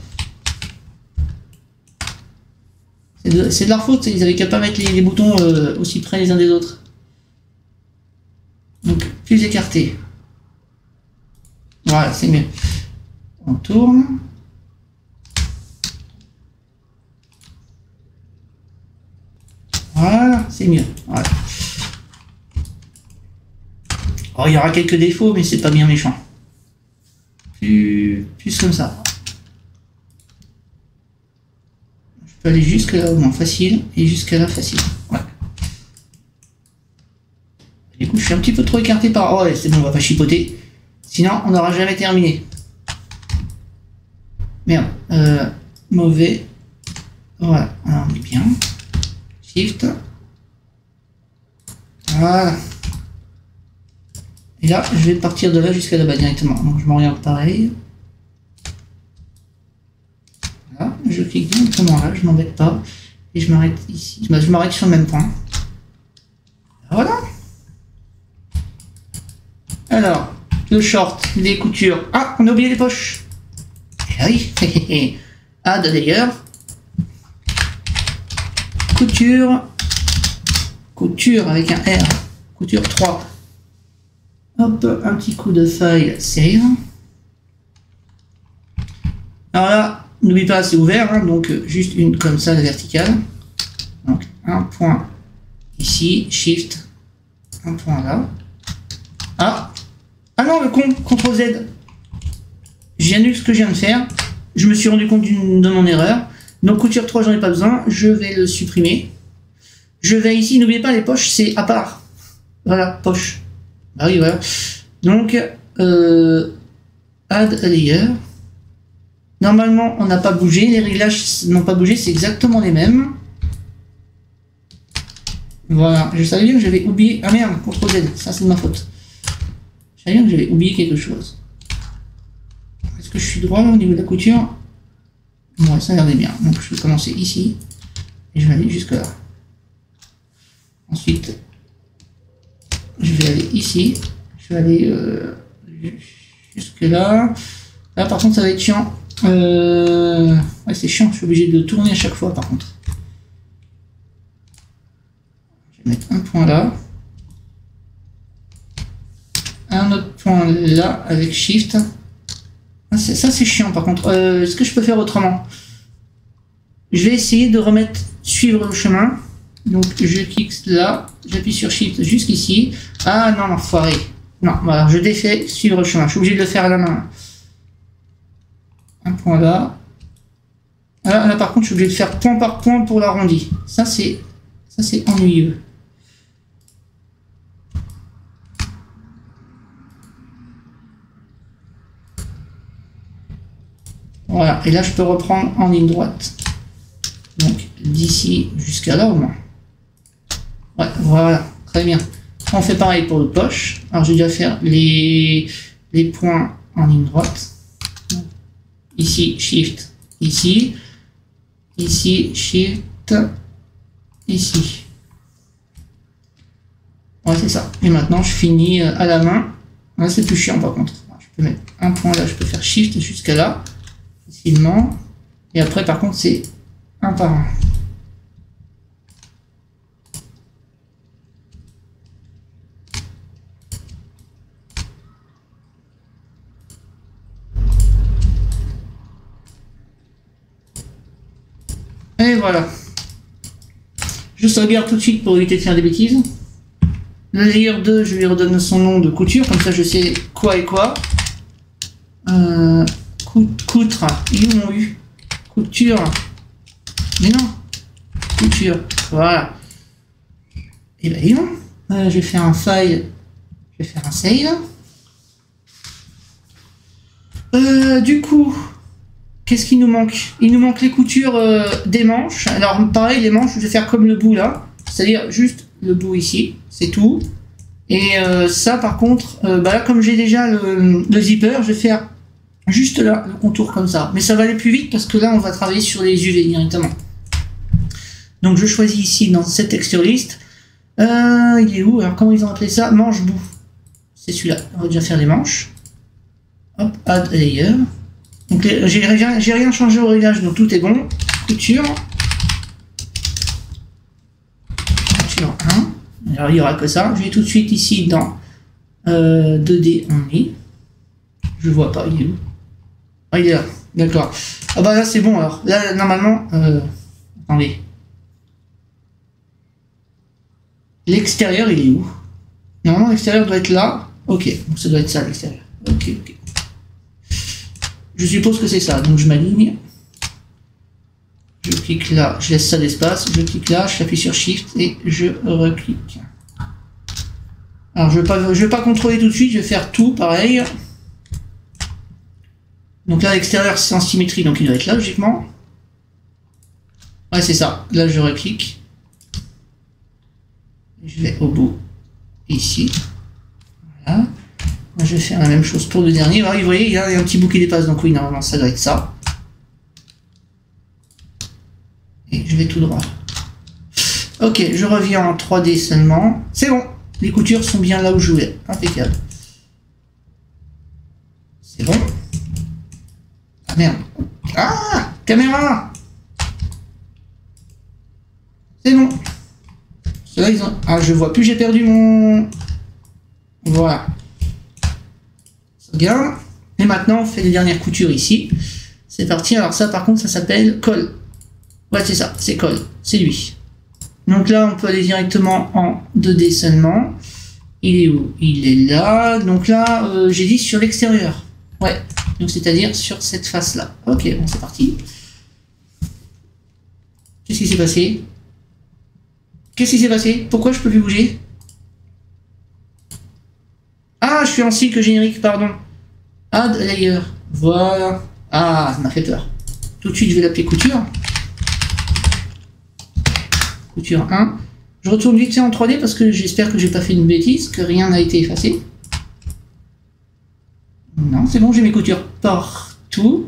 Speaker 1: C'est de leur faute, ils avaient qu'à pas mettre les boutons aussi près les uns des autres. Donc, plus écarté. Voilà, c'est mieux. On tourne. Voilà, c'est mieux. Voilà. Oh, il y aura quelques défauts, mais c'est pas bien méchant. Plus comme ça. Je peux aller jusque là au moins facile, et jusqu'à là facile. Ouais. Du coup, je suis un petit peu trop écarté par... Oh, ouais, c'est bon, on va pas chipoter. Sinon, on n'aura jamais terminé. Merde. Mauvais. Voilà, alors, on est bien. Shift. Voilà. Et là, je vais partir de là jusqu'à là-bas directement. Donc, je m'oriente pareil. Voilà, je clique directement là, je m'embête pas. Et je m'arrête ici. Je m'arrête sur le même point. Voilà. le short, les coutures. Ah, on a oublié les poches. Eh oui, add layer. Couture. Couture avec un R. Couture 3. Hop, un petit coup de feuille, save. Alors là, n'oublie pas, c'est ouvert, hein, donc juste une comme ça, la verticale. Donc un point ici, shift, un point là. Ah non, le con, CTRL Z. J'annule ce que je viens de faire. Je me suis rendu compte de mon erreur. Donc couture 3, j'en ai pas besoin. Je vais le supprimer. Je vais ici, n'oubliez pas, les poches, c'est à part. Voilà, poche. Ah oui, voilà. Donc, add a layer. Normalement, on n'a pas bougé. Les réglages n'ont pas bougé. C'est exactement les mêmes. Voilà. Je savais bien que j'avais oublié... Ah merde, CTRL Z. Ça, c'est de ma faute. Je savais bien que j'avais oublié quelque chose. Est-ce que je suis droit là au niveau de la couture? Ouais, ça a l'air bien. Donc, je vais commencer ici. Et je vais aller jusque là. Ensuite, je vais aller ici. Je vais aller jusque là. Là, par contre, ça va être chiant. Ouais, c'est chiant. Je suis obligé de tourner à chaque fois, par contre. Je vais mettre un point là. Un autre point là avec Shift. Ah, ça, c'est chiant, par contre. Est-ce que je peux faire autrement? Je vais essayer de remettre suivre le chemin. Donc je clique là, j'appuie sur Shift jusqu'ici. Ah non, foiré. Non, voilà, je défais suivre le chemin. Je suis obligé de le faire à la main. Un point là. Là par contre, je suis obligé de faire point par point pour l'arrondi. Ça c'est ennuyeux. Voilà, et là je peux reprendre en ligne droite. Donc d'ici jusqu'à là au moins. Ouais, voilà, très bien. On fait pareil pour le poche. Alors je vais déjà faire les points en ligne droite. Ici, Shift, ici. Ici, Shift, ici. Ouais, c'est ça. Et maintenant, je finis à la main. Là, c'est plus chiant par contre. Je peux mettre un point là, je peux faire Shift jusqu'à là. Facilement. Et après, par contre, c'est un par un. Et voilà. Je sauvegarde tout de suite pour éviter de faire des bêtises. Le layer 2, je lui redonne son nom de couture, comme ça je sais quoi et quoi. Coutre, ils ont eu. Couture. Mais non. Couture. Voilà. Et ben ils ont. Je vais faire un file. Je vais faire un save. Du coup. Qu'est-ce qu'il nous manque? Il nous manque les coutures des manches. Alors pareil, les manches, je vais faire comme le bout là. C'est-à-dire juste le bout ici, c'est tout. Et ça par contre, là comme j'ai déjà le zipper, je vais faire juste là, le contour comme ça. Mais ça va aller plus vite parce que là on va travailler sur les UV directement. Donc je choisis ici dans cette texture list. Il est où? Alors comment ils ont appelé ça? Manche bout. C'est celui-là. On va déjà faire les manches. Hop, add layer. Donc j'ai rien changé au réglage, donc tout est bon. Couture. Couture 1. Alors il n'y aura que ça. Je vais tout de suite ici dans 2D only. Je vois pas, il est où? Ah il est là, d'accord. Ah bah là c'est bon alors. Là normalement. Attendez. L'extérieur il est où? Normalement l'extérieur doit être là. Ok, donc ça doit être ça l'extérieur. Ok. Je suppose que c'est ça, donc je m'aligne. Je clique là, je laisse ça d'espace, je clique là, je appuie sur Shift et je reclique. Alors je vais pas contrôler tout de suite, je vais faire tout pareil. Donc là l'extérieur c'est en symétrie, donc il doit être là logiquement. Ouais c'est ça, là je reclique. Je vais au bout, ici. Voilà. Je vais faire la même chose pour le dernier. Alors, vous voyez, il y a un petit bout qui dépasse, donc oui, normalement, ça doit être ça. Et je vais tout droit. Ok, je reviens en 3D seulement. C'est bon, les coutures sont bien là où je voulais. Impeccable. C'est bon. Ah merde. Ah, caméra. C'est bon. Ceux-là, ils ont... Ah, je vois plus, j'ai perdu mon... Voilà. Sauvegarde. Et maintenant, on fait les dernières coutures ici. C'est parti. Alors ça, par contre, ça s'appelle colle. Ouais, c'est ça, c'est colle. C'est lui. Donc là, on peut aller directement en 2D seulement. Il est où? Il est là. Donc là, j'ai dit sur l'extérieur. Ouais. Donc c'est-à-dire sur cette face-là. Ok, bon, c'est parti. Qu'est-ce qui s'est passé? Qu'est-ce qui s'est passé? Pourquoi je peux plus bouger? Ah, je suis en cycle générique, pardon. Add layer. Voilà. Ah, ça m'a fait peur. Tout de suite, je vais l'appeler couture. Couture 1. Je retourne vite fait en 3D parce que j'espère que j'ai pas fait une bêtise, que rien n'a été effacé. Non, c'est bon, j'ai mes coutures partout.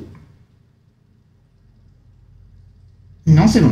Speaker 1: Non, c'est bon.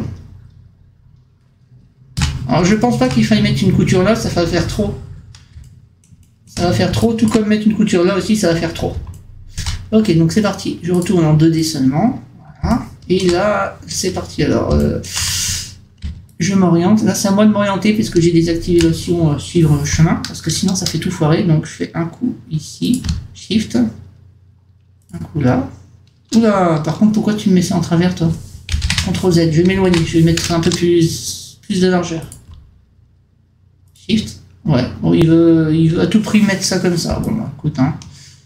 Speaker 1: Alors, je pense pas qu'il faille mettre une couture là, ça va faire trop. Ça va faire trop, tout comme mettre une couture là aussi, ça va faire trop. Ok, donc c'est parti. Je retourne en 2D seulement. Voilà. Et là, c'est parti. Alors, je m'oriente. Là, c'est à moi de m'orienter puisque j'ai désactivé l'option suivre le chemin. Parce que sinon, ça fait tout foirer. Donc, je fais un coup ici. Shift. Un coup là. Oula, par contre, pourquoi tu me mets ça en travers, toi? CTRL Z. Je vais m'éloigner. Je vais mettre un peu plus de largeur. Shift. Ouais. Bon, il veut à tout prix mettre ça comme ça. Bon, bah, écoute, hein.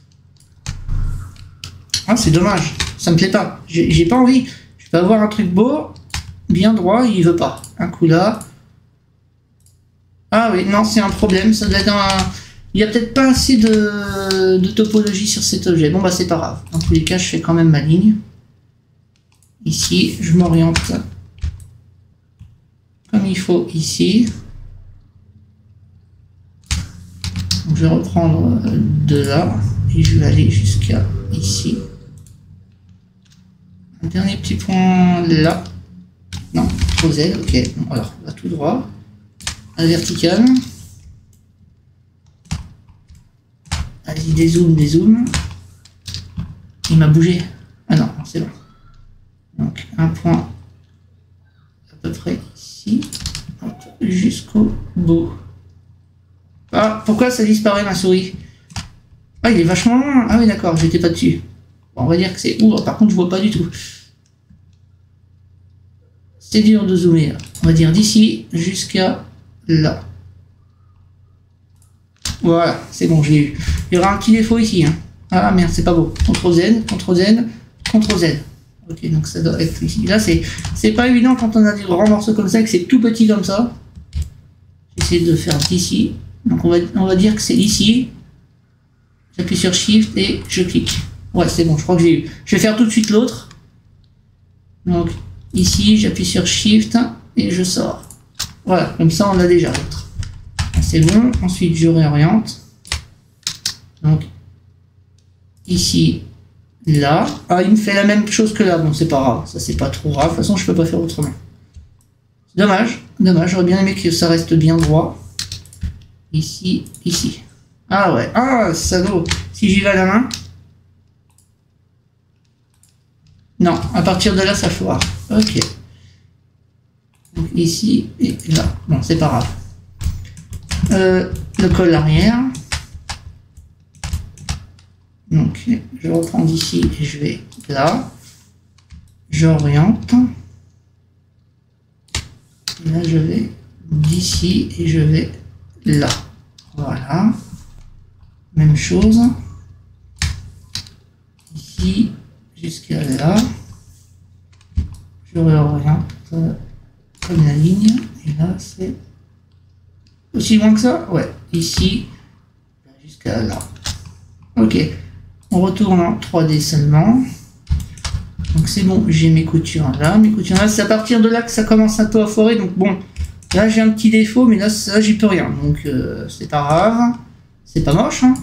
Speaker 1: Ah, c'est dommage. Ça me plaît pas. J'ai pas envie. Je peux avoir un truc beau, bien droit, il veut pas. Un coup là. Ah oui, non, c'est un problème. Ça doit être un... Il y a peut-être pas assez de topologie sur cet objet. Bon, bah, c'est pas grave. Dans tous les cas, je fais quand même ma ligne. Ici, je m'oriente comme il faut ici. Donc, je vais reprendre de là et je vais aller jusqu'à ici. Un dernier petit point là. Non, trop Z, ok. Bon, alors, on va tout droit. À la verticale. Allez, dézoom, dézoom. Il m'a bougé. Ah non, c'est bon. Donc, un point à peu près ici. Jusqu'au bout. Ah, pourquoi ça disparaît ma souris? Ah, il est vachement loin. Ah oui, d'accord, j'étais pas dessus. Bon, on va dire que c'est... Ouh, par contre, je vois pas du tout. C'est dur de zoomer. Là. On va dire d'ici jusqu'à là. Voilà, c'est bon, je l'ai eu. Il y aura un petit défaut ici. Hein. Ah merde, c'est pas beau. CTRL Z, CTRL Z, CTRL Z. Ok, donc ça doit être ici. Là, c'est pas évident quand on a des grands morceaux comme ça, que c'est tout petit comme ça. J'essaie de faire d'ici. Donc on va dire que c'est ici. J'appuie sur Shift et je clique. Ouais, c'est bon, je crois que j'ai eu. Je vais faire tout de suite l'autre. Donc ici, j'appuie sur Shift et je sors. Voilà, comme ça on a déjà l'autre. C'est bon, ensuite je réoriente. Donc ici, là. Ah, il me fait la même chose que là. Bon, c'est pas grave, ça c'est pas trop grave. De toute façon, je peux pas faire autrement. Dommage, dommage, j'aurais bien aimé que ça reste bien droit. Ici, ici. Ah ouais, ah, salaud. Si j'y vais à la main. Non, à partir de là, ça foire. Ok. Donc ici et là. Bon, c'est pas grave. Le col arrière. Donc, je reprends d'ici et je vais là. J'oriente. Là, je vais d'ici et je vais là. Voilà. Même chose. Ici jusqu'à là. Je réoriente comme la ligne. Et là, c'est aussi loin que ça? Ouais. Ici jusqu'à là. Ok. On retourne en 3D seulement. Donc c'est bon, j'ai mes coutures là. Mes coutures là, c'est à partir de là que ça commence un peu à foirer. Donc bon, là j'ai un petit défaut, mais là j'y peux rien. Donc c'est pas grave. C'est pas moche. Hein.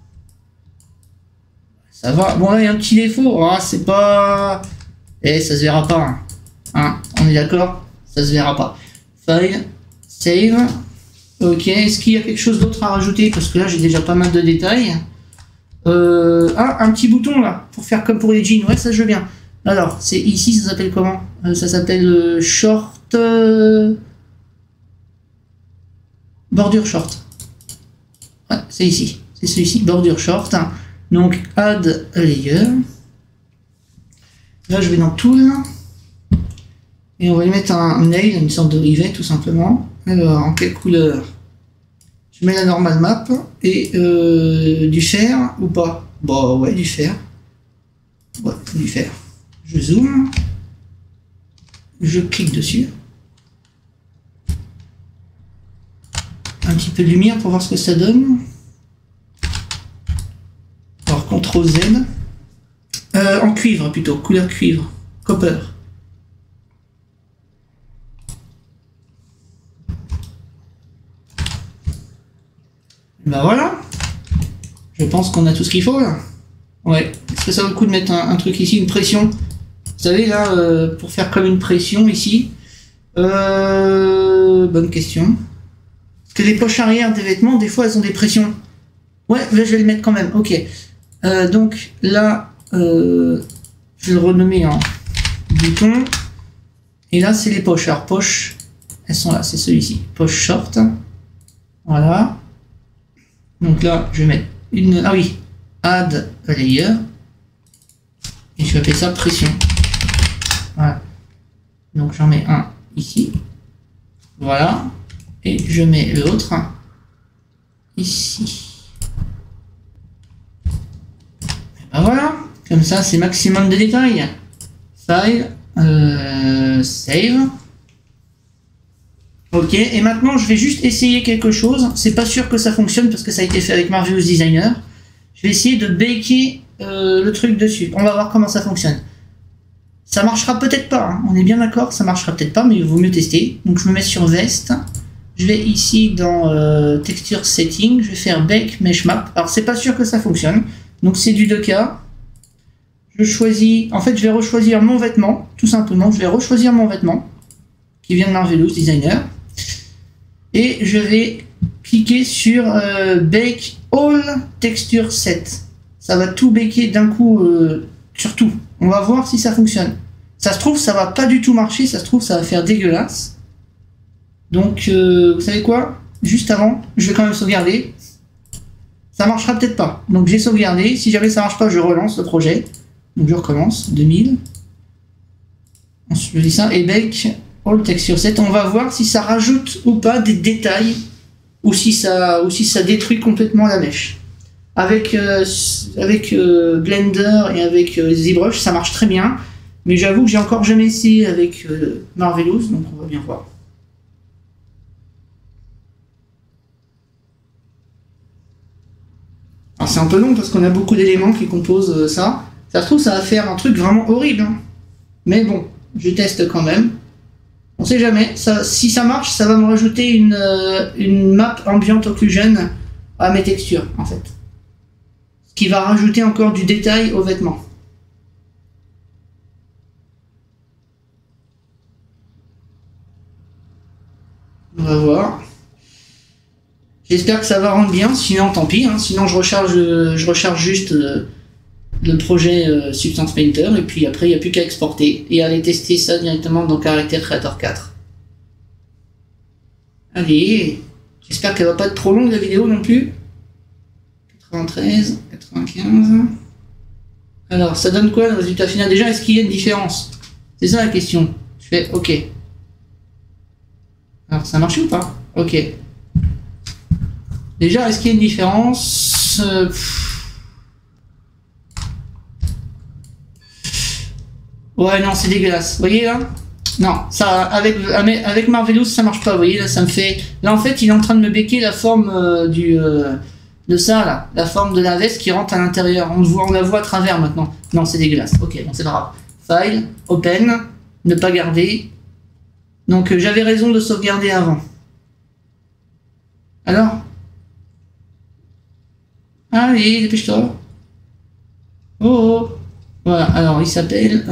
Speaker 1: Ça va. Bon là il y a un petit défaut. Ah, c'est pas... Eh, ça se verra pas. Hein. On est d'accord? Ça se verra pas. File. Save. Ok, est-ce qu'il y a quelque chose d'autre à rajouter? Parce que là j'ai déjà pas mal de détails. un petit bouton là, pour faire comme pour les jeans. Ouais, ça je veux bien. Alors, c'est ici, ça s'appelle comment? Ça s'appelle short... bordure short. Ouais, c'est ici. C'est celui-ci, bordure short. Donc, add a layer. Là, je vais dans Tool. Et on va lui mettre un nail, une sorte de rivet, tout simplement. Alors, en quelle couleur? Je mets la normal map. Et du fer ou pas? Bah ouais, du fer. Ouais, du fer. Je zoome. Je clique dessus. Un petit peu de lumière pour voir ce que ça donne. Alors, CTRL Z. En cuivre plutôt, couleur cuivre. Copper. Ben voilà. Je pense qu'on a tout ce qu'il faut là. Ouais. Est-ce que ça vaut le coup de mettre un truc ici, une pression? Vous savez là, pour faire comme une pression ici. Bonne question. Parce que les poches arrière des vêtements, des fois elles ont des pressions. Ouais, là je vais le mettre quand même. Ok. Donc là, je vais le renommer en bouton. Et là c'est les poches. Alors poches, elles sont là, c'est celui-ci. Poche short. Voilà. Donc là, je vais mettre une... Ah oui, add a layer. Et je vais appeler ça pression. Voilà. Donc j'en mets un ici. Voilà. Et je mets l'autre ici. Et ben voilà. Comme ça, c'est maximum de détails. File. Save. Ok, et maintenant je vais juste essayer quelque chose. C'est pas sûr que ça fonctionne parce que ça a été fait avec Marvelous Designer. Je vais essayer de baker le truc dessus. On va voir comment ça fonctionne. Ça marchera peut-être pas, hein. On est bien d'accord, ça marchera peut-être pas, mais il vaut mieux tester. Donc je me mets sur Vest. Je vais ici dans Texture Setting. Je vais faire Bake Mesh Map. Alors c'est pas sûr que ça fonctionne. Donc c'est du 2K. Je choisis... En fait je vais rechoisir mon vêtement. Tout simplement, je vais rechoisir mon vêtement. Qui vient de Marvelous Designer. Et je vais cliquer sur Bake All Texture Set. Ça va tout baker d'un coup sur tout. On va voir si ça fonctionne. Ça se trouve, ça va pas du tout marcher. Ça se trouve, ça va faire dégueulasse. Donc, vous savez quoi? Juste avant, je vais quand même sauvegarder. Ça marchera peut-être pas. Donc, j'ai sauvegardé. Si jamais ça marche pas, je relance le projet. Donc, je recommence. 2000. Ensuite, je dis ça. Et Bake All Texture Set, on va voir si ça rajoute ou pas des détails ou si ça détruit complètement la mèche. Avec Blender et avec ZBrush, ça marche très bien, mais j'avoue que j'ai encore jamais essayé avec Marvelous, donc on va bien voir. Alors c'est un peu long parce qu'on a beaucoup d'éléments qui composent ça. Ça se trouve, ça va faire un truc vraiment horrible, hein. Mais bon, je teste quand même. On sait jamais, si ça marche, ça va me rajouter une map ambient occlusion à mes textures, en fait. Ce qui va rajouter encore du détail aux vêtements. On va voir. J'espère que ça va rendre bien, sinon tant pis, hein. Sinon je recharge juste le projet Substance Painter, et puis après il n'y a plus qu'à exporter et aller tester ça directement dans Character Creator 4. Allez, j'espère qu'elle va pas être trop longue la vidéo non plus. 93, 95. Alors ça donne quoi le résultat final? Déjà, est-ce qu'il y a une différence? C'est ça la question. Je fais OK. Alors ça marche ou pas? OK. Déjà, est-ce qu'il y a une différence? Ouais, non, c'est dégueulasse. Vous voyez là? Non, ça, avec Marvelous, ça marche pas. Vous voyez là, ça me fait. Là, en fait, il est en train de me béquer la forme de ça là, la forme de la veste qui rentre à l'intérieur. On la voit à travers maintenant. Non, c'est dégueulasse. Ok, bon, c'est grave. File, Open, ne pas garder. Donc, j'avais raison de sauvegarder avant. Alors? Allez, dépêche-toi. Oh, oh. Voilà, alors il s'appelle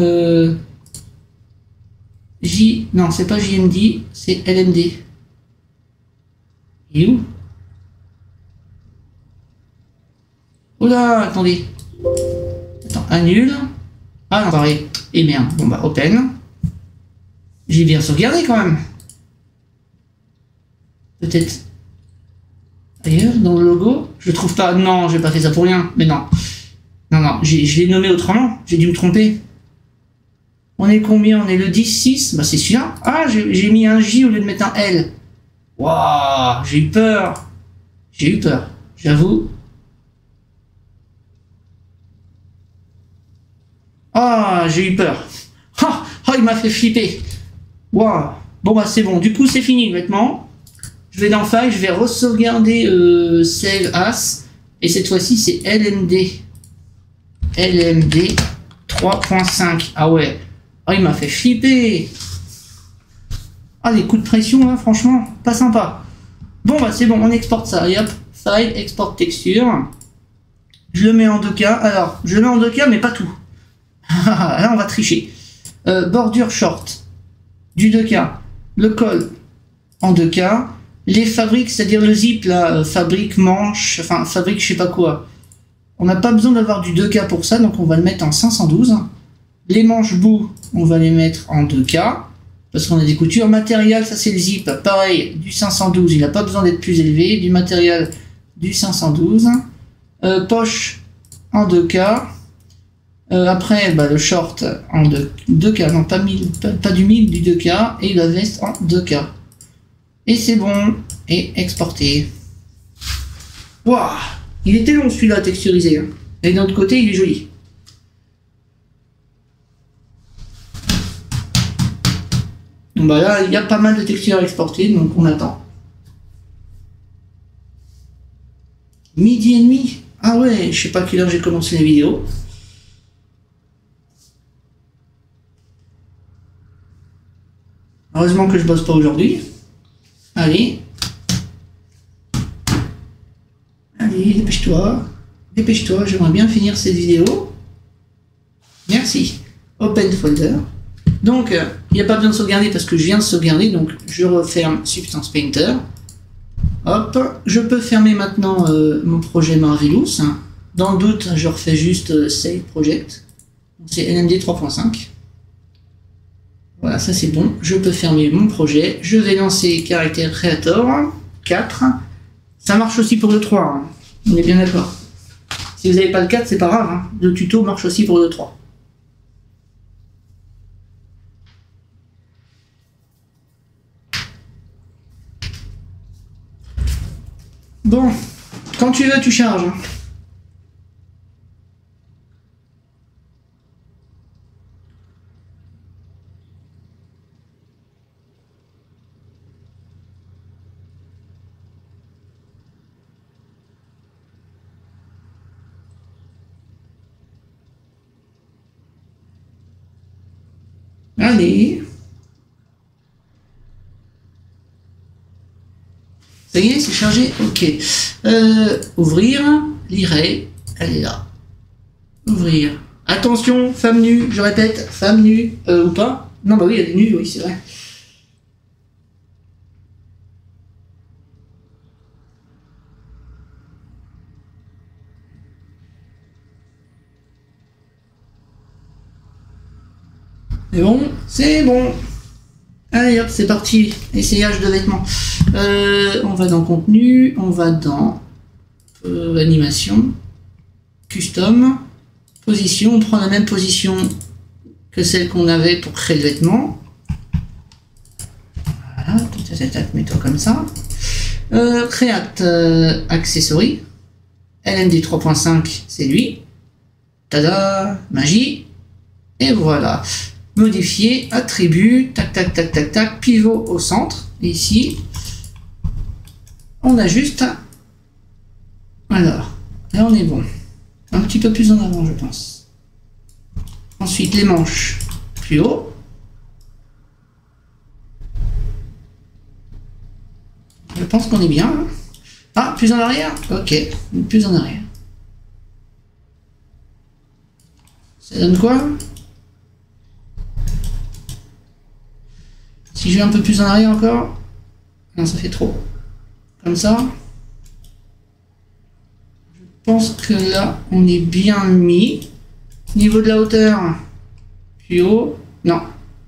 Speaker 1: non, c'est pas JMD, c'est LMD. Il est où? Oula, attendez. Attends, annule. Ah non, pareil. Et merde. Bon bah, open. J'ai bien sauvegardé quand même. Peut-être ailleurs, dans le logo. Je trouve pas. Non, j'ai pas fait ça pour rien. Mais non. Non, non, je l'ai nommé autrement. J'ai dû me tromper. On est combien? On est le 10-6. Bah, c'est celui-là. Ah, j'ai mis un J au lieu de mettre un L. Waouh, j'ai eu peur. J'ai eu peur, j'avoue. Ah, j'ai eu peur. Ah, ah, il m'a fait flipper. Waouh. Bon, bah, c'est bon. Du coup, c'est fini, maintenant. Je vais dans File, je vais re-sauvegarder Save As. Et cette fois-ci, c'est LMD. LMD 3.5. Ah ouais. Ah, il m'a fait flipper. Ah, les coups de pression, là, franchement, pas sympa. Bon, bah, c'est bon, on exporte ça. Et hop, File, Export Texture. Je le mets en 2K. Alors, je le mets en 2K, mais pas tout. Là, on va tricher. Bordure short, du 2K. Le col, en 2K. Les fabriques, c'est-à-dire le zip, là, fabrique, manche, enfin, fabrique, je sais pas quoi. On n'a pas besoin d'avoir du 2K pour ça, donc on va le mettre en 512. Les manches bout, on va les mettre en 2K. Parce qu'on a des coutures. Matériel, ça c'est le zip. Pareil, du 512, il n'a pas besoin d'être plus élevé. Du matériel, du 512. Poche, en 2K. Après, bah, le short en 2K. Non, pas du 1000, du 2K. Et la veste en 2K. Et c'est bon. Et exporter. Waouh, il était long celui-là, texturisé. Hein. Et d'un autre côté, il est joli. Donc bah là, il y a pas mal de textures à exporter, donc on attend. Midi et demi. Ah ouais, je sais pas à quelle heure j'ai commencé la vidéo. Heureusement que je bosse pas aujourd'hui. Allez. Allez, dépêche-toi. Dépêche-toi, j'aimerais bien finir cette vidéo. Merci. Open folder. Donc, il n'y a pas besoin de sauvegarder parce que je viens de sauvegarder, donc je referme Substance Painter. Hop, je peux fermer maintenant mon projet Marvelous. Dans le doute, je refais juste Save Project. C'est LMD 3.5. Voilà, ça c'est bon. Je peux fermer mon projet. Je vais lancer Character Creator 4. Ça marche aussi pour le 3. Hein. On est bien d'accord. Si vous n'avez pas le 4, c'est pas grave. Hein. Le tuto marche aussi pour le 3. Bon, quand tu veux, tu charges. Allez. Ça y est, c'est chargé. Ok. Ouvrir. Lire. Elle est là. Ouvrir. Attention, femme nue. Je répète, femme nue. Ou pas? Non, bah oui, elle est nue, oui, c'est vrai. C'est bon? C'est bon. Allez hop, c'est parti. Essayage de vêtements. On va dans contenu, on va dans animation, custom, position. On prend la même position que celle qu'on avait pour créer le vêtement. Voilà, mets-toi comme ça. Create accessory. LMD 3.5, c'est lui. Tada, magie. Et voilà. Modifier, attribut, tac, tac, tac, tac, tac, pivot au centre. Et ici, on ajuste. Alors, là on est bon. Un petit peu plus en avant, je pense. Ensuite, les manches plus haut. Je pense qu'on est bien. Hein. Ah, plus en arrière? Ok, plus en arrière. Ça donne quoi? Si je vais un peu plus en arrière encore, non, ça fait trop. Comme ça, je pense que là, on est bien mis. Niveau de la hauteur, plus haut, non.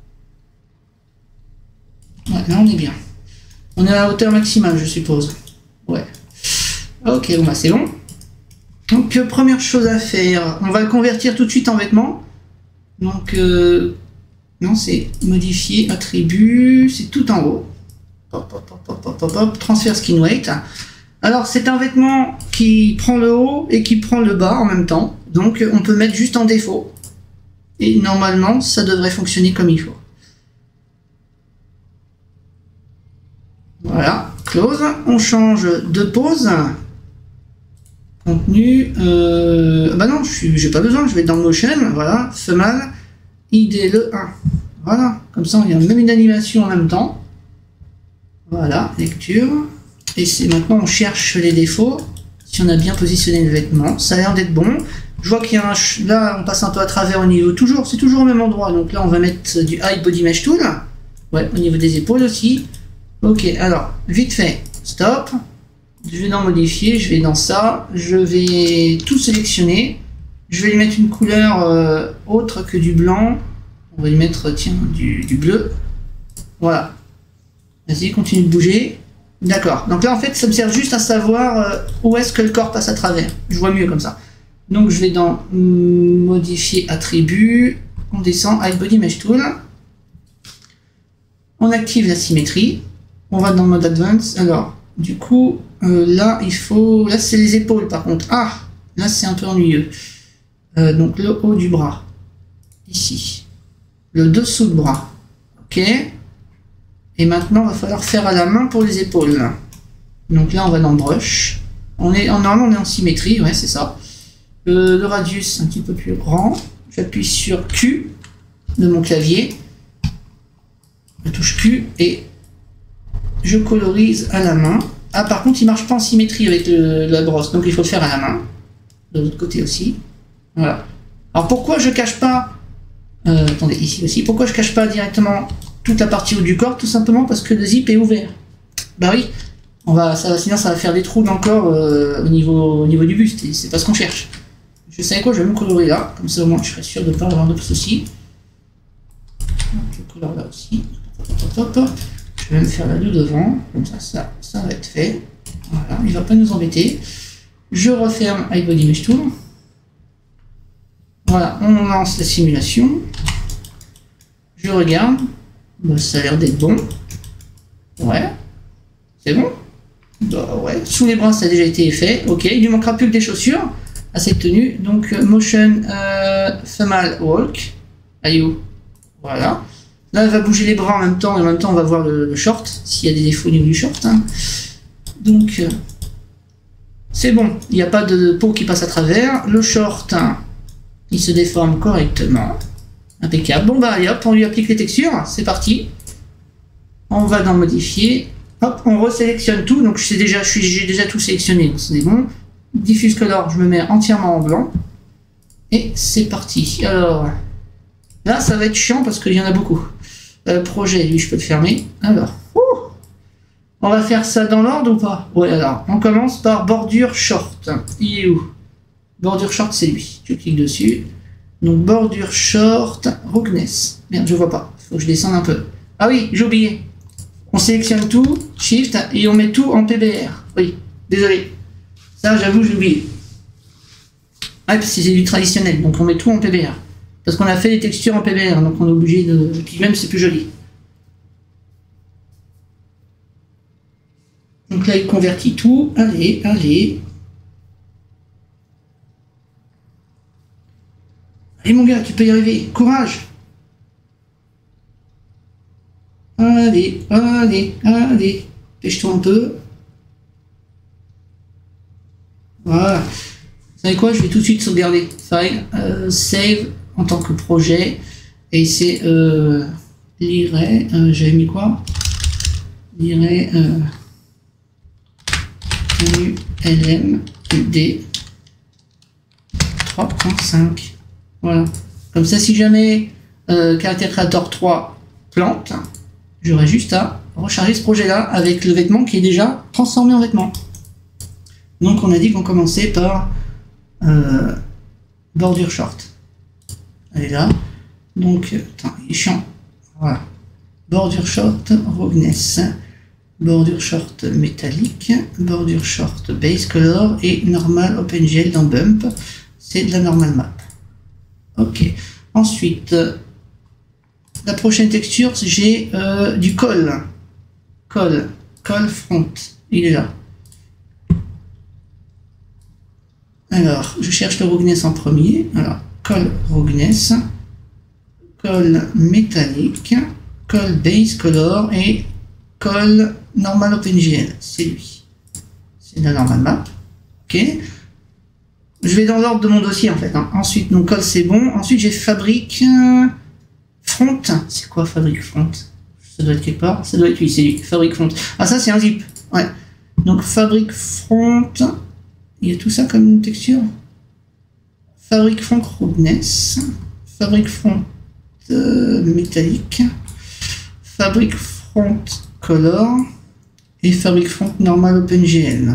Speaker 1: Ouais, là, on est bien. On est à la hauteur maximale, je suppose. Ouais. Ok, bon, bah, c'est bon. Donc, première chose à faire, on va le convertir tout de suite en vêtement. Donc, non, c'est modifier, attribut, c'est tout en haut. Hop, hop, hop, hop, hop, hop, transfert skin weight. Alors, c'est un vêtement qui prend le haut et qui prend le bas en même temps. Donc, on peut mettre juste en défaut. Et normalement, ça devrait fonctionner comme il faut. Voilà, close. On change de pose. Contenu. Bah non, j'ai pas besoin, je vais dans Motion. Voilà, female. ID le 1. Voilà, comme ça, il y a même une animation en même temps. Voilà, lecture. Et c'est maintenant, on cherche les défauts. Si on a bien positionné le vêtement, ça a l'air d'être bon. Je vois qu'il y a un... Là, on passe un peu à travers au niveau... C'est toujours au même endroit. Donc là, on va mettre du Hide Body Mesh Tool. Ouais, au niveau des épaules aussi. Ok, alors, vite fait, stop. Je vais dans modifier, je vais dans ça. Je vais tout sélectionner. Je vais lui mettre une couleur autre que du blanc. On va lui mettre, tiens, du bleu. Voilà. Vas-y, continue de bouger. D'accord. Donc là, en fait, ça me sert juste à savoir où est-ce que le corps passe à travers. Je vois mieux comme ça. Donc, je vais dans modifier attribut. On descend avec Body Mesh Tool. On active la symétrie. On va dans mode Advance. Alors, du coup, là, il faut... Là, c'est les épaules, par contre. Ah, là, c'est un peu ennuyeux. Donc, le haut du bras. Ici. Le dessous de bras. Ok. Et maintenant, il va falloir faire à la main pour les épaules. Donc là, on va dans Brush. Normalement, on est en symétrie, ouais, c'est ça. Le radius, un petit peu plus grand. J'appuie sur Q de mon clavier. Je touche Q et je colorise à la main. Ah, par contre, il marche pas en symétrie avec la brosse, donc il faut le faire à la main. De l'autre côté aussi. Voilà. Alors, pourquoi je cache pas... attendez, ici aussi. Pourquoi je cache pas directement toute la partie haut du corps? Tout simplement parce que le zip est ouvert. Bah oui, sinon ça va faire des trous encore au niveau du buste, et c'est pas ce qu'on cherche. Je sais quoi, je vais me colorer là, comme ça au moins je serai sûr de ne pas avoir de soucis. Je colore là aussi. Je vais me faire la de devant, comme ça va être fait. Voilà, il va pas nous embêter. Je referme Hide Body Mesh Tool. Voilà, on lance la simulation. Je regarde. Bah, ça a l'air d'être bon. Ouais. C'est bon. Bah, ouais. Sous les bras, ça a déjà été fait. Ok. Il lui manquera plus que des chaussures à cette tenue. Donc, motion female walk. Allez où? Voilà. Là, elle va bouger les bras en même temps. Et en même temps, on va voir le short. S'il y a des défauts au niveau du short. Hein. Donc, c'est bon. Il n'y a pas de peau qui passe à travers. Le short, hein, il se déforme correctement. Impeccable. Bon bah allez hop, on lui applique les textures, c'est parti. On va dans modifier. Hop, on resélectionne tout. Donc j'ai déjà tout sélectionné, donc c'est bon. Diffuse color, je me mets entièrement en blanc. Et c'est parti. Alors là, ça va être chiant parce qu'il y en a beaucoup. Projet, lui, je peux le fermer. Alors, on va faire ça dans l'ordre ou pas? Ouais, alors, on commence par bordure short. Il est où? Bordure short, c'est lui. Je clique dessus. Donc bordure short, roughness. Merde, je vois pas. Faut que je descende un peu. Ah oui, j'ai oublié. On sélectionne tout, Shift, et on met tout en PBR. Oui, désolé. Ça, j'avoue, j'ai oublié. Ah, parce que c'est du traditionnel, donc on met tout en PBR. Parce qu'on a fait les textures en PBR, donc on est obligé de... Puis même, c'est plus joli. Donc là, il convertit tout. Allez, allez. Allez mon gars, tu peux y arriver, courage. Allez, allez, allez. Pêche-toi un peu. Voilà. Vous savez quoi, je vais tout de suite sauvegarder. File, save en tant que projet. Et c'est l'irait, j'avais mis quoi? L'irait LMD 3.5. Voilà. Comme ça, si jamais Character Creator 3 plante, j'aurai juste à recharger ce projet-là avec le vêtement qui est déjà transformé en vêtement. Donc, on a dit qu'on commençait par bordure short. Elle est là. Donc, attends, il est chiant. Voilà. Bordure short, roughness. Bordure short métallique. Bordure short base color. Et normal OpenGL dans bump. C'est de la normal map. Ok. Ensuite, la prochaine texture, j'ai du col. Col front. Il est là. Alors, je cherche le roughness en premier. Alors, col roughness, col métallique, col base color et col normal OpenGL. C'est lui. C'est la normal map. Ok. Je vais dans l'ordre de mon dossier en fait. Hein. Ensuite, donc col c'est bon. Ensuite, j'ai fabrique front. C'est quoi fabrique front? Ça doit être quelque part. Ça doit être lui. C'est lui. Fabrique front. Ah ça c'est un zip. Ouais. Donc fabrique front. Il y a tout ça comme texture. Fabrique front roughness. Fabrique front métallique. Fabrique front color. Et fabrique front normal OpenGL.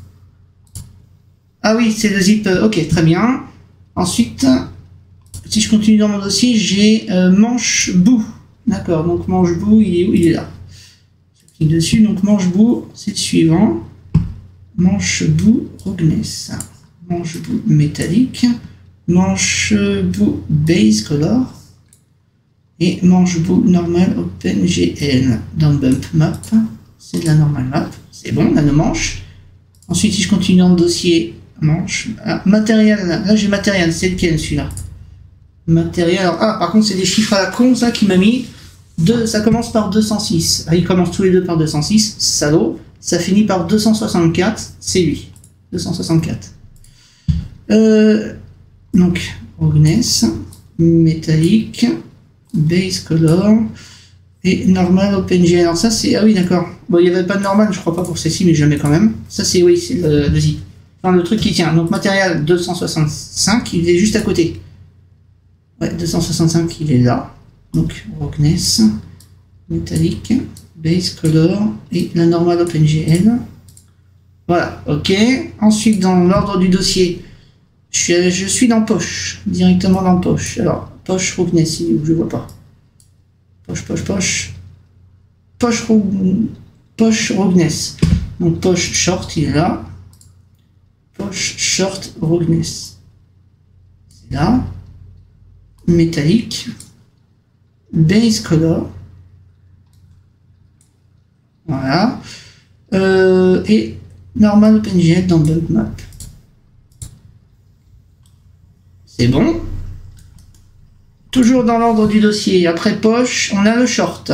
Speaker 1: Ah oui, c'est le zip. Ok, très bien. Ensuite, si je continue dans mon dossier, j'ai manche bout. D'accord, donc manche bout, il est où? Il est là. Je clique dessus, donc manche bout, c'est le suivant. Manche bout roughness. Manche bout métallique. Manche bout base color. Et manche bout normal OpenGL. Dans bump map, c'est de la normal map. C'est bon, on a nos manches. Ensuite, si je continue dans le dossier, manche. Ah, matériel, là j'ai matériel, c'est lequel celui-là? Matériel, alors, ah, par contre, c'est des chiffres à la con, ça qui m'a mis. Ça commence par 206. Ah, ils commencent tous les deux par 206, salaud. Ça finit par 264, c'est lui. 264. Donc, roughness, métallique, base color et normal OpenGL. Alors ça c'est... Ah oui d'accord. Bon il n'y avait pas de normal je crois pas pour celle-ci mais jamais quand même. Ça c'est oui c'est le zip. Enfin le truc qui tient. Donc matériel 265 il est juste à côté. Ouais 265 il est là. Donc roughness, métallique, base color et la normale OpenGL. Voilà ok. Ensuite dans l'ordre du dossier je suis dans poche. Directement dans poche. Alors poche roughness, je vois pas. Poche roughness. Donc poche short, il est là. Poche short roughness. C'est là. Métallique. Base color. Voilà. Et normal OpenGL dans bump map. C'est bon. Toujours dans l'ordre du dossier. Après poche, on a le short.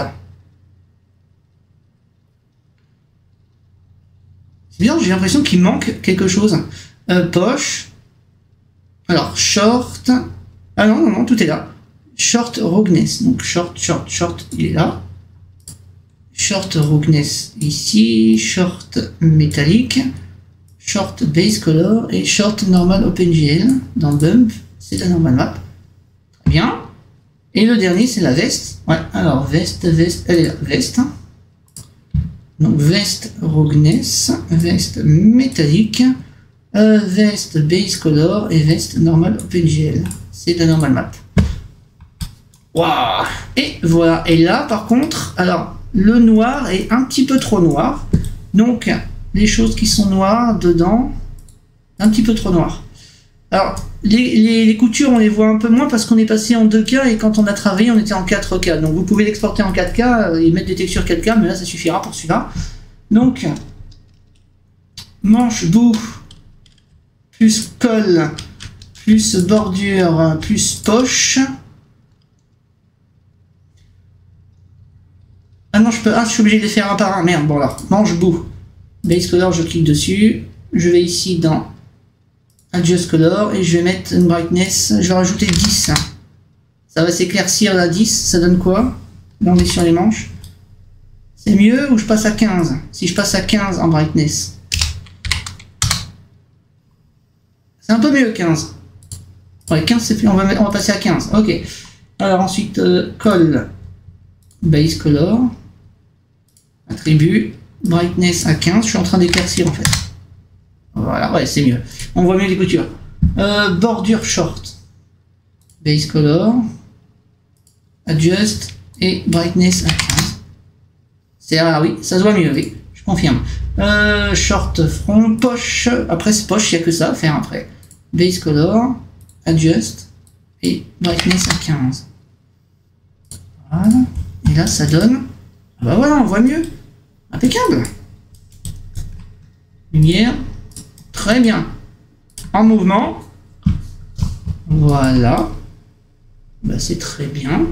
Speaker 1: C'est bien, j'ai l'impression qu'il manque quelque chose. Poche. Alors, short. Ah non, non, non, tout est là. Short roughness. Donc, short, il est là. Short roughness ici. Short métallique. Short base color. Et short normal OpenGL. Dans bump, c'est la normal map. Très bien. Et le dernier, c'est la veste. Ouais, alors veste, elle est là, veste. Donc veste roughness, veste métallique, veste base color et veste normal OpenGL. C'est de la normal map. Waouh! Et voilà. Et là, par contre, alors le noir est un petit peu trop noir. Donc les choses qui sont noires dedans, un petit peu trop noir. Alors, les coutures, on les voit un peu moins parce qu'on est passé en 2K et quand on a travaillé, on était en 4K. Donc, vous pouvez l'exporter en 4K et mettre des textures 4K, mais là, ça suffira pour celui-là. Donc, manche bout, plus col, plus bordure, plus poche. Ah non, je suis obligé de les faire un par un. Merde, bon alors, manche bout, base color, je clique dessus. Je vais ici dans Adjust Color et je vais mettre une brightness, je vais rajouter 10. Ça va s'éclaircir à 10, ça donne quoi? Là on est sur les manches. C'est mieux ou je passe à 15? Si je passe à 15 en brightness. C'est un peu mieux 15. Ouais 15 c'est plus, on va passer à 15. Ok. Alors ensuite col, base color, attribut, brightness à 15, je suis en train d'éclaircir en fait. Voilà, ouais, c'est mieux. On voit mieux les coutures. Bordure short. Base color. Adjust. Et brightness à 15. C'est, ah oui, ça se voit mieux, oui. Je confirme. Short front. Poche. Après, c'est poche, il n'y a que ça à faire après. Base color. Adjust. Et brightness à 15. Voilà. Et là, ça donne... Ah bah voilà, on voit mieux. Impeccable. Lumière. Très bien. En mouvement. Voilà. Bah, c'est très bien.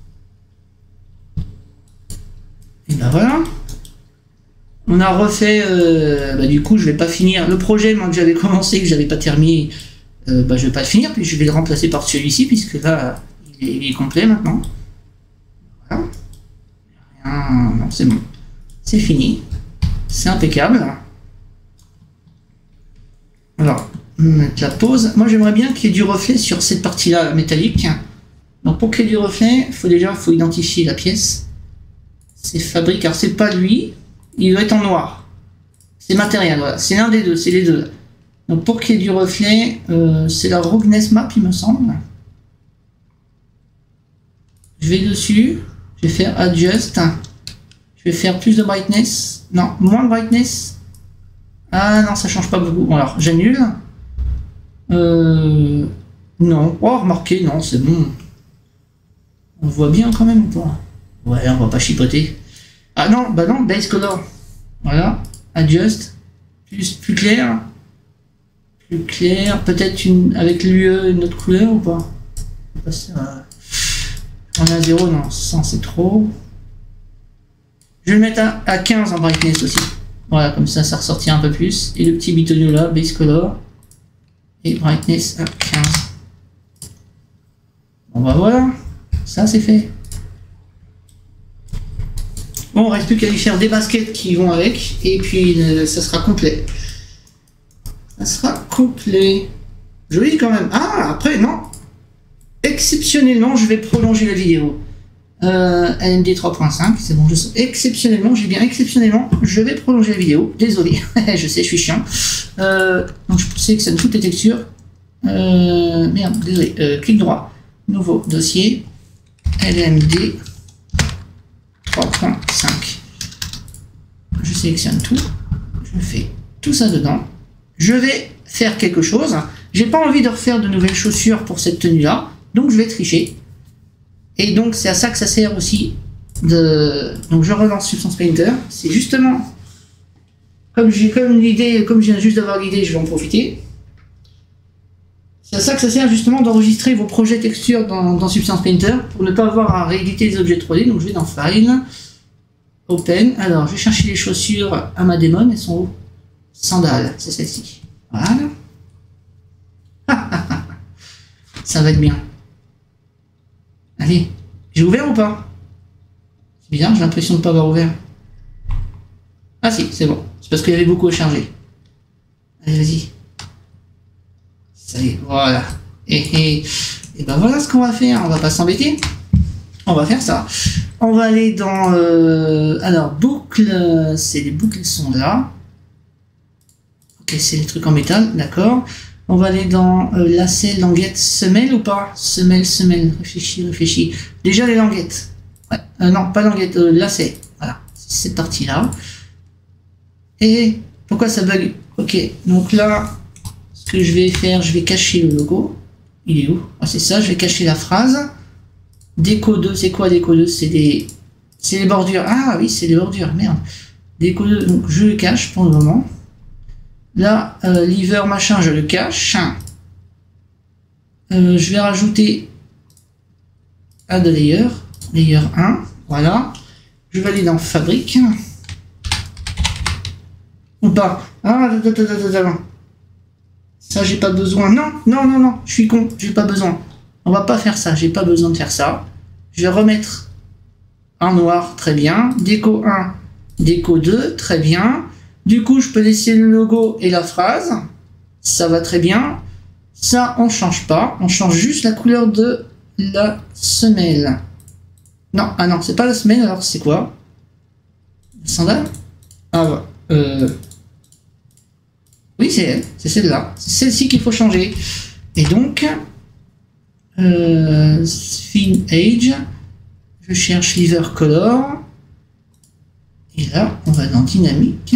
Speaker 1: Et bah voilà. On a refait... bah, du coup, je vais pas finir... Le projet, moi, que j'avais commencé, que j'avais pas terminé, bah, je vais pas le finir, puis je vais le remplacer par celui-ci, puisque là, il est complet maintenant. Voilà. Rien... Non, c'est bon. C'est fini. C'est impeccable. Alors, on va mettre la pause. Moi, j'aimerais bien qu'il y ait du reflet sur cette partie-là métallique. Donc, pour qu'il y ait du reflet, il faut identifier la pièce. C'est fabrique. Alors, c'est pas lui. Il doit être en noir. C'est matériel, voilà. C'est l'un des deux. C'est les deux. Donc, pour qu'il y ait du reflet, c'est la Roughness Map, il me semble. Je vais dessus. Je vais faire Adjust. Je vais faire plus de brightness. Non, moins de brightness. Ah non, ça change pas beaucoup. Bon, alors, j'annule. Non. Oh, remarquez, non, c'est bon. On voit bien quand même ou pas? Ouais, on va pas chipoter. Ah non, bah non, base color. Voilà. Adjust. Plus clair. Plus clair. Peut-être avec l'UE une autre couleur ou pas? On a 0, non, 100 c'est trop. Je vais le mettre à 15 en brightness aussi. Voilà, comme ça, ça ressortira un peu plus. Et le petit bitonio là, base color. Et brightness à 15. Bon bah voilà, ça c'est fait. Bon, on reste plus qu'à lui faire des baskets qui vont avec. Et puis ça sera complet. Ça sera complet. Joli quand même. Ah, après, non. Exceptionnellement, je vais prolonger la vidéo. LMD 3.5, c'est bon, exceptionnellement, j'ai bien exceptionnellement, je vais prolonger la vidéo. Désolé, je sais, je suis chiant. Donc je sélectionne toutes les textures. Merde, désolé. Clic droit, nouveau dossier, LMD 3.5. Je sélectionne tout, je fais tout ça dedans. Je vais faire quelque chose. J'ai pas envie de refaire de nouvelles chaussures pour cette tenue-là, donc je vais tricher. Et donc c'est à ça que ça sert aussi. Donc je relance Substance Painter. C'est justement comme je viens juste d'avoir l'idée, je vais en profiter. C'est à ça que ça sert justement d'enregistrer vos projets textures dans Substance Painter pour ne pas avoir à rééditer les objets 3D. Donc je vais dans File, Open. Alors je vais chercher les chaussures à ma démon. Elles sont où? Sandales, c'est celle-ci. Voilà. Ça va être bien. Allez, j'ai ouvert ou pas? C'est bizarre, j'ai l'impression de ne pas avoir ouvert. Ah si, c'est bon. C'est parce qu'il y avait beaucoup à charger. Allez, vas-y. Ça y est, voilà. Et ben voilà ce qu'on va faire. On va pas s'embêter. On va faire ça. On va aller dans... alors, boucle... C'est les boucles, elles sont là. Ok, c'est les trucs en métal, d'accord. On va aller dans lacet, languette, semelle ou pas? Semelle, réfléchis. Déjà les languettes. Ouais. Non, pas languette, lacet. Voilà, c'est cette partie-là. Et pourquoi ça bug? Ok, donc là, ce que je vais faire, je vais cacher le logo. Il est où? Ah, c'est ça, je vais cacher la phrase. Déco 2, c'est quoi déco 2? C'est les bordures. Ah oui, c'est les bordures, merde. Déco 2, donc je le cache pour le moment. Là, lever machin, je le cache. Je vais rajouter add layer, layer 1, voilà. Je vais aller dans fabrique. Ou pas? Ah, attends. Ça, j'ai pas besoin. Non, je suis con, j'ai pas besoin. On va pas faire ça, j'ai pas besoin de faire ça. Je vais remettre en noir, très bien. Déco 1, déco 2, très bien. Du coup, je peux laisser le logo et la phrase. Ça va très bien. Ça, on change pas. On change juste la couleur de la semelle. Non, ah non, c'est pas la semelle, alors c'est quoi? La sandale? Ah ouais. Oui, c'est elle. C'est celle-là. C'est celle-ci qu'il faut changer. Et donc, Thin Age, je cherche Liver Color. Et là, on va dans Dynamique.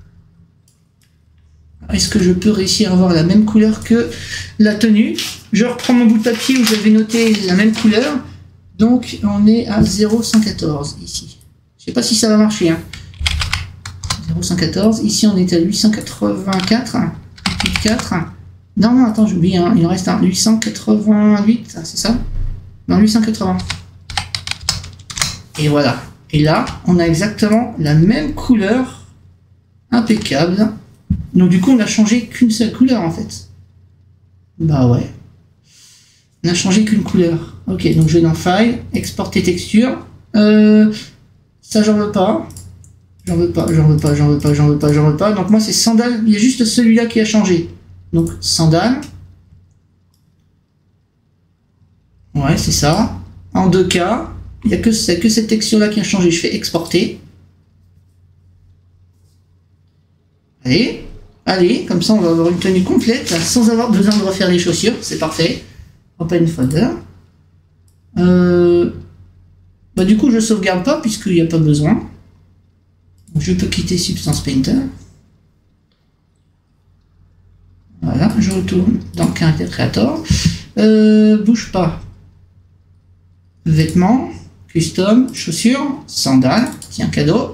Speaker 1: Est-ce que je peux réussir à avoir la même couleur que la tenue? Je reprends mon bout de papier où j'avais noté la même couleur. Donc, on est à 0,114 ici. Je sais pas si ça va marcher. Hein. 0,114. Ici, on est à 884. 8,4. Non, attends, j'ai oublié. Hein. Il en reste un 888, c'est ça? Non, 880. Et voilà. Et là, on a exactement la même couleur. Impeccable. Donc du coup, on n'a changé qu'une seule couleur, en fait. Bah ouais. On n'a changé qu'une couleur. Ok, donc je vais dans File, Exporter texture. Ça, j'en veux pas. J'en veux pas. Donc moi, c'est Sandal. Il y a juste celui-là qui a changé. Donc, Sandal. Ouais, c'est ça. En 2K. Il n'y a que cette texture-là qui a changé. Je fais Exporter. Allez, comme ça, on va avoir une tenue complète, sans avoir besoin de refaire les chaussures. C'est parfait. Open folder. Bah, du coup, je sauvegarde pas, puisqu'il n'y a pas besoin. Je peux quitter Substance Painter. Voilà, je retourne dans Character Creator. Bouge pas. Vêtements, custom, chaussures, sandales, tiens, cadeau.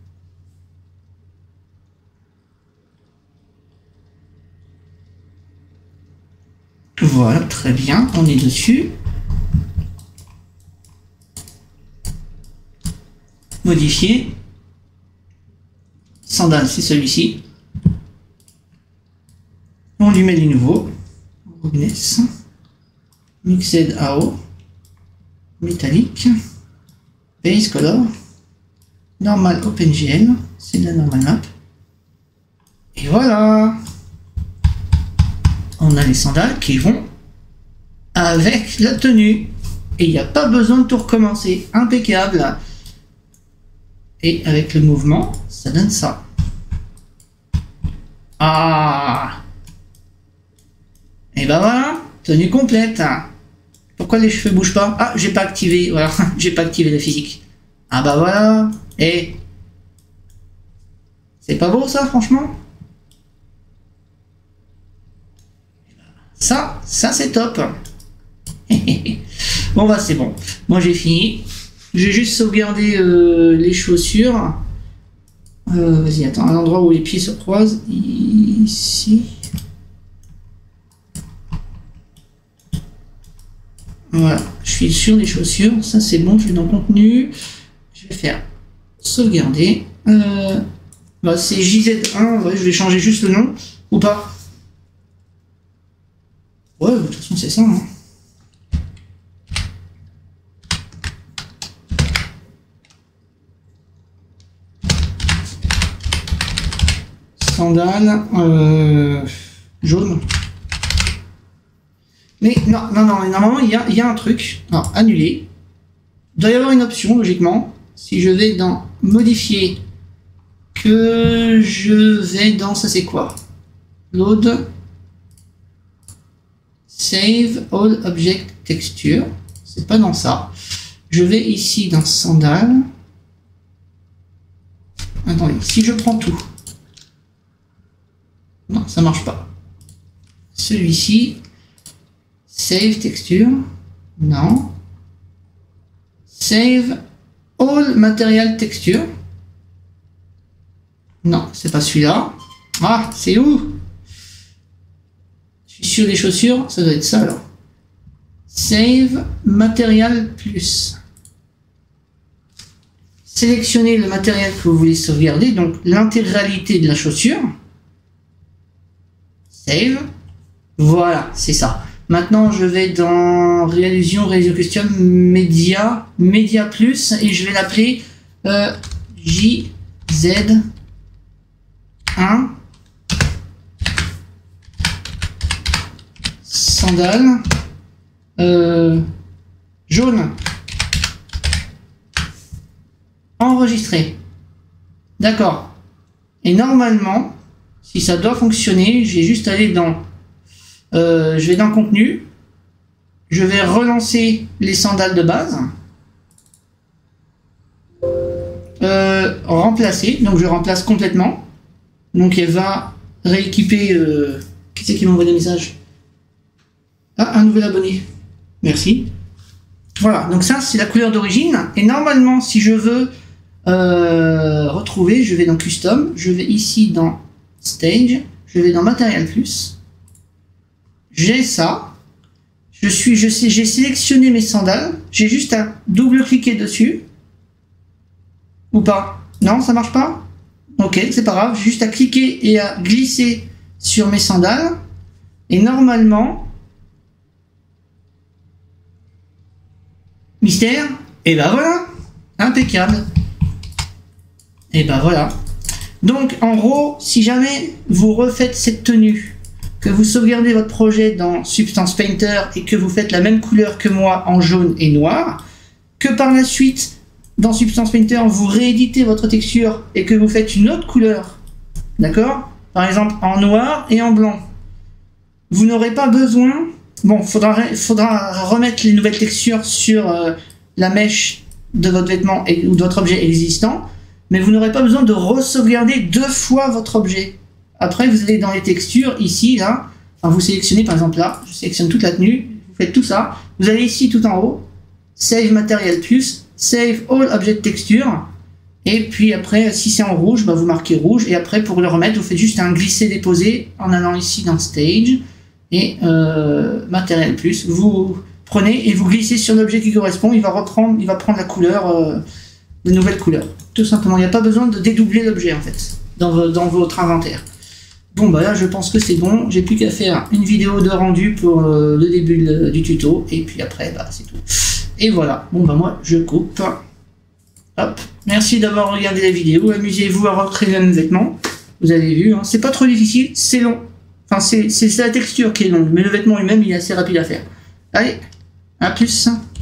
Speaker 1: Voilà, très bien, on est dessus. Modifier. Sandales, c'est celui-ci. On lui met du nouveau. Roughness. Mixed AO. Métallique. Base Color. Normal OpenGL. C'est la normal map. Et voilà. On a les sandales qui vont avec la tenue. Et il n'y a pas besoin de tout recommencer. Impeccable. Et avec le mouvement, ça donne ça. Ah! Et ben voilà, tenue complète. Pourquoi les cheveux bougent pas? Ah, j'ai pas activé, voilà, j'ai pas activé la physique. Ah bah voilà. Et c'est pas beau ça, franchement? Ça c'est top. Bon bah c'est bon. Moi j'ai fini. J'ai juste sauvegardé les chaussures. Vas-y, attends, un endroit où les pieds se croisent. Ici. Voilà, je suis sur les chaussures. Ça c'est bon, je vais dans contenu. Je vais faire sauvegarder. Bah, c'est JZ1. Ouais, je vais changer juste le nom. Ou pas? Ouais, de toute façon c'est ça. Hein. Sandales, jaune. Mais non, normalement il y a un truc. Non, annuler. Il doit y avoir une option, logiquement. Si je vais dans modifier, que je vais dans, ça c'est quoi? Load. Save all object texture. C'est pas dans ça. Je vais ici dans sandales. Attendez, si je prends tout. Non, ça marche pas. Celui-ci. Save texture. Non. Save all material texture. Non, c'est pas celui-là. Ah, c'est où? Je suis sur les chaussures, ça doit être ça alors. Save material plus. Sélectionnez le matériel que vous voulez sauvegarder, donc l'intégralité de la chaussure. Save. Voilà, c'est ça. Maintenant, je vais dans Réalisation Custom, Média, Média Plus, et je vais l'appeler JZ1. Sandales. Jaune. Enregistrer. D'accord. Et normalement, si ça doit fonctionner, j'ai juste aller dans je vais dans contenu, je vais relancer les sandales de base, remplacer, donc je remplace complètement, donc elle va rééquiper, qui c'est qui m'envoie des messages? Ah, un nouvel abonné, merci. Voilà, donc ça c'est la couleur d'origine, et normalement si je veux retrouver, je vais dans Custom, je vais ici dans Stage, je vais dans Material Plus, j'ai ça, j'ai sélectionné mes sandales, j'ai juste à double-cliquer dessus, ou pas? Non, ça marche pas? Ok, c'est pas grave, j'ai juste à cliquer et à glisser sur mes sandales, et normalement, mystère, et ben voilà, impeccable. Et ben voilà. Donc en gros, si jamais vous refaites cette tenue, que vous sauvegardez votre projet dans Substance Painter et que vous faites la même couleur que moi en jaune et noir, que par la suite dans Substance Painter vous rééditez votre texture et que vous faites une autre couleur, d'accord? Par exemple en noir et en blanc, vous n'aurez pas besoin, bon, faudra remettre les nouvelles textures sur la mèche de votre vêtement ou de votre objet existant, mais vous n'aurez pas besoin de re-sauvegarder 2 fois votre objet. Après, vous allez dans les textures, ici, là, enfin, vous sélectionnez par exemple là, je sélectionne toute la tenue, vous faites tout ça, vous allez ici tout en haut, Save Material Plus, Save All Object Texture, et puis après, si c'est en rouge, bah, vous marquez rouge, et après, pour le remettre, vous faites juste un glisser-déposer en allant ici dans Stage, et Material Plus, vous prenez et vous glissez sur l'objet qui correspond, il va prendre la couleur, de nouvelles couleurs. Tout simplement, il n'y a pas besoin de dédoubler l'objet en fait, dans votre inventaire. Bon bah là je pense que c'est bon, j'ai plus qu'à faire une vidéo de rendu pour le début du tuto, et puis après bah c'est tout. Et voilà, bon bah moi je coupe. Hop, merci d'avoir regardé la vidéo, amusez-vous à recréer un vêtement, vous avez vu, hein, c'est pas trop difficile, c'est long. Enfin c'est la texture qui est longue, mais le vêtement lui-même il est assez rapide à faire. Allez, à plus.